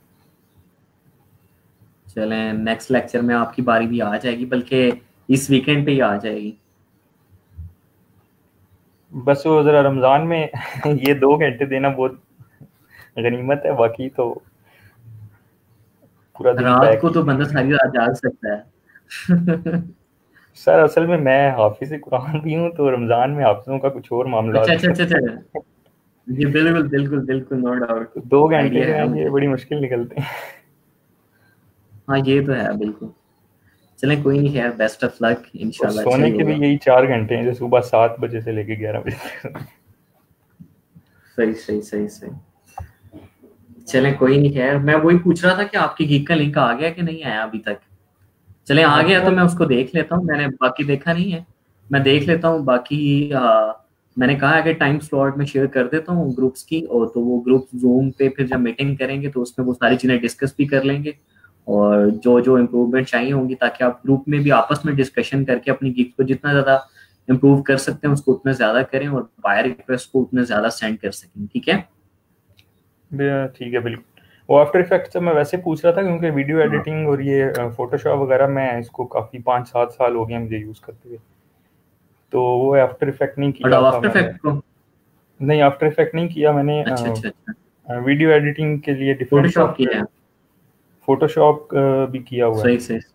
[SPEAKER 1] चलें नेक्स्ट लेक्चर में आपकी बारी भी आ जाएगी, बल्कि इस वीकेंड पे ही आ जाएगी।
[SPEAKER 2] बस वो ज़रा रमज़ान में ये 2 घंटे देना बहुत गनीमत है, बाकी तो पूरा दिन
[SPEAKER 1] रात
[SPEAKER 2] पैक
[SPEAKER 1] को
[SPEAKER 2] ही।
[SPEAKER 1] तो बंदा सारी रात जाग सकता है।
[SPEAKER 2] सर असल में मैं हाफिज़ कुरान भी हूँ, तो रमज़ान में हाफिज़ों का कुछ और मामला
[SPEAKER 1] अच्छा अच्छा
[SPEAKER 2] होता
[SPEAKER 1] अच्छा
[SPEAKER 2] है।
[SPEAKER 1] अच्छा, जी बिल्कुल बिल्कुल बिल्कुल, नो डाउट।
[SPEAKER 2] तो 2 घंटे
[SPEAKER 1] आइडिया
[SPEAKER 2] जो
[SPEAKER 1] है
[SPEAKER 2] हैं ये
[SPEAKER 1] मुझे।
[SPEAKER 2] बड़ी मुश्किल निकलते हैं।
[SPEAKER 1] हाँ ये तो है बिल्कुल। चलें कोई नहीं, खैर बेस्ट ऑफ लक,
[SPEAKER 2] और
[SPEAKER 1] इंशाल्लाह अच्छा
[SPEAKER 2] सोने
[SPEAKER 1] ही
[SPEAKER 2] के भी
[SPEAKER 1] होगा।
[SPEAKER 2] यही 4 घंटे हैं, जो सुबह 7 बजे से लेके 11 बजे तक।
[SPEAKER 1] सही सही सही सही। चलें कोई नहीं, खैर मैं वही पूछ रहा था कि आपकी गीक का लिंक आ गया कि नहीं आया अभी तक। चले आ गया तो
[SPEAKER 2] मतलब
[SPEAKER 1] मैं उसको देख लेता हूँ, मैंने बाकी देखा नहीं है। मैं देख लेता हूँ बाकी। मैंने कहा है कि टाइम स्लॉट में शेयर कर देता हूँ ग्रुप्स की, और तो वो ग्रुप जूम पे फिर जब मीटिंग करेंगे तो उसमें वो सारी चीजें डिस्कस भी कर लेंगे। और जो जो इम्प्रूवमेंट चाहिए होंगी, ताकि आप ग्रुप में भी आपस में डिस्कशन करके अपनी गिग को जितना ज्यादा इम्प्रूव कर सकते हैं उसको उतना ज्यादा करें, और बाय रिक्वेस्ट को उतना ज्यादा सेंड कर सकें। ठीक है।
[SPEAKER 2] ठीक है, बिल्कुल। वो आफ्टर इफेक्ट से मैं वैसे पूछ रहा था क्योंकि वीडियो
[SPEAKER 1] हाँ।
[SPEAKER 2] एडिटिंग और ये फोटोशॉप वगैरह मैं इसको काफ़ी 5-7 साल हो गए मुझे यूज़ करते हुए, तो वो आफ्टर इफेक्ट नहीं
[SPEAKER 1] और
[SPEAKER 2] किया था
[SPEAKER 1] आफ्टर
[SPEAKER 2] मैंने।
[SPEAKER 1] इफेक्ट को,
[SPEAKER 2] नहीं, आफ्टर इफेक्ट नहीं किया मैंने।
[SPEAKER 1] अच्छा अच्छा अच्छा,
[SPEAKER 2] वीडियो एडिटिंग के लिए डिफरेंट
[SPEAKER 1] फोटोशॉप किया
[SPEAKER 2] सॉफ्टवेयर,
[SPEAKER 1] है।
[SPEAKER 2] फोटोशॉप भी किया हुआ है।
[SPEAKER 1] सही सही।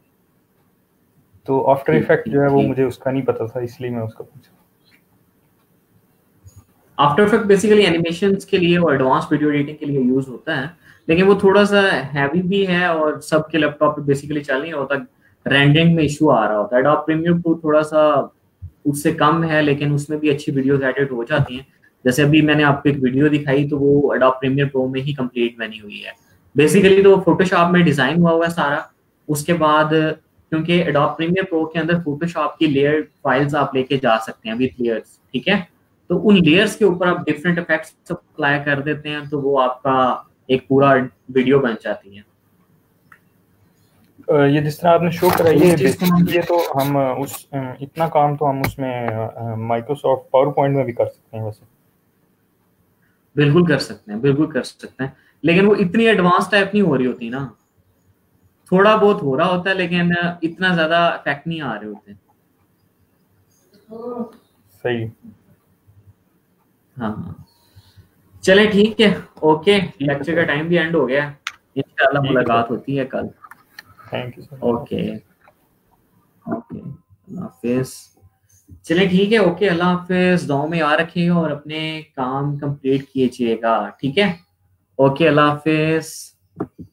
[SPEAKER 2] तो आफ्टर
[SPEAKER 1] ठीक
[SPEAKER 2] इफेक्ट जो
[SPEAKER 1] ठीक
[SPEAKER 2] है वो
[SPEAKER 1] ठीक।
[SPEAKER 2] मुझे उसका नहीं पता था, इसलिए मैं उसका पूछा।
[SPEAKER 1] आफ्टर इफेक्ट बेसिकली एनिमेशंस के लिए और एडवांस वीडियो एडिटिंग के लिए यूज होता है, लेकिन वो थोड़ा सा हैवी भी है और सबके लैपटॉप पे बेसिकली चल नहीं होता, रेंडरिंग में इशू आ रहा होता है। एडोब प्रीमियर प्रो थोड़ा सा उससे कम है, लेकिन उसमें भी अच्छी वीडियोस एडिट हो जाती हैं। जैसे अभी मैंने आपको एक वीडियो दिखाई, तो वो एडोब प्रीमियर प्रो में ही कंप्लीट बनी हुई है। बेसिकली तो फोटोशॉप में डिजाइन हुआ हुआ है सारा। उसके बाद क्योंकि एडोब प्रीमियर प्रो के अंदर फोटोशॉप की लेयर फाइल्स आप लेके जा सकते हैं विथ लेयर्स, ठीक है। तो उन लेयर्स के ऊपर आप डिफरेंट इफेक्ट्स अप्लाई कर देते हैं, तो वो आपका एक पूरा वीडियो बन जाती है।
[SPEAKER 2] ये जिस तरह आपने शो करा,
[SPEAKER 1] तो
[SPEAKER 2] ये
[SPEAKER 1] उस चीज को हम
[SPEAKER 2] बेसिकली ये तो हम इतना काम तो हम उसमें माइक्रोसॉफ्ट पावर पॉइंट में भी कर सकते हैं वैसे।
[SPEAKER 1] बिल्कुल कर सकते हैं, बिल्कुल कर सकते हैं, लेकिन वो इतनी एडवांस टाइप नहीं हो रही होती ना। थोड़ा बहुत हो रहा होता है, लेकिन इतना ज्यादा इफेक्ट नहीं आ रहे होते।
[SPEAKER 2] सही।
[SPEAKER 1] हाँ हाँ। चले ठीक है। ओके,
[SPEAKER 2] ठीक है
[SPEAKER 1] लेक्चर का
[SPEAKER 2] सर।
[SPEAKER 1] टाइम भी एंड हो गया। इंशाल्लाह
[SPEAKER 2] ठीक है सर।
[SPEAKER 1] मुलाकात होती है कल।
[SPEAKER 2] Thank you sir.
[SPEAKER 1] Okay. Okay, अल्लाह हाफिज। चले ठीक है। ओके, अल्लाह हाफिज। दुआ में याद रखिएगा और अपने काम कंप्लीट कीजिएगा। ठीक है। ओके, अल्लाह हाफिज।